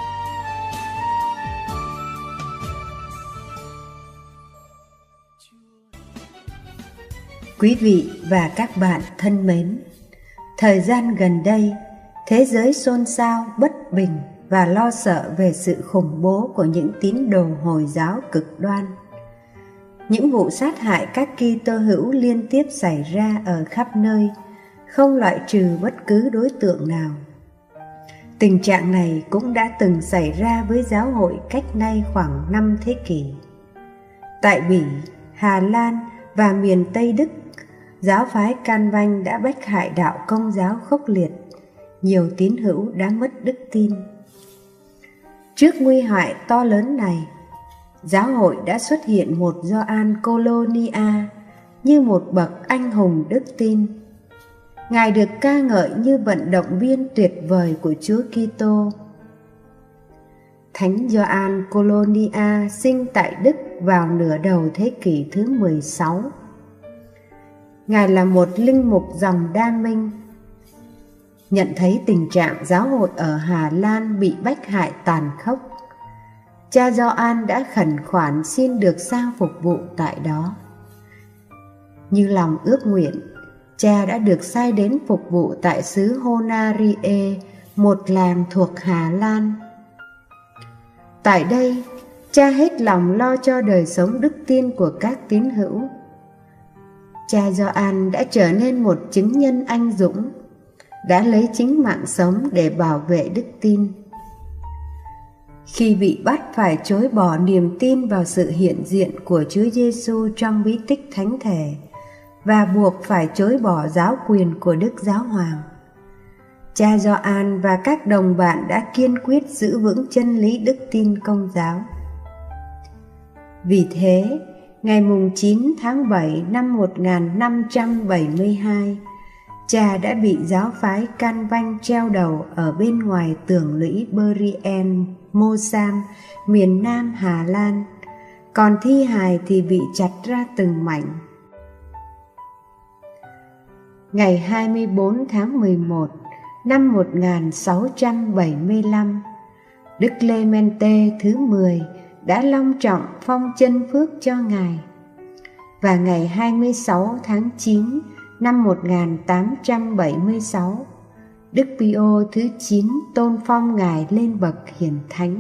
Quý vị và các bạn thân mến, thời gian gần đây, thế giới xôn xao, bất bình và lo sợ về sự khủng bố của những tín đồ Hồi giáo cực đoan. Những vụ sát hại các Kitô hữu liên tiếp xảy ra ở khắp nơi, không loại trừ bất cứ đối tượng nào. Tình trạng này cũng đã từng xảy ra với giáo hội cách nay khoảng năm thế kỷ. Tại Bỉ, Hà Lan và miền Tây Đức, giáo phái Can-vanh đã bách hại đạo Công giáo khốc liệt, nhiều tín hữu đã mất đức tin. Trước nguy hại to lớn này, giáo hội đã xuất hiện một Gioan Colonia như một bậc anh hùng đức tin. Ngài được ca ngợi như vận động viên tuyệt vời của Chúa Kitô. Thánh Gioan Colonia sinh tại Đức vào nửa đầu thế kỷ thứ mười sáu. Ngài là một linh mục dòng Đa Minh. Nhận thấy tình trạng giáo hội ở Hà Lan bị bách hại tàn khốc, cha Gioan đã khẩn khoản xin được sang phục vụ tại đó. Như lòng ước nguyện, cha đã được sai đến phục vụ tại xứ Honarie, một làng thuộc Hà Lan. Tại đây, cha hết lòng lo cho đời sống đức tin của các tín hữu. Cha Gioan đã trở nên một chứng nhân anh dũng, đã lấy chính mạng sống để bảo vệ đức tin. Khi bị bắt phải chối bỏ niềm tin vào sự hiện diện của Chúa Giêsu trong bí tích thánh thể và buộc phải chối bỏ giáo quyền của Đức Giáo Hoàng, cha Gioan và các đồng bạn đã kiên quyết giữ vững chân lý đức tin Công giáo. Vì thế, ngày chín tháng bảy năm một nghìn năm trăm bảy mươi hai, cha đã bị giáo phái Can Vanh treo đầu ở bên ngoài tường lũy Berrien, Mosam, miền Nam Hà Lan, còn thi hài thì bị chặt ra từng mảnh. Ngày hai mươi bốn tháng mười một năm một nghìn sáu trăm bảy mươi lăm, Đức Clemente thứ mười đã long trọng phong chân phước cho Ngài. Và ngày hai mươi sáu tháng chín năm một nghìn tám trăm bảy mươi sáu, Đức Pio thứ chín tôn phong Ngài lên bậc hiển thánh.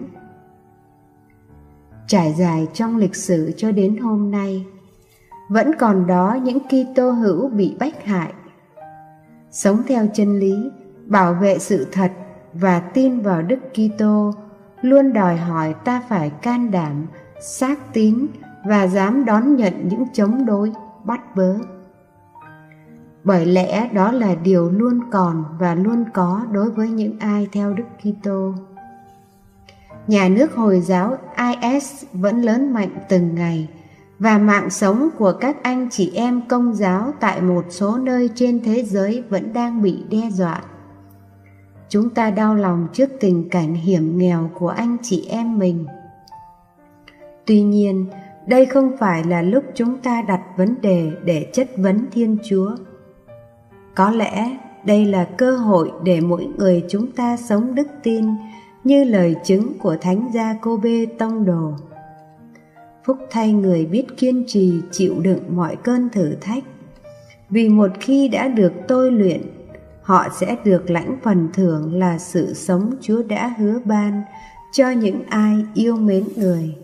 Trải dài trong lịch sử cho đến hôm nay, vẫn còn đó những Kitô hữu bị bách hại. Sống theo chân lý, bảo vệ sự thật và tin vào Đức Kitô luôn đòi hỏi ta phải can đảm, xác tín và dám đón nhận những chống đối, bắt bớ. Bởi lẽ đó là điều luôn còn và luôn có đối với những ai theo Đức Kitô. Nhà nước Hồi giáo I S vẫn lớn mạnh từng ngày, và mạng sống của các anh chị em Công giáo tại một số nơi trên thế giới vẫn đang bị đe dọa. Chúng ta đau lòng trước tình cảnh hiểm nghèo của anh chị em mình. Tuy nhiên, đây không phải là lúc chúng ta đặt vấn đề để chất vấn Thiên Chúa. Có lẽ đây là cơ hội để mỗi người chúng ta sống đức tin như lời chứng của Thánh Gia-cô-bê Tông Đồ. Phúc thay người biết kiên trì chịu đựng mọi cơn thử thách, vì một khi đã được tôi luyện, họ sẽ được lãnh phần thưởng là sự sống Chúa đã hứa ban cho những ai yêu mến Người.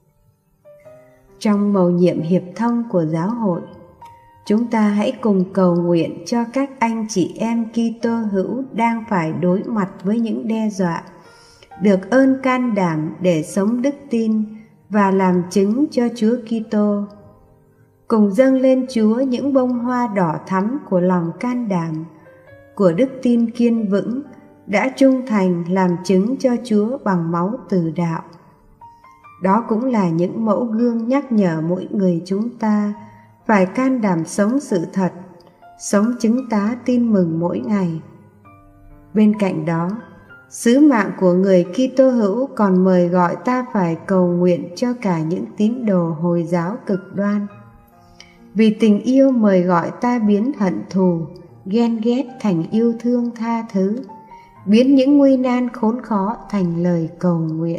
Trong mầu nhiệm hiệp thông của giáo hội, chúng ta hãy cùng cầu nguyện cho các anh chị em Kitô hữu đang phải đối mặt với những đe dọa, được ơn can đảm để sống đức tin và làm chứng cho Chúa Kitô. Cùng dâng lên Chúa những bông hoa đỏ thắm của lòng can đảm, của đức tin kiên vững, đã trung thành làm chứng cho Chúa bằng máu từ đạo. Đó cũng là những mẫu gương nhắc nhở mỗi người chúng ta phải can đảm sống sự thật, sống chứng tá tin mừng mỗi ngày. Bên cạnh đó, sứ mạng của người Kitô hữu còn mời gọi ta phải cầu nguyện cho cả những tín đồ Hồi giáo cực đoan. Vì tình yêu mời gọi ta biến hận thù, ghen ghét thành yêu thương tha thứ, biến những nguy nan khốn khó thành lời cầu nguyện.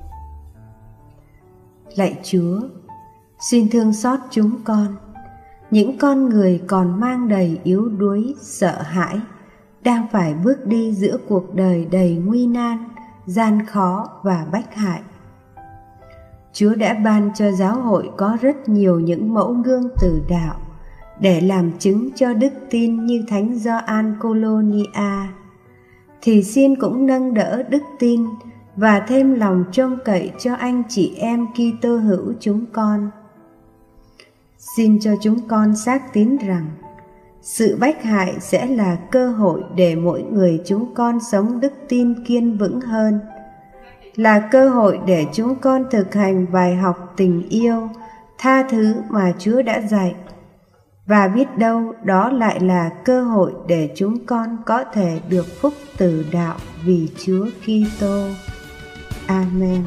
Lạy Chúa, xin thương xót chúng con, những con người còn mang đầy yếu đuối, sợ hãi, đang phải bước đi giữa cuộc đời đầy nguy nan, gian khó và bách hại. Chúa đã ban cho giáo hội có rất nhiều những mẫu gương tử đạo để làm chứng cho đức tin như Thánh Gioan Colonia, thì xin cũng nâng đỡ đức tin và thêm lòng trông cậy cho anh chị em Kitô hữu chúng con. Xin cho chúng con xác tín rằng sự bách hại sẽ là cơ hội để mỗi người chúng con sống đức tin kiên vững hơn, là cơ hội để chúng con thực hành bài học tình yêu, tha thứ mà Chúa đã dạy, và biết đâu đó lại là cơ hội để chúng con có thể được phúc từ đạo vì Chúa Kitô. Amen.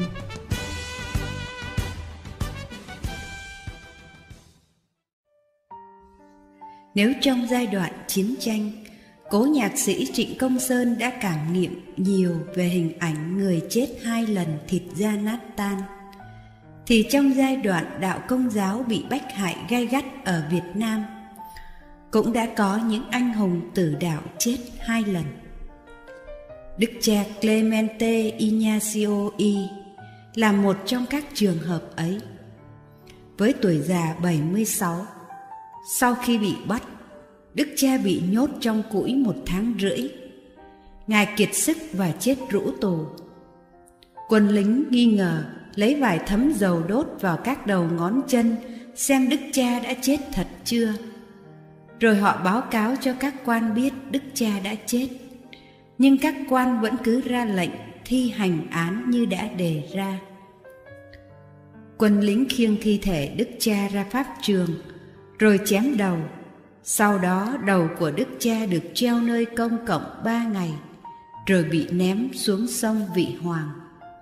Nếu trong giai đoạn chiến tranh, cố nhạc sĩ Trịnh Công Sơn đã cảm nghiệm nhiều về hình ảnh người chết hai lần thịt da nát tan, thì trong giai đoạn đạo Công giáo bị bách hại gay gắt ở Việt Nam, cũng đã có những anh hùng tử đạo chết hai lần. Đức cha Clemente Ignacio Y là một trong các trường hợp ấy. Với tuổi già bảy mươi sáu, Sau khi bị bắt, Đức cha bị nhốt trong cũi một tháng rưỡi. Ngài kiệt sức và chết rũ tù. Quân lính nghi ngờ, lấy vài thấm dầu đốt vào các đầu ngón chân xem Đức cha đã chết thật chưa. Rồi họ báo cáo cho các quan biết Đức cha đã chết. Nhưng các quan vẫn cứ ra lệnh thi hành án như đã đề ra. Quân lính khiêng thi thể Đức cha ra pháp trường, rồi chém đầu. Sau đó đầu của Đức cha được treo nơi công cộng ba ngày, rồi bị ném xuống sông Vị Hoàng.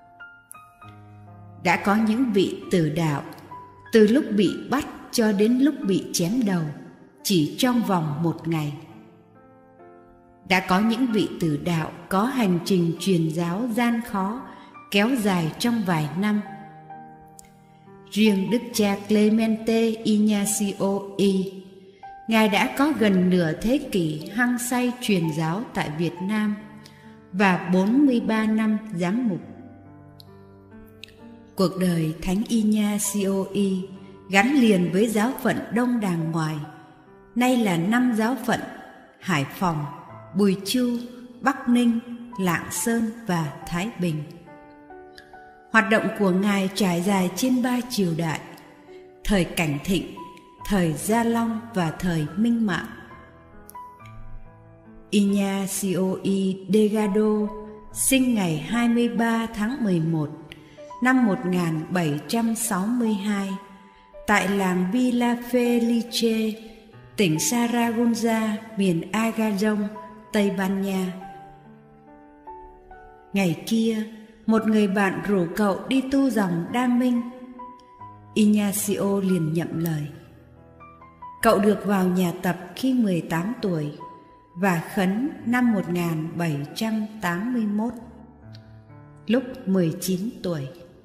Đã có những vị tử đạo, từ lúc bị bắt cho đến lúc bị chém đầu, chỉ trong vòng một ngày. Đã có những vị tử đạo có hành trình truyền giáo gian khó, kéo dài trong vài năm. Riêng Đức cha Clemente Ignacio Y, Ngài đã có gần nửa thế kỷ hăng say truyền giáo tại Việt Nam và bốn mươi ba năm giám mục. Cuộc đời Thánh Ignacio Y gắn liền với giáo phận Đông Đàng Ngoài, nay là năm giáo phận Hải Phòng, Bùi Chu, Bắc Ninh, Lạng Sơn và Thái Bình. Hoạt động của Ngài trải dài trên ba triều đại: thời Cảnh Thịnh, thời Gia Long và thời Minh Mạng. Ignacio Y Delgado sinh ngày hai mươi ba tháng mười một năm một nghìn bảy trăm sáu mươi hai tại làng Villa Felice, tỉnh Saragossa, miền Agajon, Tây Ban Nha. Ngày kia, một người bạn rủ cậu đi tu dòng Đa Minh. Ignacio liền nhậm lời. Cậu được vào nhà tập khi mười tám tuổi và khấn năm một nghìn bảy trăm tám mươi mốt, lúc mười chín tuổi.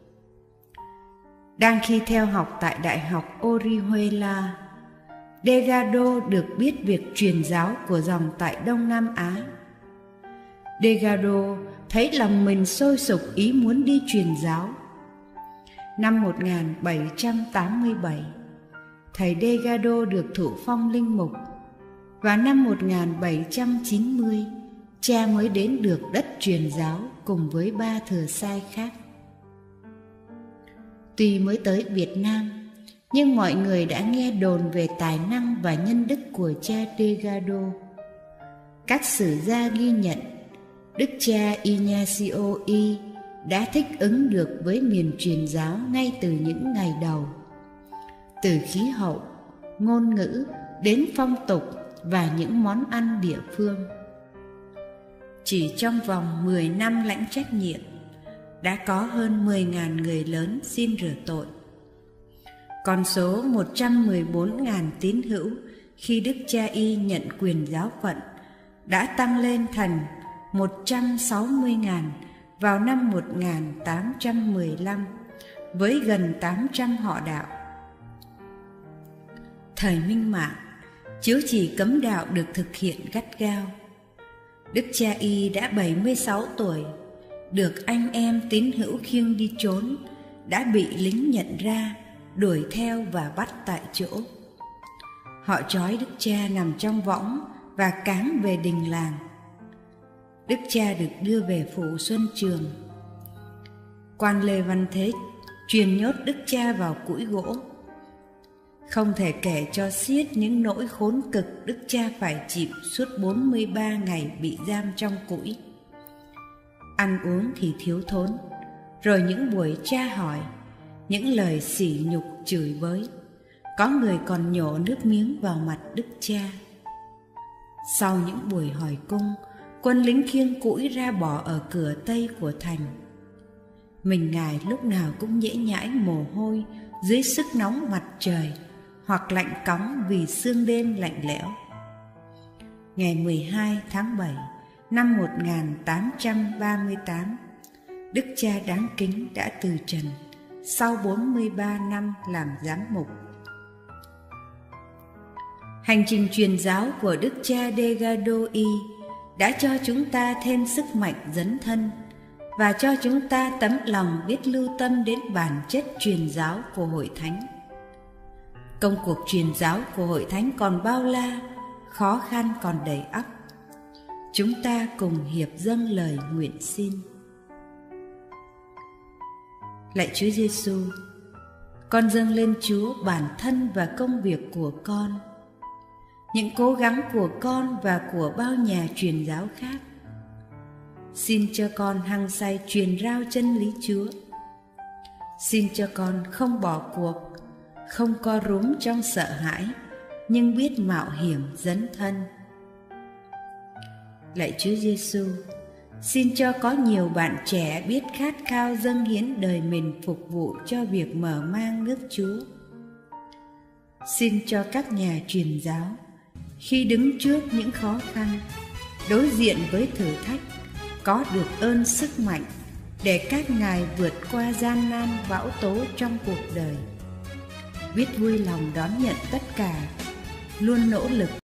Đang khi theo học tại Đại học Orihuela, Delgado được biết việc truyền giáo của dòng tại Đông Nam Á. Delgado thấy lòng mình sôi sục ý muốn đi truyền giáo. Năm một nghìn bảy trăm tám mươi bảy, thầy Delgado được thụ phong linh mục, và năm một nghìn bảy trăm chín mươi, cha mới đến được đất truyền giáo cùng với ba thừa sai khác. Tuy mới tới Việt Nam, nhưng mọi người đã nghe đồn về tài năng và nhân đức của cha Delgado. Các sử gia ghi nhận Đức cha Ignacio Y đã thích ứng được với miền truyền giáo ngay từ những ngày đầu. Từ khí hậu, ngôn ngữ đến phong tục và những món ăn địa phương. Chỉ trong vòng mười năm lãnh trách nhiệm, đã có hơn mười nghìn người lớn xin rửa tội. Con số một trăm mười bốn nghìn tín hữu khi Đức cha Y nhận quyền giáo phận đã tăng lên thành một trăm sáu mươi nghìn vào năm một nghìn tám trăm mười lăm, với gần tám trăm họ đạo. Thời Minh Mạng, chiếu chỉ cấm đạo được thực hiện gắt gao. Đức cha Y đã bảy mươi sáu tuổi, được anh em tín hữu khiêng đi trốn, đã bị lính nhận ra, đuổi theo và bắt tại chỗ. Họ trói Đức cha nằm trong võng và cáng về đình làng. Đức cha được đưa về phủ Xuân Trường. Quan Lê Văn Thế truyền nhốt Đức cha vào cũi gỗ. Không thể kể cho xiết những nỗi khốn cực Đức cha phải chịu suốt bốn mươi ba ngày bị giam trong cũi. Ăn uống thì thiếu thốn, rồi những buổi tra hỏi, những lời sỉ nhục chửi bới, có người còn nhổ nước miếng vào mặt Đức cha. Sau những buổi hỏi cung, quân lính khiêng cũi ra bỏ ở cửa tây của thành. Mình Ngài lúc nào cũng nhễ nhãi mồ hôi dưới sức nóng mặt trời, hoặc lạnh cóng vì sương đêm lạnh lẽo. Ngày mười hai tháng bảy năm một nghìn tám trăm ba mươi tám, Đức cha đáng kính đã từ trần sau bốn mươi ba năm làm giám mục. Hành trình truyền giáo của Đức cha Delgado Y đã cho chúng ta thêm sức mạnh dấn thân và cho chúng ta tấm lòng biết lưu tâm đến bản chất truyền giáo của Hội Thánh. Công cuộc truyền giáo của Hội Thánh còn bao la, khó khăn còn đầy ắp. Chúng ta cùng hiệp dâng lời nguyện xin. Lạy Chúa Giêsu, con dâng lên Chúa bản thân và công việc của con, những cố gắng của con và của bao nhà truyền giáo khác. Xin cho con hăng say truyền rao chân lý Chúa. Xin cho con không bỏ cuộc, không co rúm trong sợ hãi, nhưng biết mạo hiểm dấn thân. Lạy Chúa Giêsu, xin cho có nhiều bạn trẻ biết khát khao dâng hiến đời mình phục vụ cho việc mở mang nước Chúa. Xin cho các nhà truyền giáo, khi đứng trước những khó khăn, đối diện với thử thách, có được ơn sức mạnh để các ngài vượt qua gian nan bão tố trong cuộc đời, biết vui lòng đón nhận tất cả, luôn nỗ lực